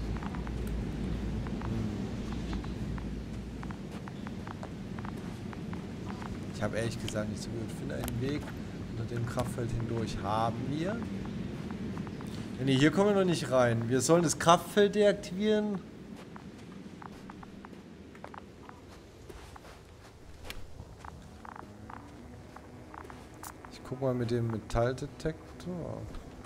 Ich habe ehrlich gesagt nicht so gut. Ich finde einen Weg unter dem Kraftfeld hindurch. Haben wir? Ja, nee, hier kommen wir noch nicht rein. Wir sollen das Kraftfeld deaktivieren. Ich guck mal mit dem Metalldetektor.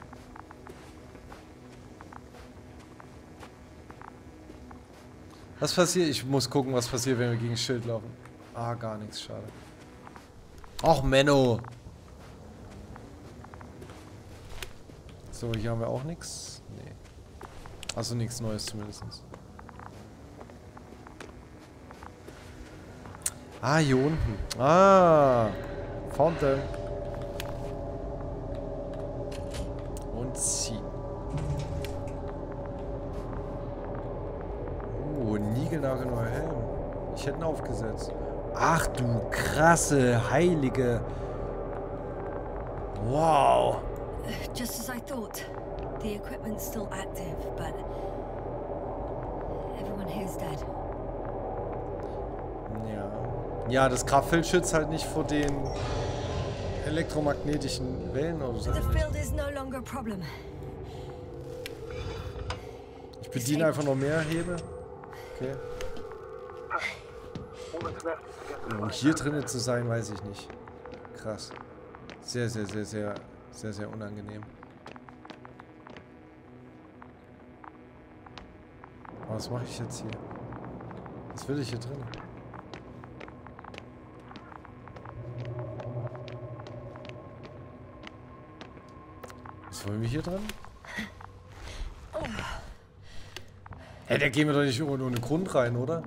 Was passiert? Ich muss gucken, was passiert, wenn wir gegen das Schild laufen. Ah, gar nichts, schade. Ach, Menno! So, hier haben wir auch nichts. Nee. Also nichts Neues zumindest. Ah, hier unten. Ah! Found them. Und ziehen. Oh, niegelnagelneuer Helm. Ich hätte ihn aufgesetzt. Ach du krasse, heilige. Wow. Just as I thought. The equipment's still active, but everyone here's dead. Ja. Ja, das Kraftfeld schützt halt nicht vor den elektromagnetischen Wellen oder so. The field is no longer a problem. Ich bediene einfach noch mehr Hebel. Okay. Um hier drinnen zu sein, weiß ich nicht. Krass. Sehr, sehr, sehr, sehr, sehr, sehr unangenehm. Aber was mache ich jetzt hier? Was will ich hier drin? Was wollen wir hier dran? Hä, hey, da gehen wir doch nicht ohne, ohne Grund rein, oder?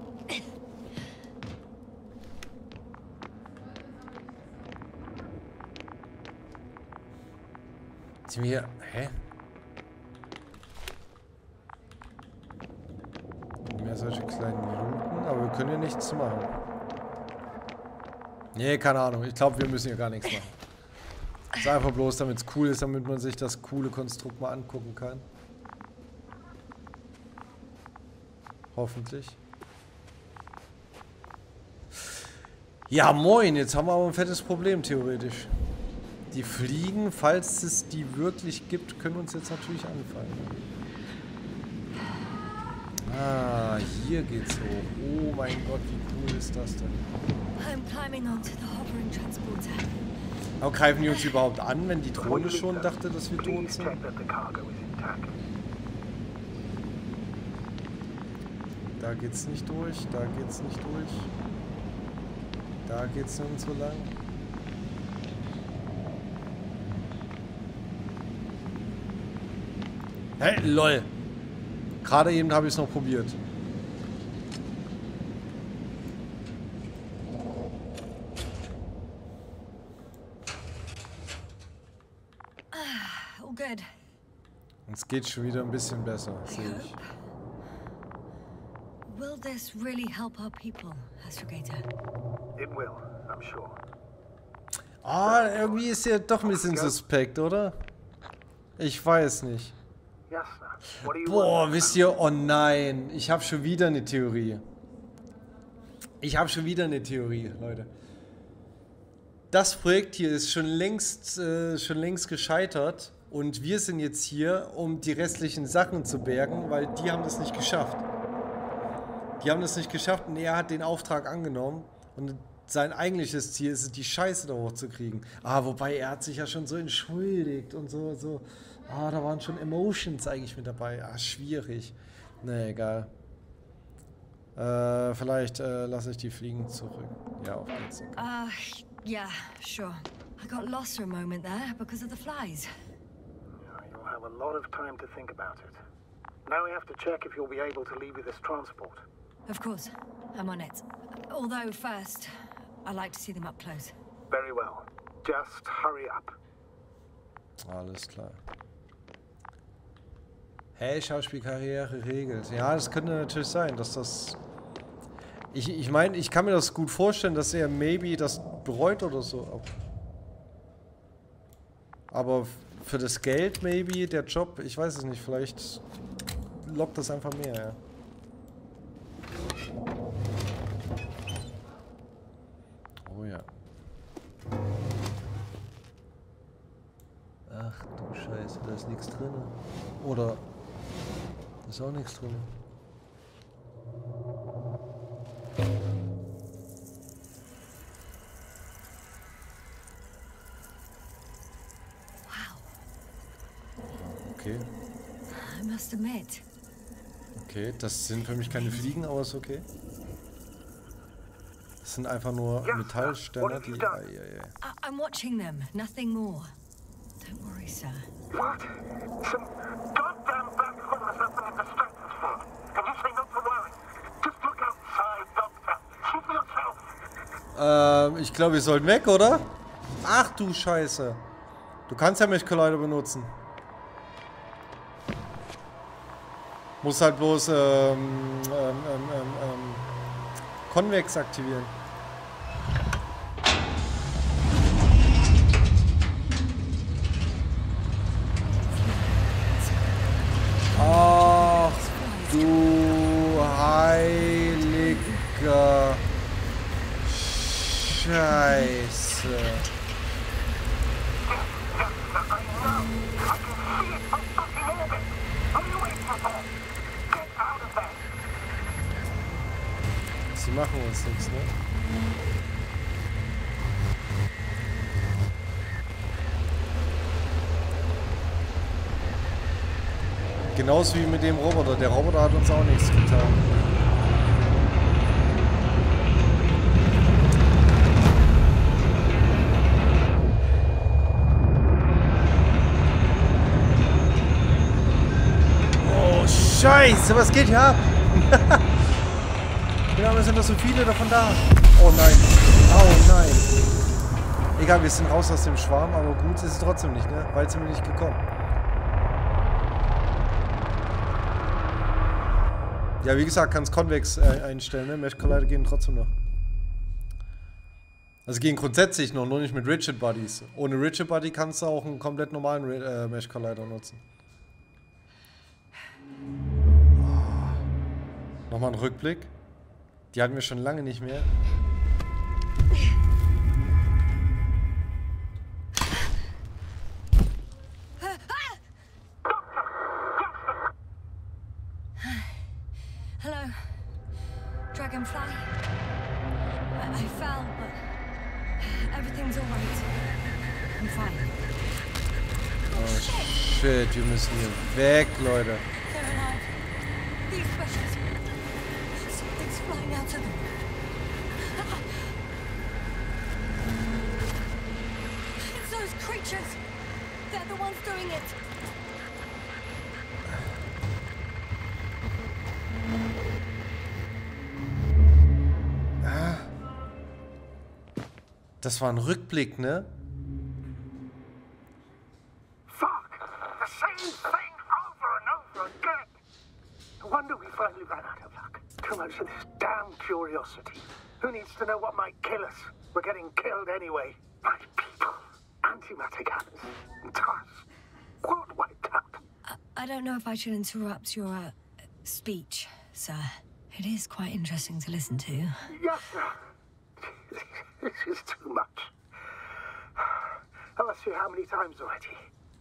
Sind wir hier... Hä? Mehr solche kleinen Minuten, aber wir können hier nichts machen. Nee, keine Ahnung. Ich glaube, wir müssen hier gar nichts machen. Ist einfach bloß, damit es cool ist, damit man sich das coole Konstrukt mal angucken kann. Hoffentlich. Ja, moin. Jetzt haben wir aber ein fettes Problem, theoretisch. Die Fliegen, falls es die wirklich gibt, können uns jetzt natürlich anfallen. Ah, hier geht's hoch. Oh mein Gott, wie cool ist das denn? I'm climbing onto the hovering transporter. Aber greifen die uns überhaupt an, wenn die Drohne schon dachte, dass wir tot sind? Da geht's nicht durch, da geht's nicht durch. Da geht's nirgendwo lang. Hey, lol. Gerade eben habe ich es noch probiert. All good. Es geht schon wieder ein bisschen besser, sehe ich. Will this really help our people, Astrogator? It will, I'm sure. Ah, irgendwie ist er doch ein bisschen suspekt, oder? Ich weiß nicht. Boah, wisst ihr, oh nein, ich habe schon wieder eine Theorie. Ich habe schon wieder eine Theorie, Leute. Das Projekt hier ist schon längst, äh, schon längst gescheitert und wir sind jetzt hier, um die restlichen Sachen zu bergen, weil die haben das nicht geschafft. Die haben das nicht geschafft und er hat den Auftrag angenommen und sein eigentliches Ziel ist es, die Scheiße da hochzukriegen. Ah, wobei er hat sich ja schon so entschuldigt und so, so. Ah, da waren schon Emotions eigentlich mit dabei. Ah, schwierig. Ne, egal. Äh, vielleicht äh, lasse ich die Fliegen zurück. Ja, auf geht's. Okay. Uh, yeah, sure. I got lost for a moment there because of the flies. You'll have a lot of time to think about it. Now we have to check if you'll be able to leave with this transport. Of course. I'm on it. Although first, I like to see them up close. Very well. Just hurry up. Alles klar. Hey, Schauspielkarriere regelt. Ja, das könnte natürlich sein, dass das... Ich, ich meine, ich kann mir das gut vorstellen, dass er maybe das bereut oder so. Aber für das Geld maybe, der Job, ich weiß es nicht, vielleicht lockt das einfach mehr, ja. Oh ja. Ach du Scheiße, da ist nichts drin. Oder da ist auch nichts drin. Okay. I must admit. Okay, das sind für mich keine Fliegen, aber ist okay. Das sind einfach nur Metallständer, die... Ah, ja, ja. I'm watching them, nothing more. Don't worry, sir. What? Some goddamn bad fellas up in the distracted for. And you say not to worry. Just look outside, Doctor. See for yourself. Ähm, ich glaube, wir sollten weg, oder? Ach du Scheiße. Du kannst ja Mech-Collider benutzen. Muss halt bloß ähm, ähm, ähm, ähm, Konvex aktivieren. Ach du heiliger Scheiße. Sie machen uns nichts, ne? Genauso wie mit dem Roboter. Der Roboter hat uns auch nichts getan. Oh, Scheiße, was geht hier ab? Ja, wir sind da so viele davon da. Oh nein. Oh nein. Egal, wir sind raus aus dem Schwarm, aber gut ist es trotzdem nicht, ne? Weil sind wir nicht gekommen. Ja, wie gesagt, kannst Konvex äh, einstellen, ne? Mech-Collider gehen trotzdem noch. Also gehen grundsätzlich noch, nur nicht mit Rigid Bodies. Ohne Rigid Body kannst du auch einen komplett normalen äh, Mech-Collider nutzen. Oh. Nochmal ein Rückblick. Die hatten wir schon lange nicht mehr. Hello, Dragonfly. I, I fell, but everything's all right. I'm fine. Oh shit, wir müssen hier weg, Leute. They're alive. These specials. Something's flying out of them. It's those creatures. They're the ones doing it. Ah. Das war ein Rückblick, ne? Fuck! The same thing over and over again! No wonder we finally ran out of luck. Too much of this damn curiosity. Who needs to know what might kill us? We're getting killed anyway. My people. Antimatter cannons. Tars. World wiped out. I, I don't know if I should interrupt your uh, speech, sir. It is quite interesting to listen to. Yes, sir. This is too much. I've asked you how many times already.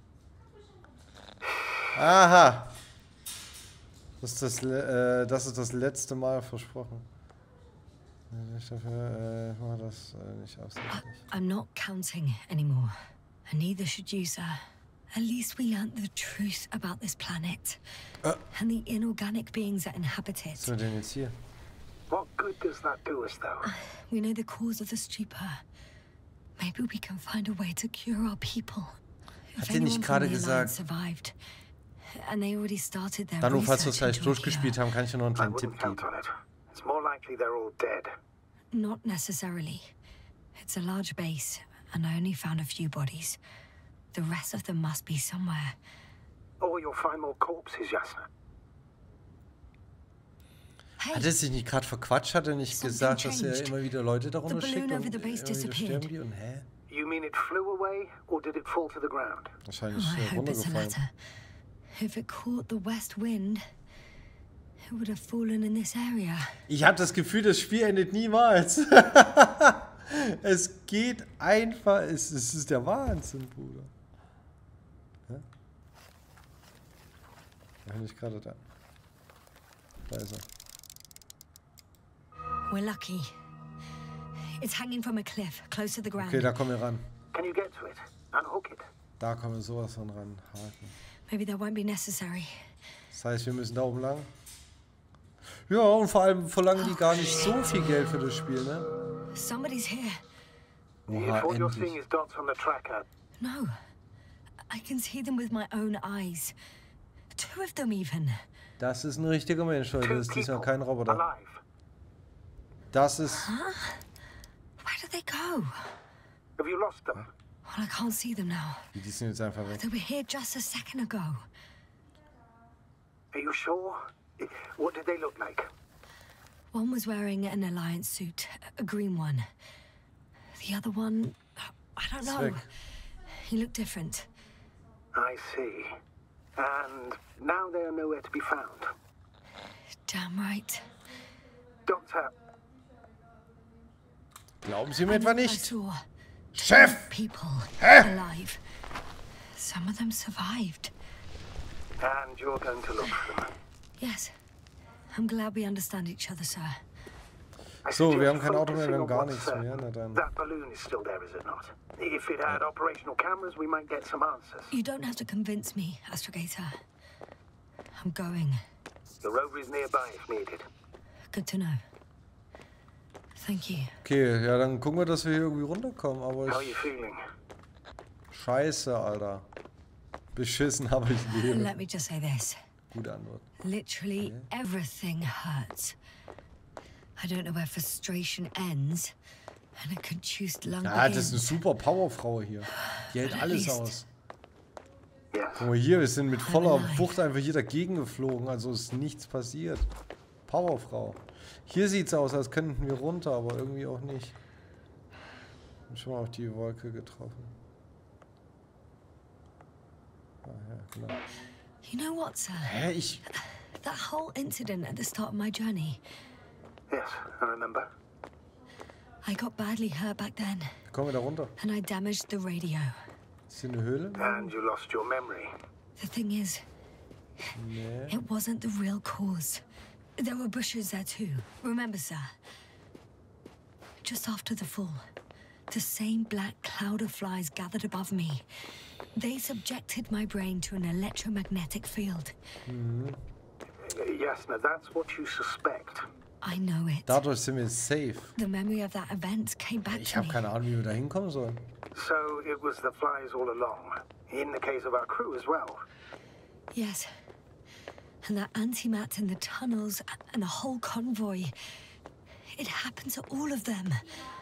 Aha. Das ist das, äh, das ist das letzte Mal versprochen. Ich dafür, äh, mach das äh, nicht absichtlich. I'm not counting anymore. And neither should you, sir. At least we learnt the truth about this planet. Uh. And the inorganic beings that inhabit it. Was ist denn jetzt hier? What good does that do us, though? We know the cause of the stupor. Maybe we can find a way to cure our people. Hat ihr nicht gerade gesagt? Survived, and they already started their Danu, falls wir es research gleich into a durchgespielt cure. haben, kann ich dir noch einen I kleinen wouldn't Tipp count geben. on it. It's more likely they're all dead. Not necessarily. It's a large base, and I only found a few bodies. The rest of them must be somewhere. Or you'll find more corpses, Jasna. Hey, Hat er sich nicht gerade verquatscht? Hat er nicht Something gesagt, dass er changed. immer wieder Leute darunter The schickt balloon und over the base immer wieder disappeared. sterben die? Und hä? You mean it flew away, or did it fall to the ground? Wahrscheinlich Oh, I äh, hope it's the runtergefallen. latter. If it caught the west wind, it would have fallen in this area. Ich habe das Gefühl, das Spiel endet niemals. Es geht einfach. Es, es ist der Wahnsinn, Bruder. Hä? Da bin ich gerade da. Da ist er. We're lucky. It's hanging from a cliff, close to the ground. Okay, da kommen wir ran. Can you get to it? Unhook it? Da kommen wir sowas von ran. Haken. Maybe that won't be necessary. Das heißt, wir müssen da oben lang. Ja, und vor allem verlangen die gar nicht so viel Geld für das Spiel, ne? Somebody's here. Oha, If what you're seeing endlich. is dots on the tracker, No. I can see them with my own eyes. Two of them even. Das ist ein richtiger Mensch, Leute. two Das ist diesmal people kein Roboter. alive. Das ist... Where did they go? Have you lost them? Well, I can't see them now. Die sind jetzt einfach weg. They were here just a second ago. Are you sure? What did they look like? One was wearing an Alliance suit, a green one. The other one, I don't know. Sick. He looked different. I see. And now they are nowhere to be found. Damn right. Doctor, Glauben Sie mir etwa I nicht? saw Chef! people Hä? alive. Some of them survived. and you're going to look for them. Yes. I'm glad we understand each other, sir. I So, wir suggest haben kein Auto mehr, wir haben focusing gar on nichts what's mehr. certain. Na dann. That balloon is still there, is it not? If it had operational cameras, we might get some answers. You don't have to convince me, Astrogator. I'm going. The rover is nearby if needed. Good to know. Thank you. Okay, ja, dann gucken wir, dass wir hier irgendwie runterkommen. Aber How are you ich... feeling? Scheiße, Alter. Beschissen, aber ich lebe. Let me just say this. Gute Antwort. Literally everything hurts. I don't know where frustration ends and a contused lung Ja, das ist eine begins. super Powerfrau hier. Die hält At alles least. aus. Yes. Guck mal hier, wir sind mit voller alive. Wucht einfach hier dagegen geflogen, also ist nichts passiert. Powerfrau. Hier sieht's aus, als könnten wir runter, aber irgendwie auch nicht. Bin schon mal auf die Wolke getroffen. Ah, ja, genau. You know what, sir? Hä, ich... That whole incident at the start of my journey. Yes, I remember. I got badly hurt back then, Wie kommen wir da runter? and I damaged the radio. Ist hier eine Höhle? And you lost your memory. The thing is, Nee. it wasn't the real cause. There were bushes there too. Remember, sir? Just after the fall, the same black cloud of flies gathered above me. They subjected my brain to an electromagnetic field. Yes, now that's what you suspect. I know it. Dadurch sind wir safe. The memory of that event came back Ich to habe me. keine Ahnung, wie wir da hinkommen sollen. So it was the flies all along. In the case of our crew as well. Yes. And that antimat in the tunnels and the whole convoy. It happened to all of them.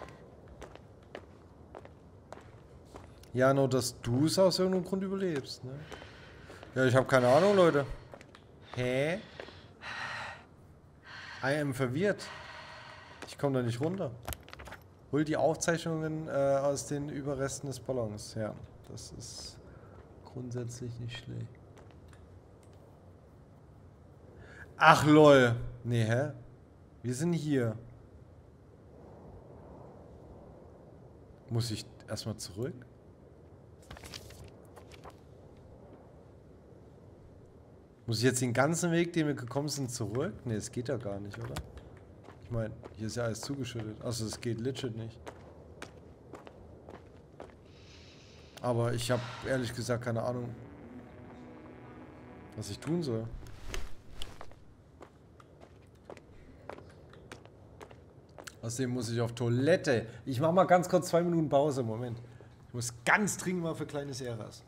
Ja, nur dass du es aus irgendeinem Grund überlebst, ne? Ja, ich habe keine Ahnung, Leute. Hä? I am verwirrt. Ich komme da nicht runter. Hol die Aufzeichnungen äh, aus den Überresten des Ballons. Ja, das ist grundsätzlich nicht schlecht. Ach lol. Nee, hä? Wir sind hier. Muss ich erstmal zurück? Muss ich jetzt den ganzen Weg, den wir gekommen sind, zurück? Ne, es geht ja gar nicht, oder? Ich meine, hier ist ja alles zugeschüttet. Also es geht legit nicht. Aber ich habe ehrlich gesagt keine Ahnung, was ich tun soll. Außerdem muss ich auf Toilette. Ich mache mal ganz kurz zwei Minuten Pause. Moment. Ich muss ganz dringend mal für kleines Eras.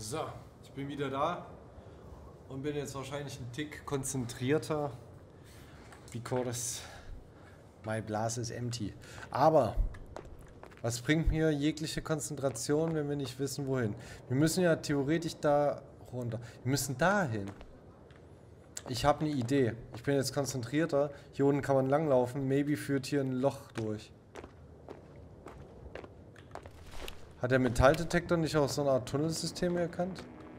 So, ich bin wieder da und bin jetzt wahrscheinlich ein Tick konzentrierter, because my Blase is empty. Aber was bringt mir jegliche Konzentration, wenn wir nicht wissen, wohin? Wir müssen ja theoretisch da runter. Wir müssen dahin. Ich habe eine Idee. Ich bin jetzt konzentrierter. Hier unten kann man langlaufen. Maybe führt hier ein Loch durch. Hat der Metalldetektor nicht auch so eine Art Tunnelsystem erkannt?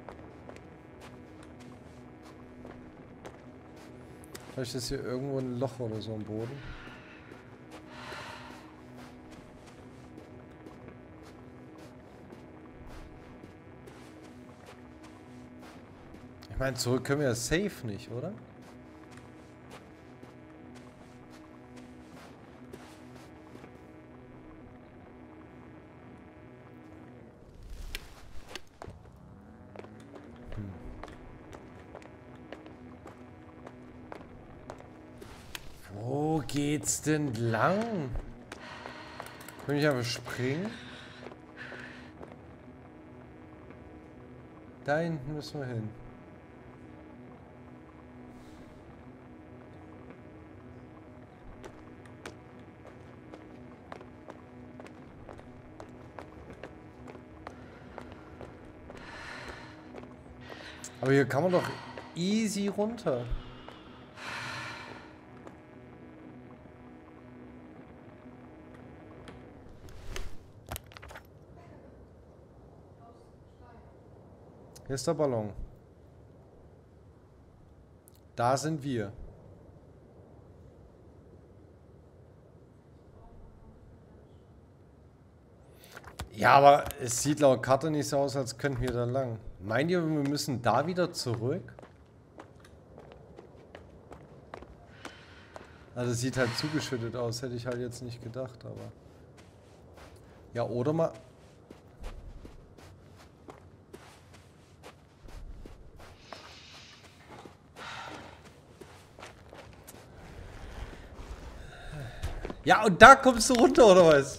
Vielleicht ist hier irgendwo ein Loch oder so am Boden. Ich meine, zurück können wir ja safe nicht, oder? Hm. Wo geht's denn lang? Kann ich aber springen? Da hinten müssen wir hin. Aber hier kann man doch easy runter. Hier ist der Ballon. Da sind wir. Ja, aber es sieht laut Karte nicht so aus, als könnten wir da lang. Meint ihr, wir müssen da wieder zurück? Also es sieht halt zugeschüttet aus, hätte ich halt jetzt nicht gedacht, aber... Ja, oder mal... Ja, und da kommst du runter, oder was?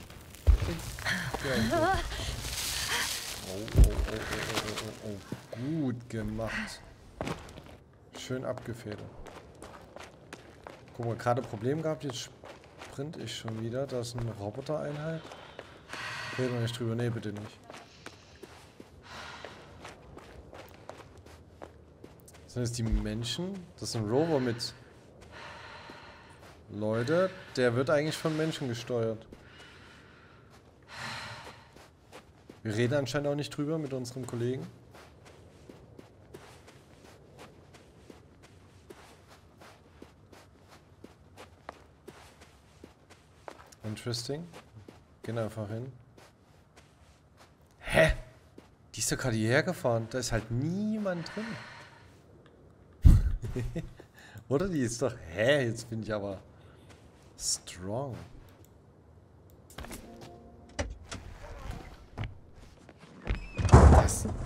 Oh, oh, oh, oh, oh, oh, oh. Gut gemacht. Schön abgefedert. Guck mal, gerade Problem gehabt, jetzt sprint ich schon wieder. Da ist eine Robotereinheit. Reden wir nicht drüber. Nee, bitte nicht. Sind das die Menschen? Das ist ein Rover mit... Leute, der wird eigentlich von Menschen gesteuert. Wir reden anscheinend auch nicht drüber mit unserem Kollegen. Interesting. Gehen einfach hin. Hä? Die ist doch gerade hierher gefahren. Da ist halt niemand drin. Oder die ist doch... Hä? Jetzt bin ich aber... strong. Das?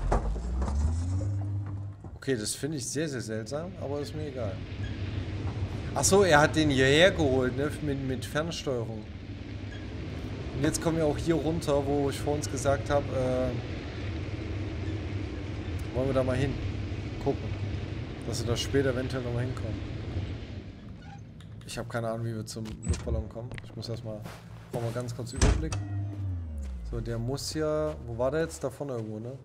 Okay, das finde ich sehr, sehr seltsam, aber ist mir egal. Achso, er hat den hierher geholt, ne? Mit, mit Fernsteuerung. Und jetzt kommen wir auch hier runter, wo ich vor uns gesagt habe, äh, wollen wir da mal hin gucken, dass wir da später eventuell nochmal hinkommen. Ich habe keine Ahnung, wie wir zum Luftballon kommen. Ich muss erstmal, brauchen wir ganz kurz Überblick. So, der muss ja, wo war der jetzt? Da vorne irgendwo, ne?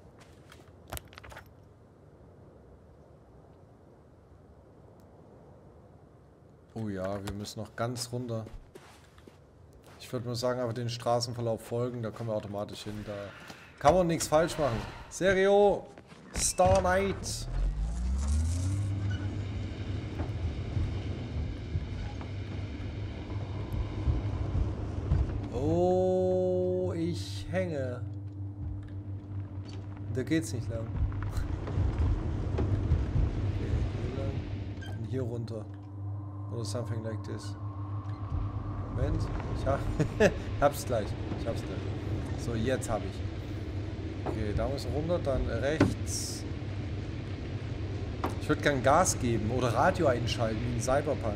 Oh ja, wir müssen noch ganz runter. Ich würde nur sagen, aber den Straßenverlauf folgen, da kommen wir automatisch hin. Da kann man nichts falsch machen. Serio! Star Knight! Oh, ich hänge. Da geht's nicht lang. Okay, hier lang. Und hier runter. Oder something like this. Moment. Ich hab, hab's gleich. Ich hab's gleich. So, jetzt hab ich. Okay, da muss runter, dann rechts. Ich würde gern Gas geben oder Radio einschalten, wie in Cyberpunk.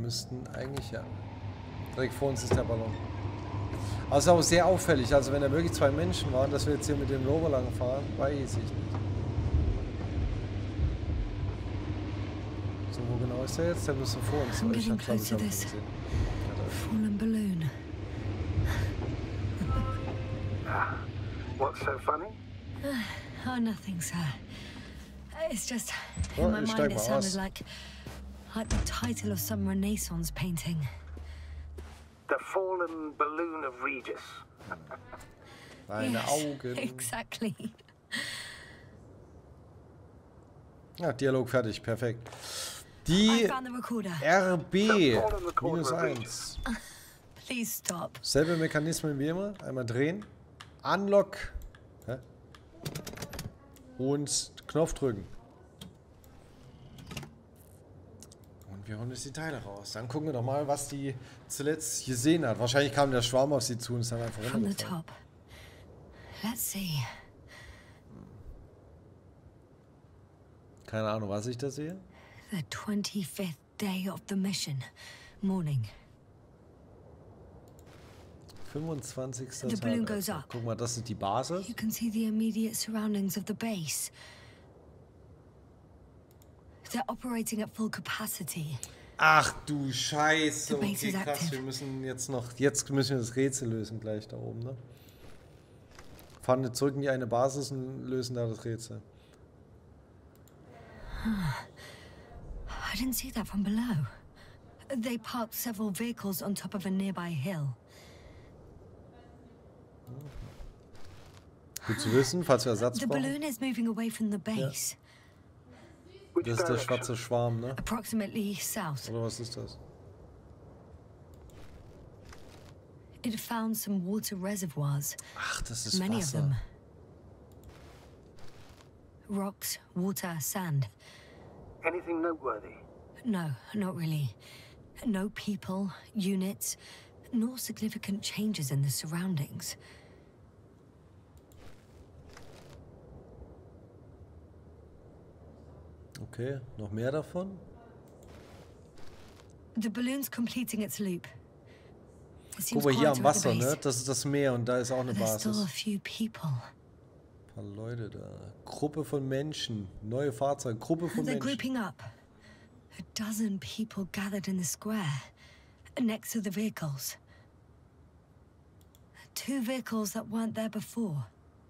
müssten eigentlich, ja. Direkt vor uns ist der Ballon. Aber es ist auch sehr auffällig. Also wenn da wirklich zwei Menschen waren, dass wir jetzt hier mit dem Rover lang fahren, weiß ich nicht. So, wo genau ist der jetzt? Der müsste vor uns. I'm Ich getting hab, glaub, ich close to hab ihn this gesehen. fallen balloon. What's so funny? Oh, nothing, sir. It's just, Oh, in my ich mind steig it mal sounded aus. like, like the title of some Renaissance painting. The fallen balloon of Regis. Deine Yes, Augen. exactly. Ja, Dialog fertig, perfekt. I Die found the recorder. R B minus eins. Please stop. Selbe Mechanismen wie immer. Einmal drehen. Unlock. Hä? Und Knopf drücken. Und wir holen jetzt die Teile raus. Dann gucken wir doch mal, was die zuletzt gesehen hat. Wahrscheinlich kam der Schwarm auf sie zu und ist dann einfach From the runtergefallen. top. Let's see. Keine Ahnung, was ich da sehe. The twenty-fifth day of the mission. Morning. fünfundzwanzigster The balloon Tag. goes Also, up. guck mal, das ist die Basis. You can see the immediate surroundings of the base. They're operating at full capacity. Ach du Scheiße. The base Okay, is krass. active. Wir müssen jetzt noch. Jetzt müssen wir das Rätsel lösen gleich da oben, ne? Fahren wir zurück in die eine Basis und lösen da das Rätsel. I didn't see that from below. They parked several vehicles on top of a nearby hill. Gut zu wissen, falls wir Ersatz The brauchen. balloon is moving away from the base, Which Das ist der direction? schwarze Schwarm, ne? approximately south. Oder was ist das? It found some water reservoirs, Ach, das ist many of Wasser. them. Rocks, water, sand. Anything noteworthy? No, not really. No people, units, nor significant changes in the surroundings. Okay, noch mehr davon? The balloon's completing its loop. It seems Guck mal hier quieter am at the Wasser, ne? base. Das ist das Meer und da ist auch eine There's still a Basis. few people. Ein paar Leute da. Gruppe von Menschen. Neue Fahrzeuge. Gruppe von They're Menschen. grouping up. A dozen people gathered in the square, next to the vehicles. Two vehicles that weren't there before.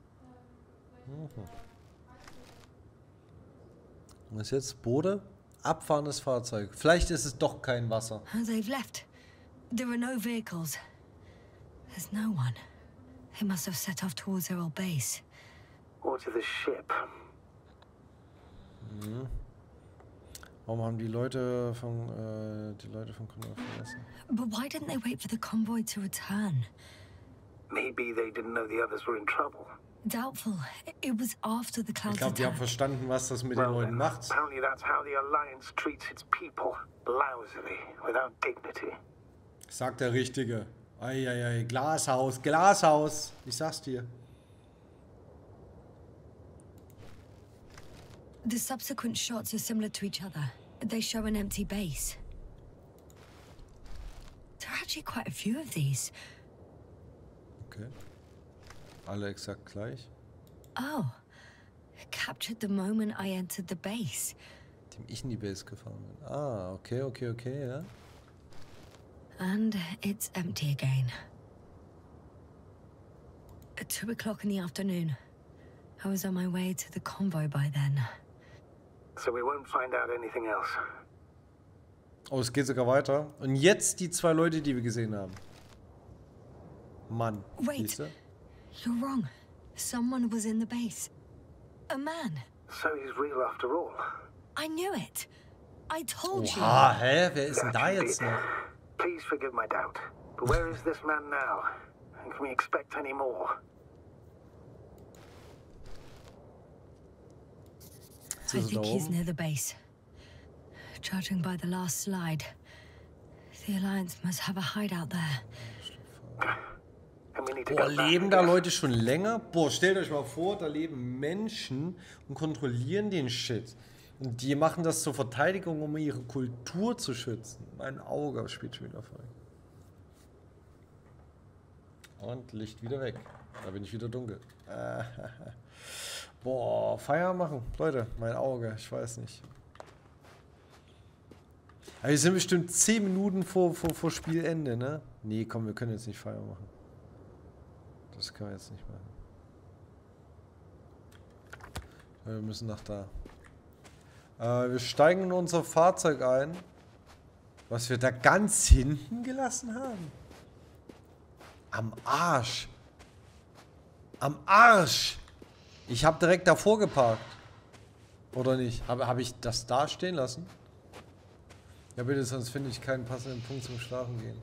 Was ist jetzt? Bode? Abfahrendes Fahrzeug. Vielleicht ist es doch kein Wasser. They've left. There are no vehicles. There's no one. They must have set off towards their old base. Or to the ship? Warum haben die Leute von äh, die Leute von Konrad verlassen? But why didn't they wait for the convoy to return? Maybe they didn't know the others were in trouble. Doubtful. It was after the Ich clouds glaube, die haben attack. verstanden, was das mit den Well, Leuten then, macht. apparently that's how the Alliance treats its people. Lousily, without dignity. Sagt der Richtige. Eieiei, Glashaus, Glashaus. Ich sag's dir. The subsequent shots are similar to each other. They show an empty base. There are actually quite a few of these. Okay. Alle exakt gleich. Oh. Captured the moment I entered the base. Dem ich in die Base gefahren bin. Ah, okay, okay, okay, ja. And it's empty again. At two o'clock in the afternoon. I was on my way to the convoy by then. So we won't find out anything else. Oh, es geht sogar weiter. Und jetzt die zwei Leute, die wir gesehen haben. Mann. Wait. Siehst du? You're wrong. Someone was in the base. A man. So he's real after all. I knew it. I told you. Oha, hä? Wer ist denn da That jetzt bit. noch? Please forgive my doubt. But where is this man now? And can we expect any more? Jetzt I ist er da think he's oben. near the base. Judging by the last slide, the Alliance must have a hideout there. And we need to Boah, go back, leben I da guess. Leute schon länger? Boah, stellt euch mal vor, da leben Menschen und kontrollieren den Shit. Und die machen das zur Verteidigung, um ihre Kultur zu schützen. Mein Auge spielt schon wieder voll. Und Licht wieder weg. Da bin ich wieder dunkel. Boah, Feier machen. Leute, mein Auge, ich weiß nicht. Aber wir sind bestimmt zehn Minuten vor, vor, vor Spielende, ne? Nee, komm, wir können jetzt nicht Feier machen. Das können wir jetzt nicht machen. Wir müssen nach da. Äh, wir steigen in unser Fahrzeug ein. Was wir da ganz hinten gelassen haben. Am Arsch. Am Arsch. Ich habe direkt davor geparkt. Oder nicht? Habe hab ich das da stehen lassen? Ja bitte, sonst finde ich keinen passenden Punkt zum Schlafen gehen.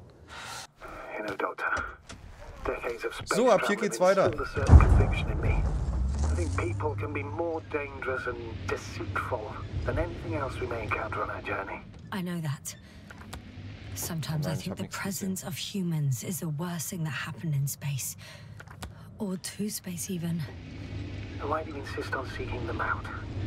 So, ab hier geht's weiter. I think people can be more dangerous and deceitful than anything else we may encounter on our journey. I know that. Sometimes I think the presence of humans is the worst thing that happened in space. Or to space even. Why do you insist on seeking them out?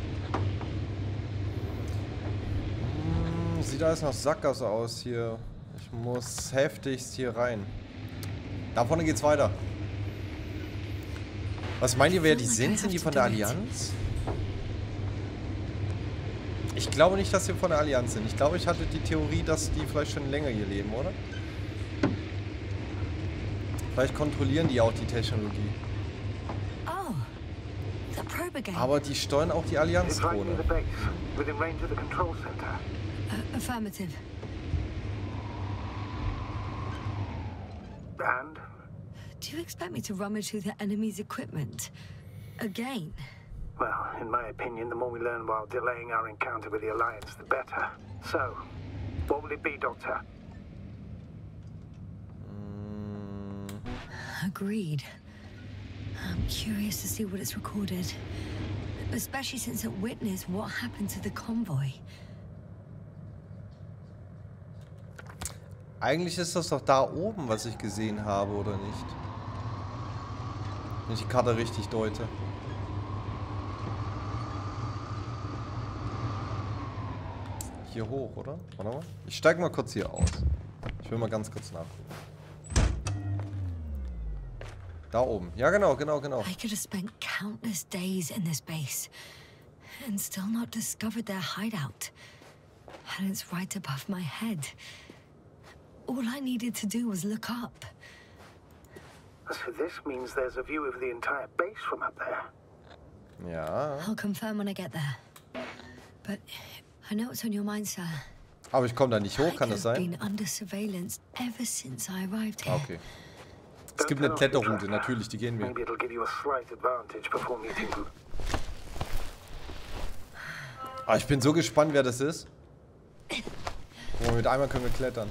Hm, sieht alles nach Sackgasse aus hier. Ich muss heftigst hier rein. Da vorne geht's weiter. Was meint ihr, wer die sind? Sind die von der Allianz? Ich glaube nicht, dass sie von der Allianz sind. Ich glaube, ich hatte die Theorie, dass die vielleicht schon länger hier leben, oder? Vielleicht kontrollieren die auch die Technologie. Aber die steuern auch die Allianz-Drohne. Uh, affirmative. And? Do you expect me to rummage through the enemy's equipment? Again? Well, in my opinion, the more we learn while delaying our encounter with the Alliance, the better. So, what will it be, Doctor? Mm. Agreed. I'm curious to see what it's recorded. Especially since it witnessed what happened to the convoy. Eigentlich ist das doch da oben, was ich gesehen habe, oder nicht? Wenn ich die Karte richtig deute. Hier hoch, oder? Warte mal. Ich steige mal kurz hier aus. Ich will mal ganz kurz nachgucken. Da oben. Ja, genau, genau, genau. I could have spent countless days in this base and still not discovered their hideout. And it's right above my head. All I needed to do was look up. So this means there's a view of the entire base from up there. Ja. I'll confirm when I get there. But I know it's on your mind, sir. Aber ich komme da nicht hoch, kann das sein? Been under surveillance ever since I arrived here. Okay. Es gibt eine Kletterroute, natürlich, die gehen wir. Ah, ich bin so gespannt, wer das ist. Oh, mit einmal können wir klettern.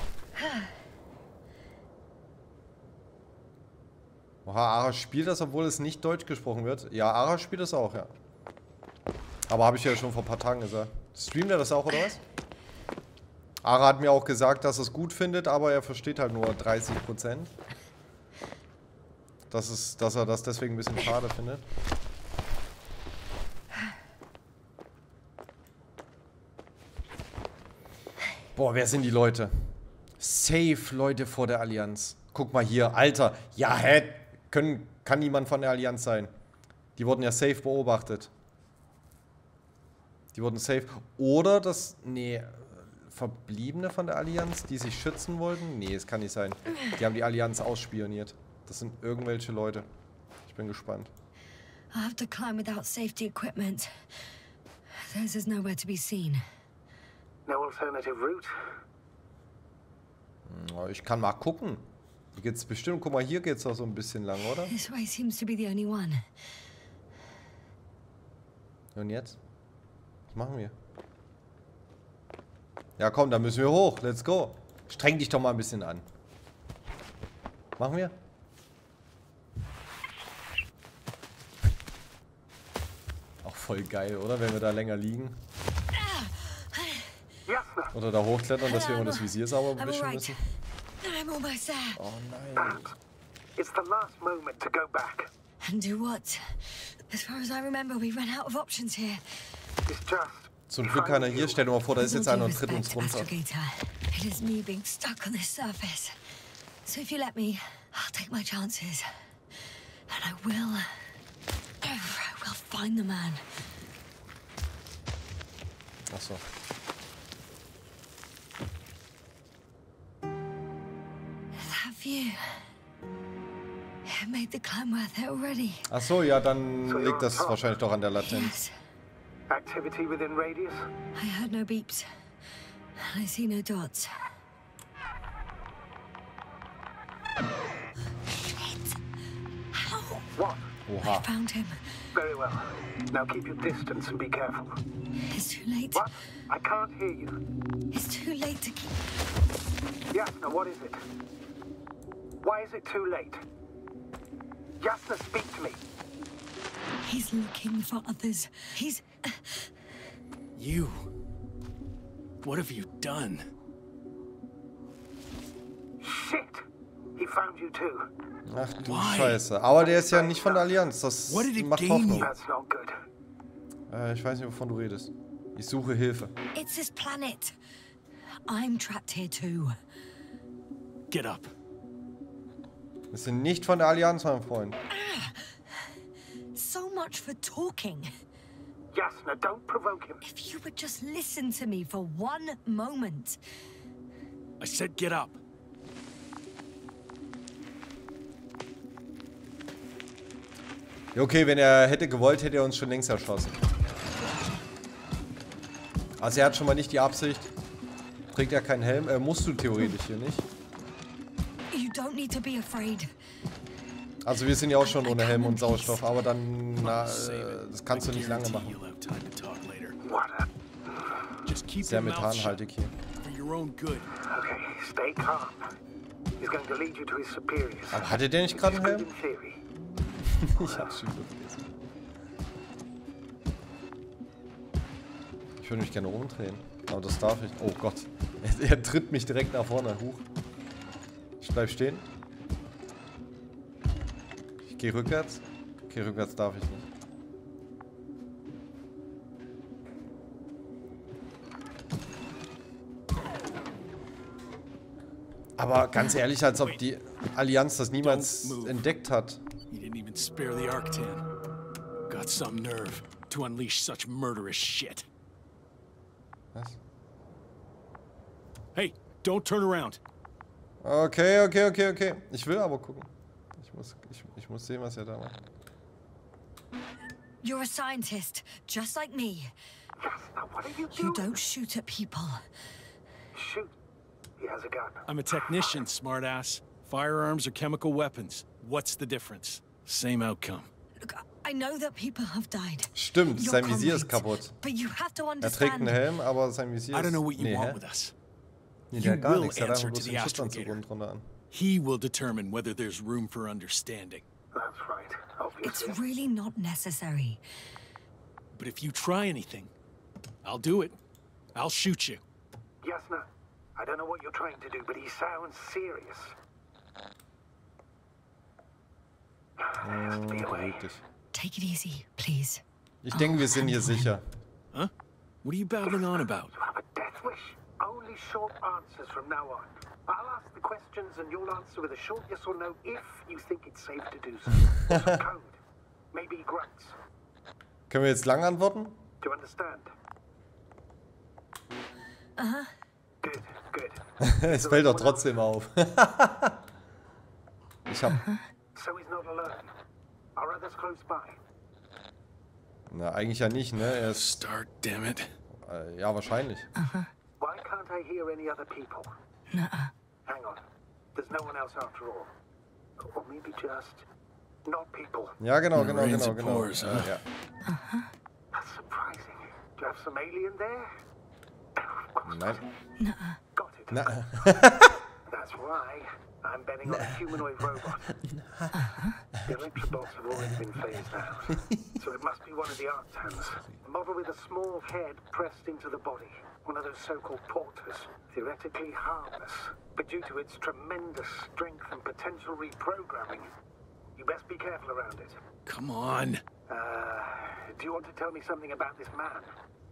Oha, Ara spielt das, obwohl es nicht Deutsch gesprochen wird. Ja, Ara spielt das auch, ja. Aber habe ich ja schon vor ein paar Tagen gesagt. Streamt er das auch, oder was? Ara hat mir auch gesagt, dass er es gut findet, aber er versteht halt nur dreißig Prozent. Das ist, dass er das deswegen ein bisschen schade findet. Boah, wer sind die Leute? Safe Leute vor der Allianz. Guck mal hier, Alter. Ja, hä? Können, kann niemand von der Allianz sein. Die wurden ja safe beobachtet. Die wurden safe. Oder das, nee, Verbliebene von der Allianz, die sich schützen wollten? Nee, es kann nicht sein. Die haben die Allianz ausspioniert. Das sind irgendwelche Leute. Ich bin gespannt. I'll have to climb without safety equipment. There's is nowhere to be seen. No alternative route? Ich kann mal gucken. Hier geht's bestimmt. Guck mal, hier geht's doch so ein bisschen lang, oder? This way seems to be the only one. Und jetzt? Was machen wir? Ja, komm, da müssen wir hoch. Let's go. Streng dich doch mal ein bisschen an. Machen wir? Auch voll geil, oder? Wenn wir da länger liegen. Oder da hochklettern, dass wir immer das Visier sauber wischen müssen. Oh nein. It's the last moment to go back. And do what? As far as I remember, we ran out of options here. is just Zum Glück keiner hier. Stell dir mal vor, da ist jetzt einer und tritt uns runter. It is me being stuck on this surface. So if you let me, I'll take my chances. And I will... I will find the man. Ach so. That view. It made the climb worth it already. Ach so, ja, dann liegt das wahrscheinlich doch an der Latenz. Yes. activity within radius? I heard no beeps. I see no dots. Shit! How? What? Oha. I found him. Very well. Now keep your distance and be careful. It's too late. What? I can't hear you. It's too late to keep... Yasna, what is it? Why is it too late? Yasna, speak to me. He's looking for others. He's... You... What have you done? Shit! He found you too. Ach du Why? Scheiße. Aber der ist ja nicht von der Allianz. Das What did it macht gain Hoffnung. you? That's not good. Äh, ich weiß nicht, wovon du redest. Ich suche Hilfe. It's his planet. I'm trapped here too. Get up. Wir sind nicht von der Allianz, mein Freund. So much for talking. Yasna, don't provoke him. If you would just listen to me for one moment. I said get up. Ja, okay, wenn er hätte gewollt, hätte er uns schon längst erschossen. Also er hat schon mal nicht die Absicht. Trägt er keinen Helm? Äh, musst du theoretisch hier nicht. You don't need to be afraid. Also wir sind ja auch schon ohne Helm und Sauerstoff, aber dann, na, äh, das kannst du nicht lange machen. What a... Just keep Sehr your mouth shut methanhaltig hier. for your own good. Okay, stay calm. He's going to lead you to his superiors. Aber hatte der nicht gerade einen Good Helm? in theory. Ich hab's schon vergessen. Ich würde mich gerne umdrehen. Aber das darf ich. Oh Gott. Er, er tritt mich direkt nach vorne. Huch. Ich bleib stehen. Ich gehe rückwärts. Okay, rückwärts darf ich nicht. Aber ganz ehrlich, als ob die Allianz das niemals entdeckt hat. You didn't even spare the Arctan. Got some nerve to unleash such murderous shit. Was? Hey, don't turn around. Okay, okay, okay, okay. Ich will aber gucken. Ich muss, ich, ich muss sehen, was er da macht. You're a scientist, just like me. Yasna, what are you You doing? don't shoot at people. Shoot. He has a gun. I'm a technician, smartass. Firearms or chemical weapons. What's the difference? Same outcome. Look, I know that people have died. Stimmt, Your sein Visier ist comrades, kaputt. But you have to Er trägt einen understand. Helm, aber sein Visier I ist... don't know what you nee, want hä? with us. Nee, der hat You gar will nichts. Der hat einfach answer bloß to den the Schutzanzug astrogator. unten drunter an. He will determine whether there's room for understanding. That's right, It's obviously. really not necessary. But if you try anything, I'll do it. I'll shoot you. Yasna, I don't know what you're trying to do, but he sounds serious. There has to be a way. Beruhig dich. Take it easy, please. Ich denke, wir sind hier sicher. Huh? What are you babbling on about? You have a death wish. Only short answers from now on. I'll ask the questions and you'll answer with a short yes or no if you think it's safe to do so. Or some code. Maybe grunts. Können wir jetzt lang antworten? Do you understand? Uh-huh. Good, good. Es fällt doch trotzdem auf. Ich hab... So he's not alone. Are others close by? Na, eigentlich ja nicht, ne? Er ist... Start, damn it. Äh, ja, wahrscheinlich. Why can't I hear any other people? Nuh-uh. Hang on. There's no one else after all. Or maybe just not people. Ja, genau, genau, Rains genau, and genau. pours, Ja, huh? ja. That's surprising. Do you have some alien there? Of course not. Nein. Got it. Na, That's why I'm betting on a humanoid robot. The electrobots have already been phased out. So it must be one of the Arctans. A model with a small head pressed into the body. One of those so-called porters. Theoretically harmless. But due to its tremendous strength and potential reprogramming, you best be careful around it. Come on. Uh, do you want to tell me something about this man?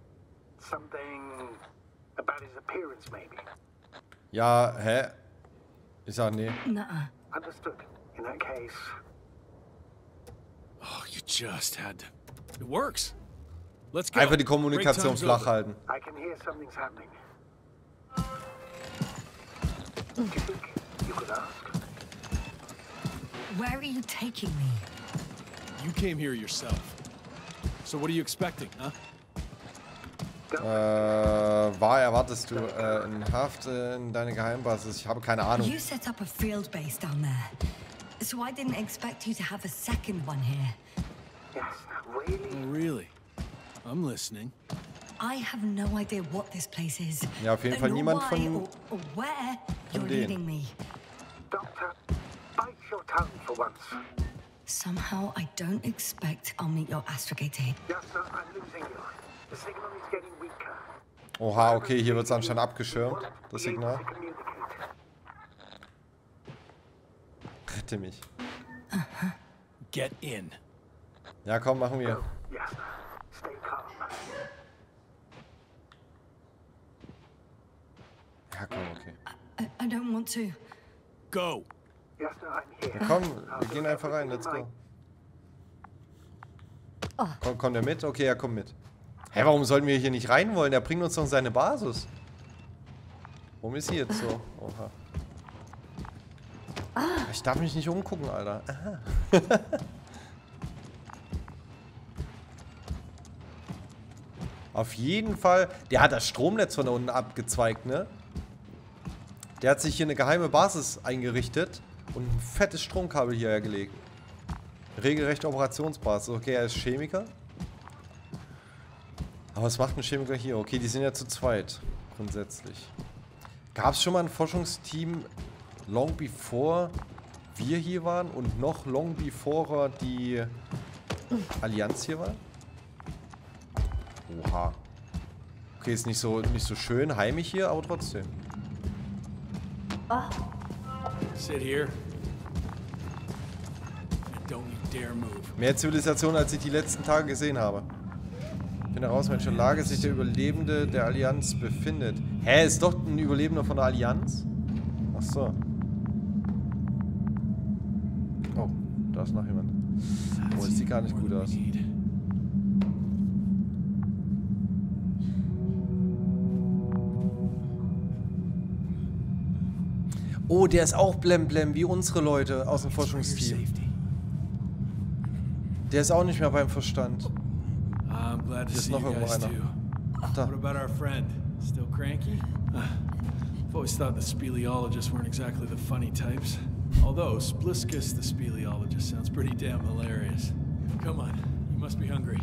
Something about his appearance, maybe. Ja, hä? Ich sag nee. Nuh-uh. Understood. In that case, Oh, you just had to. It works. Let's go. Einfach die Break Kommunikation time's flach over. halten. I can hear something's happening. Do you think you could ask? Where are you taking me? You came here yourself. So what are you expecting, huh? Äh, war erwartest du äh, in Haft äh, in deine Geheimbasis? Ich habe keine Ahnung. You set up a field base down there. So I didn't expect you to have a second one here. Yes, really? Oh, really? I'm listening. I have no idea what this place is. Ja, auf jeden Fall nor niemand why von- or, or where von you're denen. leading me. Doctor, bite your tongue for once. Somehow I don't expect I'll meet your astrogate here. Yes, sir, I'm losing you. The signal is getting weaker. Oha, okay, hier wird es anscheinend abgeschirmt, das Signal. To communicate. Rette mich. Get in. Ja, komm, machen wir. Yes, sir. Stay calm. Ja, komm, okay. I, I don't want to. Go. Yes, sir, I'm here. Ja, komm, wir gehen einfach rein, let's go. Komm, kommt er mit? Okay, er kommt mit. Hä, warum sollten wir hier nicht rein wollen? Er bringt uns doch in seine Basis. Warum ist hier jetzt so? Oha. Ich darf mich nicht umgucken, Alter. Aha. Auf jeden Fall, der hat das Stromnetz von da unten abgezweigt, ne? Der hat sich hier eine geheime Basis eingerichtet und ein fettes Stromkabel hierher gelegt. Regelrechte Operationsbasis. Okay, er ist Chemiker. Aber was macht ein Chemiker hier? Okay, die sind ja zu zweit. Grundsätzlich. Gab es schon mal ein Forschungsteam long before wir hier waren und noch long before die Allianz hier war? Oha. Okay, ist nicht so, nicht so schön heimisch hier, aber trotzdem. Sit here. And don't you dare move. Mehr Zivilisation, als ich die letzten Tage gesehen habe. Finde heraus, in welcher Lage sich der Überlebende der Allianz befindet. Hä, ist doch ein Überlebender von der Allianz? Ach so. Oh, da ist noch jemand. Oh, das sieht gar nicht gut aus. Oh, der ist auch blemblem, wie unsere Leute aus dem Forschungsteam. Der ist auch nicht mehr beim Verstand. I'm glad to Hier ist see noch you irgendwo guys einer. too. Da. What about our friend? Still cranky? Uh, I've always thought the speleologists weren't exactly the funny types. Although Spliskus the speleologist sounds pretty damn hilarious. Come on, you must be hungry.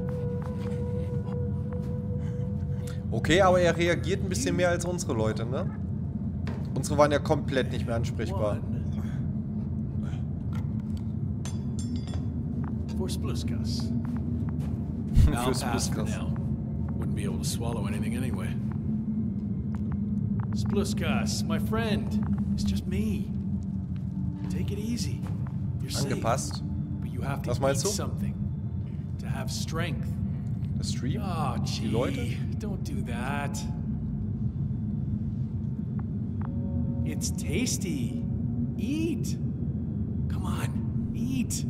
Okay, aber er reagiert ein bisschen mehr als unsere Leute, ne? Unsere waren ja komplett nicht mehr ansprechbar. One. For Spliskus. I'll Für pass for Spliskus. now. Wouldn't be able to swallow anything anyway. Spliskus, my friend. It's just me. Take it easy. You're safe. Angepasst. But you have to Was eat meinst du? something. To have strength. Der Stream? Oh, Die gee. Leute? Don't do that. It's tasty. Eat. Come on, eat.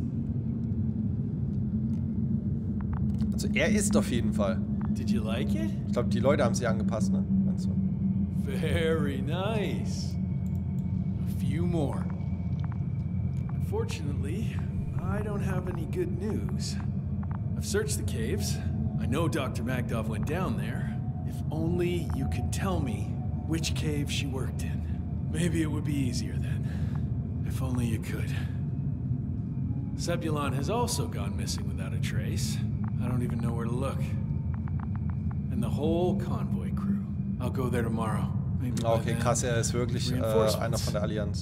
Also er isst auf jeden Fall. Did you like it? Ich glaube, die Leute haben sich angepasst, ne? Meinst du? Very nice. A few more. Unfortunately, I don't have any good news. I've searched the caves. I know Doctor Magdov went down there. If only you could tell me which cave she worked in. Maybe it would be easier then. If only you could. Sebulon has also gone missing without a trace. I don't even know where to look. And the whole convoy crew. I'll go there tomorrow. Maybe by Okay, then. krass, er ist wirklich äh, Reinforcements. einer von der Allianz.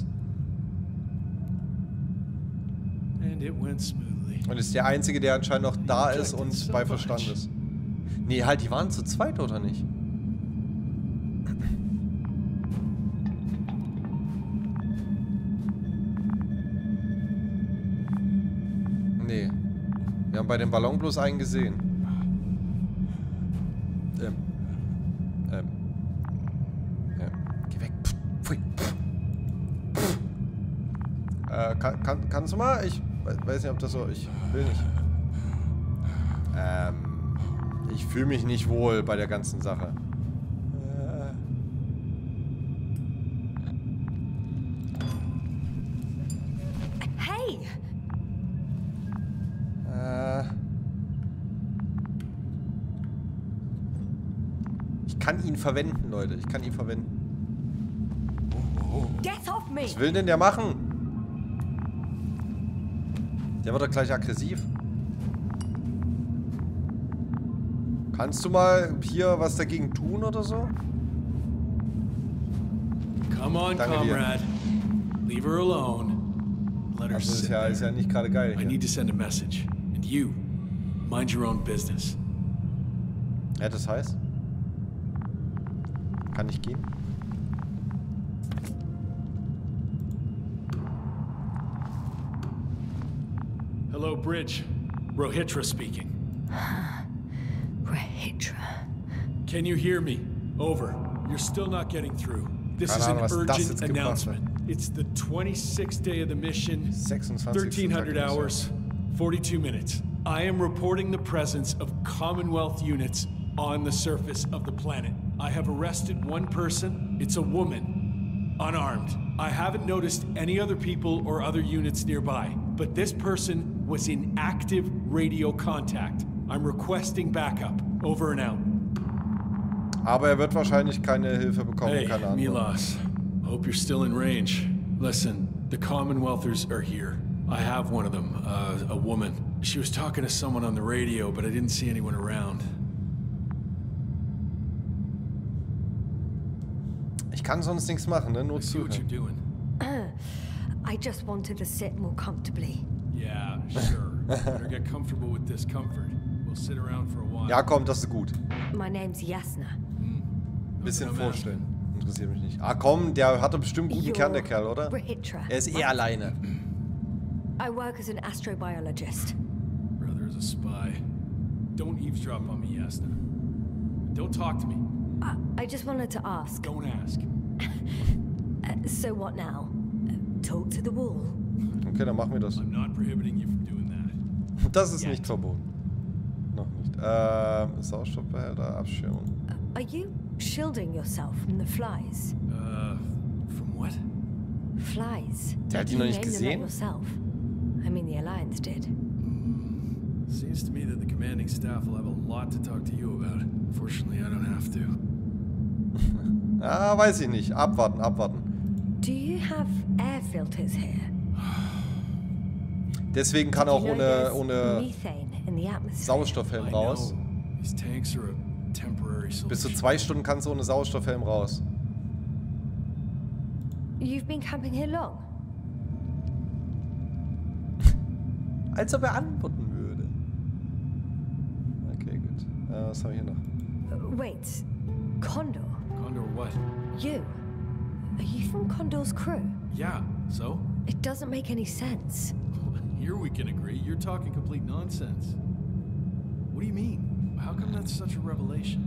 And it went smoothly. Und ist der Einzige, der anscheinend noch da ist und bei Verstand ist. Nee, halt, die waren zu zweit, oder nicht? Nee. Wir haben bei dem Ballon bloß einen gesehen. Ähm. kann, kann, kannst du mal? Ich weiß nicht, ob das so... Ich will nicht. Ähm... Ich fühle mich nicht wohl bei der ganzen Sache. Hey! Äh... Ich kann ihn verwenden, Leute. Ich kann ihn verwenden. Get off me! Was will denn der machen? Der wird doch gleich aggressiv. Kannst du mal hier was dagegen tun oder so? Come on, Danke comrade. dir. Leave her alone. Let her Also ist sit ja, ist ja there. nicht gerade geil I hier. need to send a message. And you, mind your own business. Ja, das heißt? Kann ich gehen? Hello, Bridge. Rohitra speaking. Rohitra. Can you hear me? Over. You're still not getting through. This Keine is an Ahnung, was das urgent jetzt gebracht announcement. hat. It's the twenty-sixth day of the mission. sechsundzwanzigsten thirteen hundred Tag oder so. hours, forty-two minutes. I am reporting the presence of Commonwealth units on the surface of the planet. I have arrested one person. It's a woman. Unarmed. I haven't noticed any other people or other units nearby, but this person was in active radio contact. I'm requesting backup. Over and out. Aber er wird wahrscheinlich keine Hilfe bekommen. Hey, Keine Ahnung. Milas. Hope you're still in range. Listen, the Commonwealthers are here. I have one of them, uh, a woman. She was talking to someone on the radio, but I didn't see anyone around. Ich kann sonst nichts machen, ne? Nur I see what you're zuhören. doing. I just wanted to sit more comfortably. Yeah, sure. Better get comfortable with discomfort. We'll sit around for a while. Ja, komm, das ist gut. My name's Yasna. Bisschen Okay, I'm vorstellen. Interessiert mich nicht. Ah, komm, der hatte bestimmt einen guten You're Kern, der Kerl, oder? Rohitra. Er ist eh alleine. I work as an astrobiologist. Brother is a spy. Don't eavesdrop on me, Yasna. Don't talk to me. I, I just wanted to ask. Don't ask. Uh, so what now? Uh, talk to the wall? Okay, dann machen wir das. I'm not prohibiting you from doing that. Das ist Ja. nicht verboten. Noch nicht. Ähm, Sauerstoffbehälter, Abschirmung. Are you shielding yourself from the flies? Uh, from what? Flies. Der hat die You noch nicht named them gesehen? that yourself. I mean, the Alliance did. Seems to me that the commanding staff will have a lot to talk to you about. Fortunately, I don't have to. Ah, weiß ich nicht. Abwarten, abwarten. Do you have air filters here? Deswegen kann Did auch you know ohne, there's ohne methane in the atmosphere? Sauerstoffhelm I raus. know. These tanks are a temporary Bis zu solution. zwei Stunden kannst du ohne Sauerstoffhelm raus. You've been camping here long? Als ob er antworten würde. Okay, gut. Äh, was haben wir hier noch? Uh, wait, Condor? Condor what? You? Are you from Condor's crew? Yeah, so? It doesn't make any sense. Here we can agree. You're talking complete nonsense. What do you mean? How come that's such a revelation?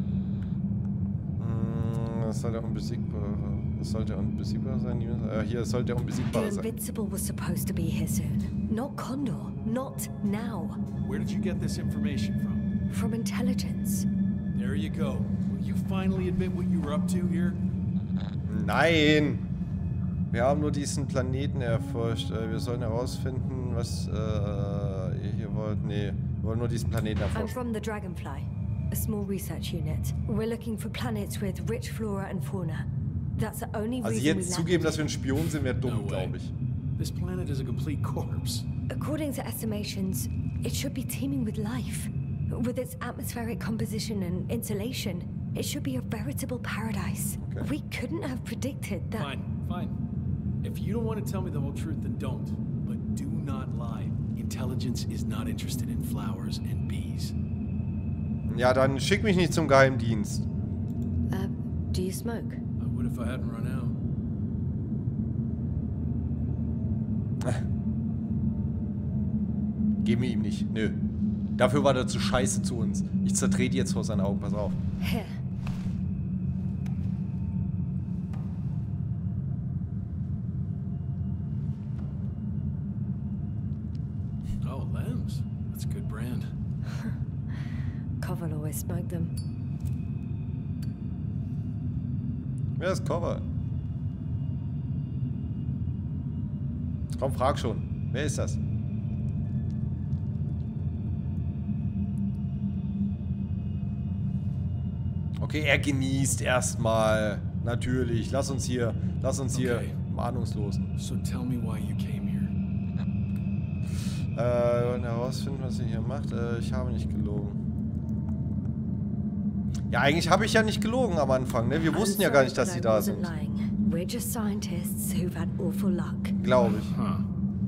Hm, das soll der unbesiegbar, das sollte unbesiegbar sein. Äh, hier soll der The unbesiegbar sein. Invincible was supposed to be here soon. Not Condor. Not now. Where did you get this information from? From intelligence. There you go. Will you finally admit what you were up to here? Nein! Wir haben nur diesen Planeten erforscht. Äh, wir sollen herausfinden, was äh, ihr hier wollt. Nee, wir wollen nur diesen Planeten I'm erforschen. from the Dragonfly, a small research unit. We're looking for planets with rich flora and fauna. That's the only Also reason jetzt we zugeben, landed. dass wir ein Spion sind, wäre dumm, No way. glaube ich. This planet is a complete corpse. According to estimations, it should be teeming with life. With its atmospheric composition and insulation, it should be a veritable paradise. Okay. We couldn't have predicted that. Fine, fine. If you don't want to tell me the whole truth, then don't. But do not lie. Intelligence is not interested in flowers and bees. Ja, dann schick mich nicht zum Geheimdienst. Uh, do you smoke? I would if I hadn't run out. Geben wir ihm nicht. Nö. Dafür war der zu scheiße zu uns. Ich zertrete jetzt vor seinen Augen. Pass auf. Here. like them. Wer ist Cover? Komm, frag schon. Wer ist das? Okay, er genießt erstmal. Natürlich. Lass uns hier, lass uns hier Okay. Ahnungslosen. So tell me why you came here. Äh, und herausfinden, was ihr hier macht. Äh, ich habe nicht gelogen. Ja, eigentlich habe ich ja nicht gelogen am Anfang, ne? Wir wussten ja gar nicht, dass sie da sind. We're just scientists who've had awful luck. Glaube ich. Huh.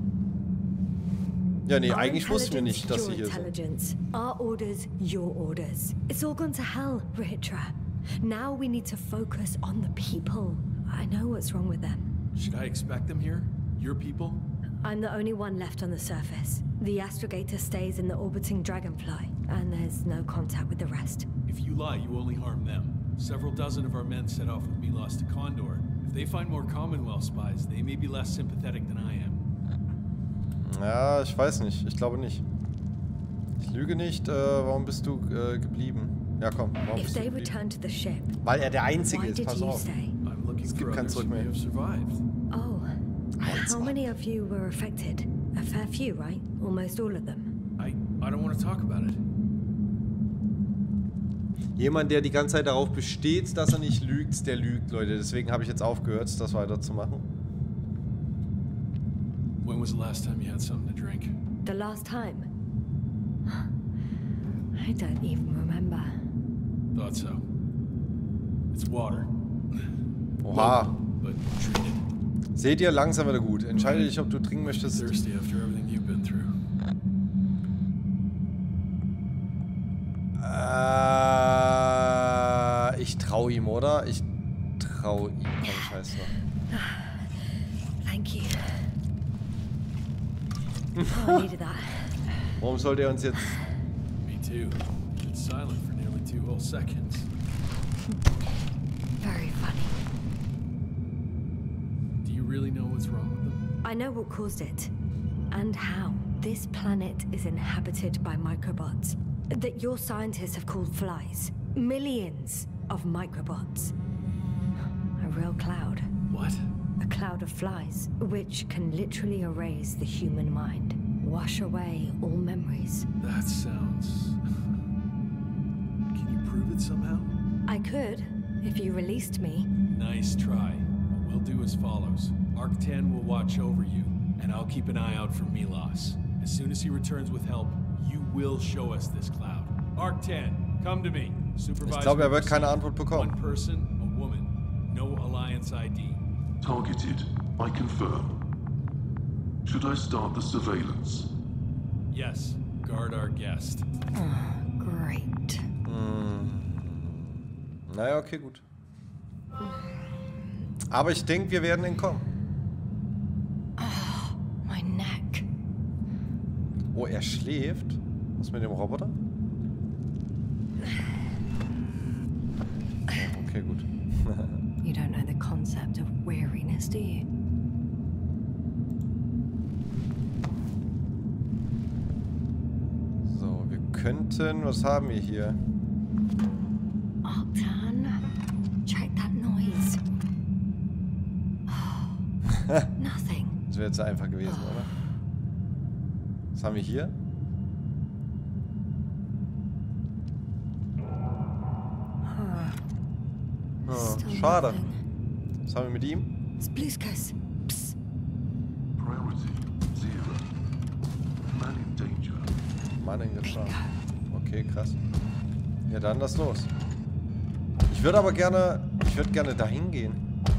Ja, nee, Our eigentlich wussten wir nicht, dass your sie hier sind. intelligence. Our orders, your orders. It's all gone to hell, Ritra. Now we need to focus on the people. I know what's wrong with them. Should I expect them here? Your people? I'm the only one left on the surface. The astrogator stays in the orbiting dragonfly, and there's no contact with the rest. If you lie, you only harm them. Several dozen of our men set off with Milos to Condor. If they find more Commonwealth spies, they may be less sympathetic than I am. Ja, ich weiß nicht. Ich glaube nicht. Ich lüge nicht. Äh, warum bist du äh, geblieben? Ja, komm. Warum If bist du they geblieben? return to the ship, Weil er der Einzige why ist. did Pass you auf. stay? I'm looking Es gibt for kein others Zurück who may mehr. have survived. Oh. Eins How mal. many of you were affected? A fair few, right? Almost all of them. I I don't want to talk about it. Jemand, der die ganze Zeit darauf besteht, dass er nicht lügt, der lügt, Leute. Deswegen habe ich jetzt aufgehört, das weiterzumachen. When was the last time you had something to drink? The last time? I don't even remember. Thought so. It's water. Oha. But treated. Seht ihr, langsam wieder gut. Entscheide dich, ob du trinken möchtest. Thirsty after everything you've been through. Äh, ich trau ihm, oder? Ich trau ihm. Komm, scheiße. Thank you. Oh, I needed that. Warum sollte er uns jetzt... Me too. It's silent for nearly two whole seconds. Very funny. Do you really know what's wrong with them? I know what caused it. And how. This planet is inhabited by microbots that your scientists have called flies. Millions of microbots. A real cloud. What? A cloud of flies, which can literally erase the human mind. Wash away all memories. That sounds... Can you prove it somehow? I could, if you released me. Nice try. What we'll do as follows. Arc ten will watch over you, and I'll keep an eye out for Milos. As soon as he returns with help, you will show us this cloud. Arc ten, come to me. Supervisor. Ich glaube, er wird keine Antwort bekommen. One person, a woman. No Alliance I D. Targeted. I confirm. Should I start the surveillance? Yes. Guard our guest. Great. Naja, okay, gut. Aber ich denke, wir werden entkommen. My neck. Oh, er schläft? Was mit dem Roboter? Oh, okay, gut. You don't know the concept of weariness, do you? So, wir könnten... Was haben wir hier? Octan, check that noise. Oh, nothing. Das wäre jetzt einfach gewesen, oder? Was haben wir hier? Oh, Still schade. nothing. Was haben wir mit ihm? Spluskas. Psst. Priority zero. Man in danger. Mann in Gefahr. Okay, krass. Ja, dann lass los. Ich würde aber gerne... Ich würde gerne dahin gehen.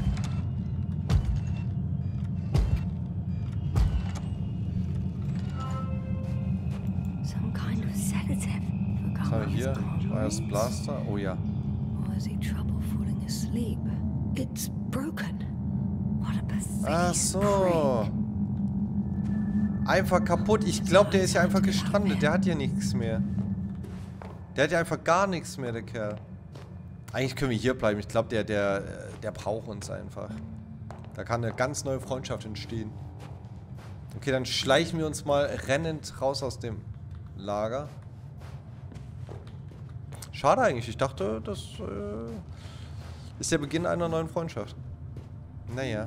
Some kind of sedative. Was haben wir hier? War das Blaster? Oh ja. Or is he trouble falling asleep? It's broken. What a pathetic Ach so. prank. Einfach kaputt. Ich glaube, der ist ja einfach gestrandet. Der hat ja nichts mehr. Der hat ja einfach gar nichts mehr, der Kerl. Eigentlich können wir hier bleiben. Ich glaube, der, der, der braucht uns einfach. Da kann eine ganz neue Freundschaft entstehen. Okay, dann schleichen wir uns mal rennend raus aus dem Lager. Schade eigentlich. Ich dachte, das äh, ist der Beginn einer neuen Freundschaft. Naja.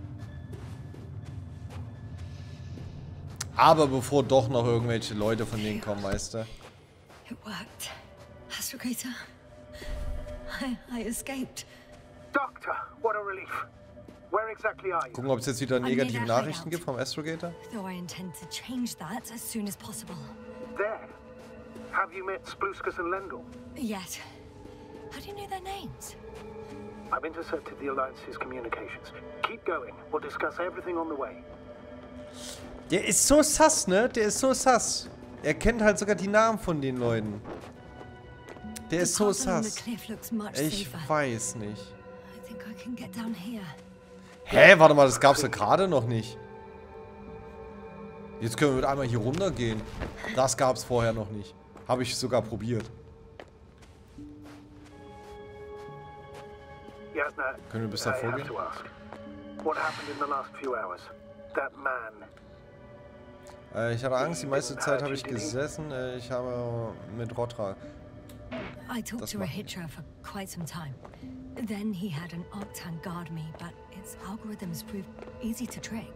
Aber bevor doch noch irgendwelche Leute von denen kommen, weißt du. It worked. Astrogator. I, I escaped. Doctor, what a relief. Where exactly are you? Gucken, ob es jetzt wieder negative Nachrichten gibt vom Astrogator. Though I intend to change that as soon as possible. There. Have you met Spluskus and Lendl? Yes. How do you know their names? I've intercepted the Alliance's communications. Keep going. We'll discuss everything on the way. Der ist so sass, ne? Der ist so sass. Er kennt halt sogar die Namen von den Leuten. Der ist so sass. Ich weiß nicht. Hä? Warte mal, das gab's ja gerade noch nicht. Jetzt können wir mit einmal hier runter gehen. Das gab's vorher noch nicht. Habe ich sogar probiert. Yasna, können wir bis da vorgehen? What happened in the last few hours? That man. Äh, ich hatte Angst, die meiste Zeit habe ich gesessen. Äh, ich habe mit Rotra. I talked to Rahitra for quite some time. Then he had an Octan guard me, but its algorithms proved easy to trick.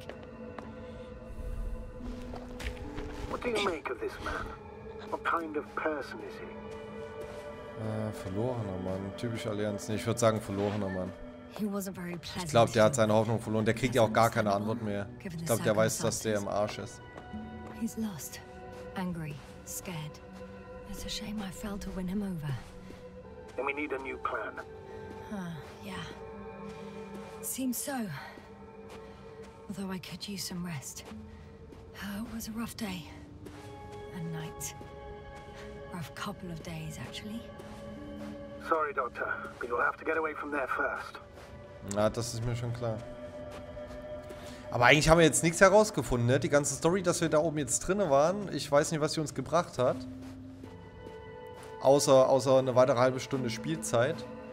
What do you make of this man? What kind of person is he? Äh, verlorener Mann. Typisch Allianz. Nee, ich würde sagen verlorener Mann. He wasn't very pleasant. Ich glaube, der hat seine Hoffnung verloren. Der kriegt ja auch gar keine Antwort mehr. Ich glaube, der weiß, dass der im Arsch ist. He's lost. Angry. Scared. It's a shame I failed to win him over. Then we need a new plan. Huh, yeah. Seems so. Although I could use some rest. Oh, it was a rough day. A night. Rough couple of days, actually. Sorry, Doctor, but you'll have to get away from there first. Na, das ist mir schon klar. Aber eigentlich haben wir jetzt nichts herausgefunden, ne? Die ganze Story, dass wir da oben jetzt drinne waren, ich weiß nicht, was sie uns gebracht hat. Außer, außer eine weitere halbe Stunde Spielzeit.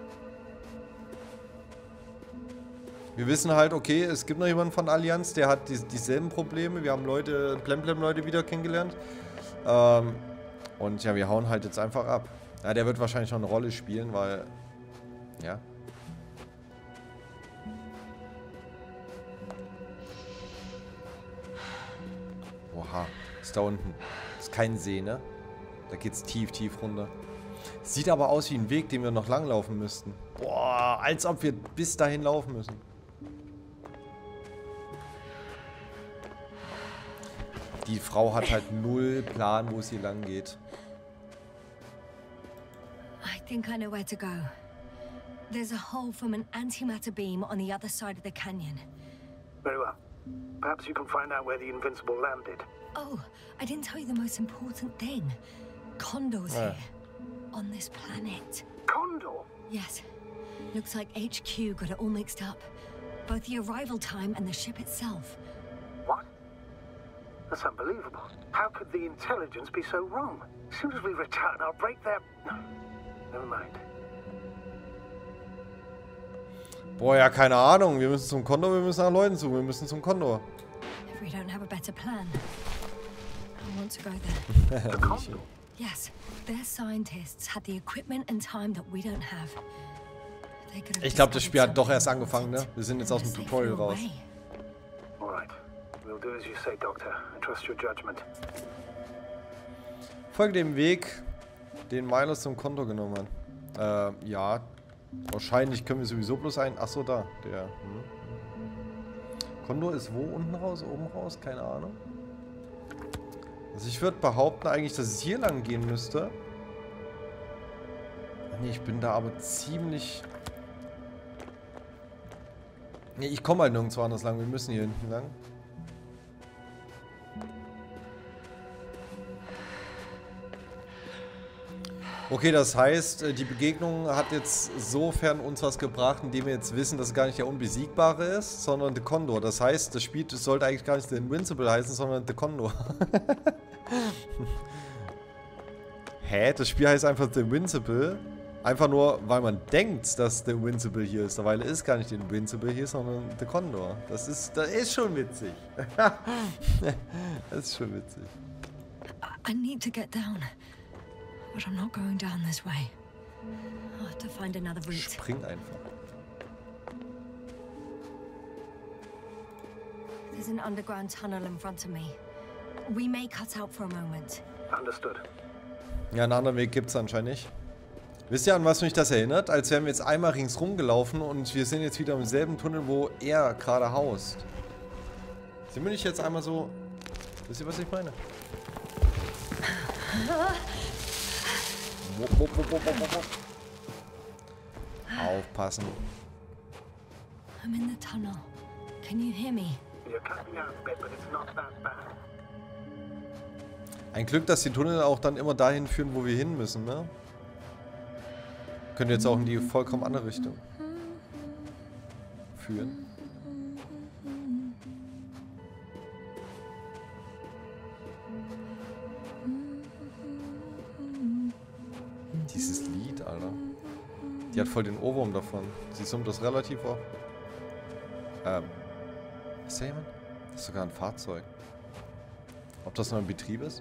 Wir wissen halt, okay, es gibt noch jemanden von Allianz, der hat die, dieselben Probleme. Wir haben Leute, Plemplem-Leute wieder kennengelernt. Ähm, und ja, wir hauen halt jetzt einfach ab. Ja, der wird wahrscheinlich noch eine Rolle spielen, weil... Ja. Oha, ist da unten. Ist kein See, ne? Da geht's tief, tief runter. Sieht aber aus wie ein Weg, den wir noch langlaufen müssten. Boah, als ob wir bis dahin laufen müssen. Die Frau hat halt null Plan, wo es hier lang geht. I think I know where to go. There's a hole from an antimatter beam on the other side of the canyon. Very well. Perhaps you can find out where the Invincible landed. Oh, I didn't tell you the most important thing. Condor's Yeah. here. On this planet. Condor? Yes. Looks like H Q got it all mixed up. Both the arrival time and the ship itself. What? That's unbelievable. How could the intelligence be so wrong? As soon as we return, I'll break their... No. Never mind. Boah, ja, keine Ahnung. Wir müssen zum Condor, wir müssen nach Leuten suchen. Wir müssen zum Condor. If we don't have a better plan, I want to go there. The Condor? Yes, their scientists had the equipment and time that we don't have. They could have Ich glaube, das Spiel hat doch discovered erst something angefangen, ne? important Wir sind jetzt aus dem and they Tutorial flew raus. away. All right. We'll do as you say, Doctor. I trust your judgment. Folge dem Weg, den Milos zum Condor genommen hat. Äh, ja. Wahrscheinlich können wir sowieso bloß ein... Achso, da. Der. Hm. Condor ist wo? Unten raus? Oben raus? Keine Ahnung. Also ich würde behaupten eigentlich, dass es hier lang gehen müsste. Nee, ich bin da aber ziemlich... Nee, ich komme halt nirgendwo anders lang. Wir müssen hier hinten lang. Okay, das heißt, die Begegnung hat jetzt sofern uns was gebracht, indem wir jetzt wissen, dass es gar nicht der Unbesiegbare ist, sondern The Condor. Das heißt, das Spiel das sollte eigentlich gar nicht The Invincible heißen, sondern The Condor. Hä? Das Spiel heißt einfach The Invincible. Einfach nur, weil man denkt, dass The Invincible hier ist. Dabei ist gar nicht The Invincible hier, sondern The Condor. Das ist, das ist schon witzig. Das ist schon witzig. I need to get down, but I'm not going down this way. I'll have to find another route. Spring einfach. There's an underground tunnel in front of me. We may cut out for a moment. Understood. Ja, einen anderen Weg gibt es anscheinend nicht. Wisst ihr, an was mich das erinnert? Als wären wir jetzt einmal ringsrum gelaufen und wir sind jetzt wieder im selben Tunnel, wo er gerade haust. Sind wir nicht jetzt einmal so... Wisst ihr, was ich meine? Wupp, wupp, wupp, wupp, wupp, wupp. Aufpassen. I'm in the tunnel. Can you hear me? You're cutting out a bit, but it's not that bad. Ein Glück, dass die Tunnel auch dann immer dahin führen, wo wir hin müssen, ne? Könnte jetzt auch in die vollkommen andere Richtung führen. Dieses Lied, Alter. Die hat voll den Ohrwurm davon. Sie summt das relativ oft. Ähm. Ist da jemand? Das ist sogar ein Fahrzeug. Ob das noch in Betrieb ist?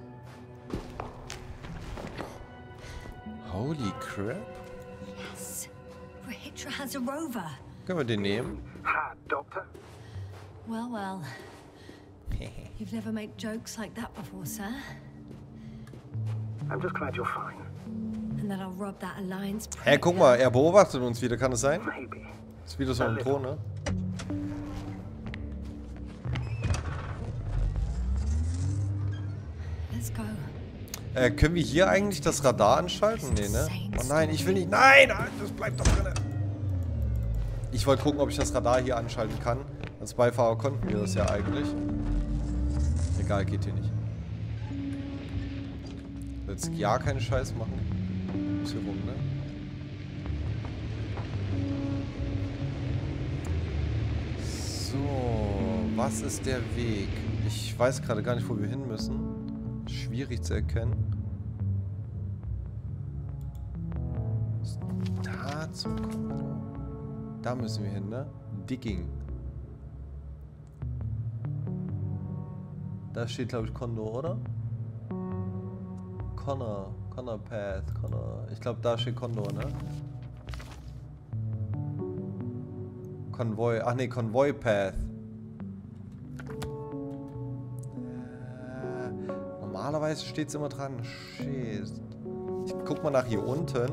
Holy crap. Yes. Rahitra has a rover. Können wir den nehmen? Ha, Doctor. Well, well. You've never made jokes like that before, sir. I'm just glad you're fine. And that I'll rob that Alliance. Hey, guck mal, er beobachtet uns wieder, kann es sein? Maybe. Ist wieder so ein Thron, ne? Let's go. Äh, können wir hier eigentlich das Radar anschalten? Nee, ne? Oh nein, ich will nicht. Nein, das bleibt doch drin. Ich wollte gucken, ob ich das Radar hier anschalten kann. Als Beifahrer konnten wir das ja eigentlich. Egal, geht hier nicht. Jetzt ja keinen Scheiß machen. Muss hier rum, ne? So, was ist der Weg? Ich weiß gerade gar nicht, wo wir hin müssen. Schwierig zu erkennen. Da zum Kondor. Da müssen wir hin, ne? Digging. Da steht, glaube ich, Kondor, oder? Connor. Connor Path. Connor. Ich glaube, da steht Kondor, ne? Konvoi. Ach ne, Konvoi Path. Äh, normalerweise steht es immer dran. Shit. Ich guck mal nach hier unten.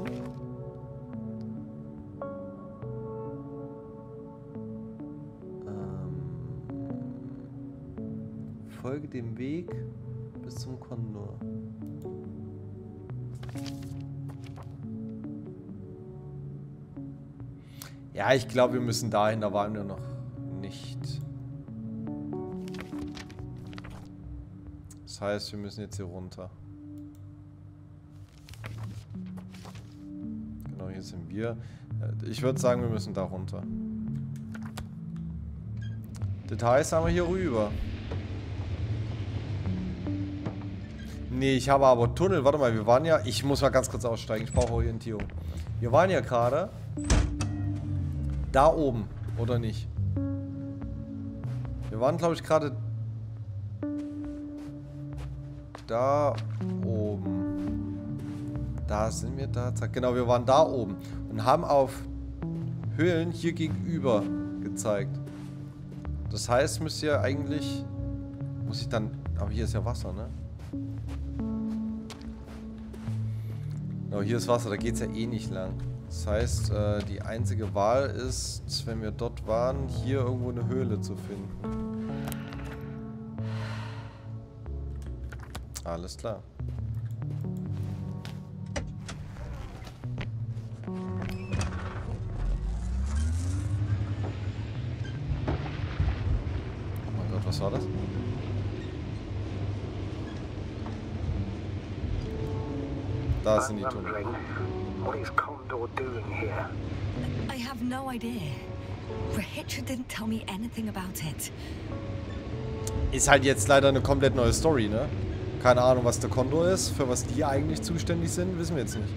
Ähm, folge dem Weg bis zum Kondor. Ja, ich glaube, wir müssen dahin, da waren wir noch nicht. Das heißt, wir müssen jetzt hier runter. Genau, hier sind wir. Ich würde sagen, wir müssen da runter. Details haben wir hier rüber. Nee, ich habe aber Tunnel. Warte mal, wir waren ja... Ich muss mal ganz kurz aussteigen. Ich brauche Orientierung. Wir waren ja gerade... Da oben, oder nicht? Wir waren, glaube ich, gerade da oben. Da sind wir, da, zack. Genau, wir waren da oben und haben auf Höhlen hier gegenüber gezeigt. Das heißt, müsst ihr eigentlich... Muss ich dann... Aber hier ist ja Wasser, ne? Genau, hier ist Wasser, da geht es ja eh nicht lang. Das heißt, äh, die einzige Wahl ist, wenn wir dort waren, hier irgendwo eine Höhle zu finden. Alles klar. Oh mein Gott, was war das? Da sind die Tunnel. What is Condor doing here? I have no idea. Rahitra didn't tell me anything about it. Ist halt jetzt leider eine komplett neue Story, ne? Keine Ahnung, was der Kondor ist. Für was die eigentlich zuständig sind, wissen wir jetzt nicht.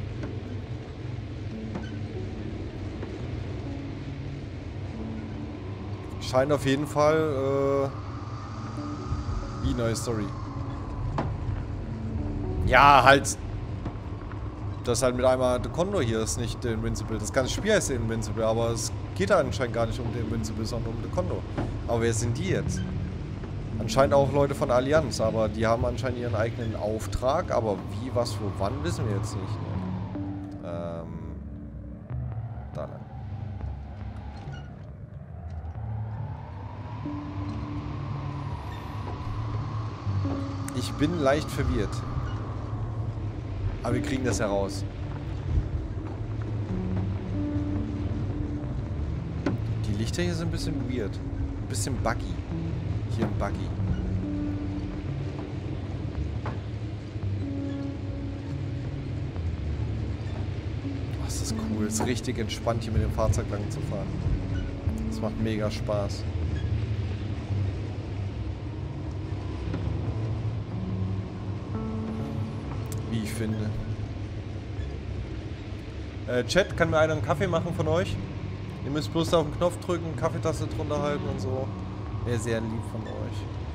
Scheint auf jeden Fall, äh... wie neue Story. Ja, halt... dass halt mit einmal der Condor hier ist nicht der Invincible. Das ganze Spiel ist der Invincible, aber es geht da anscheinend gar nicht um den Invincible, sondern um den Condor. Aber wer sind die jetzt? Anscheinend auch Leute von Allianz, aber die haben anscheinend ihren eigenen Auftrag, aber wie, was, wo, wann, wissen wir jetzt nicht. Ne? Ähm, da lang. Ich bin leicht verwirrt. Aber wir kriegen das heraus. Die Lichter hier sind ein bisschen weird. Ein bisschen buggy. Hier ein Buggy. Oh, das ist cool. Es ist richtig entspannt, hier mit dem Fahrzeug lang zu fahren. Das macht mega Spaß. Wie ich finde. Äh, Chat, kann mir einer einen Kaffee machen von euch? Ihr müsst bloß da auf den Knopf drücken, Kaffeetasse drunter halten und so. Wäre sehr lieb von euch.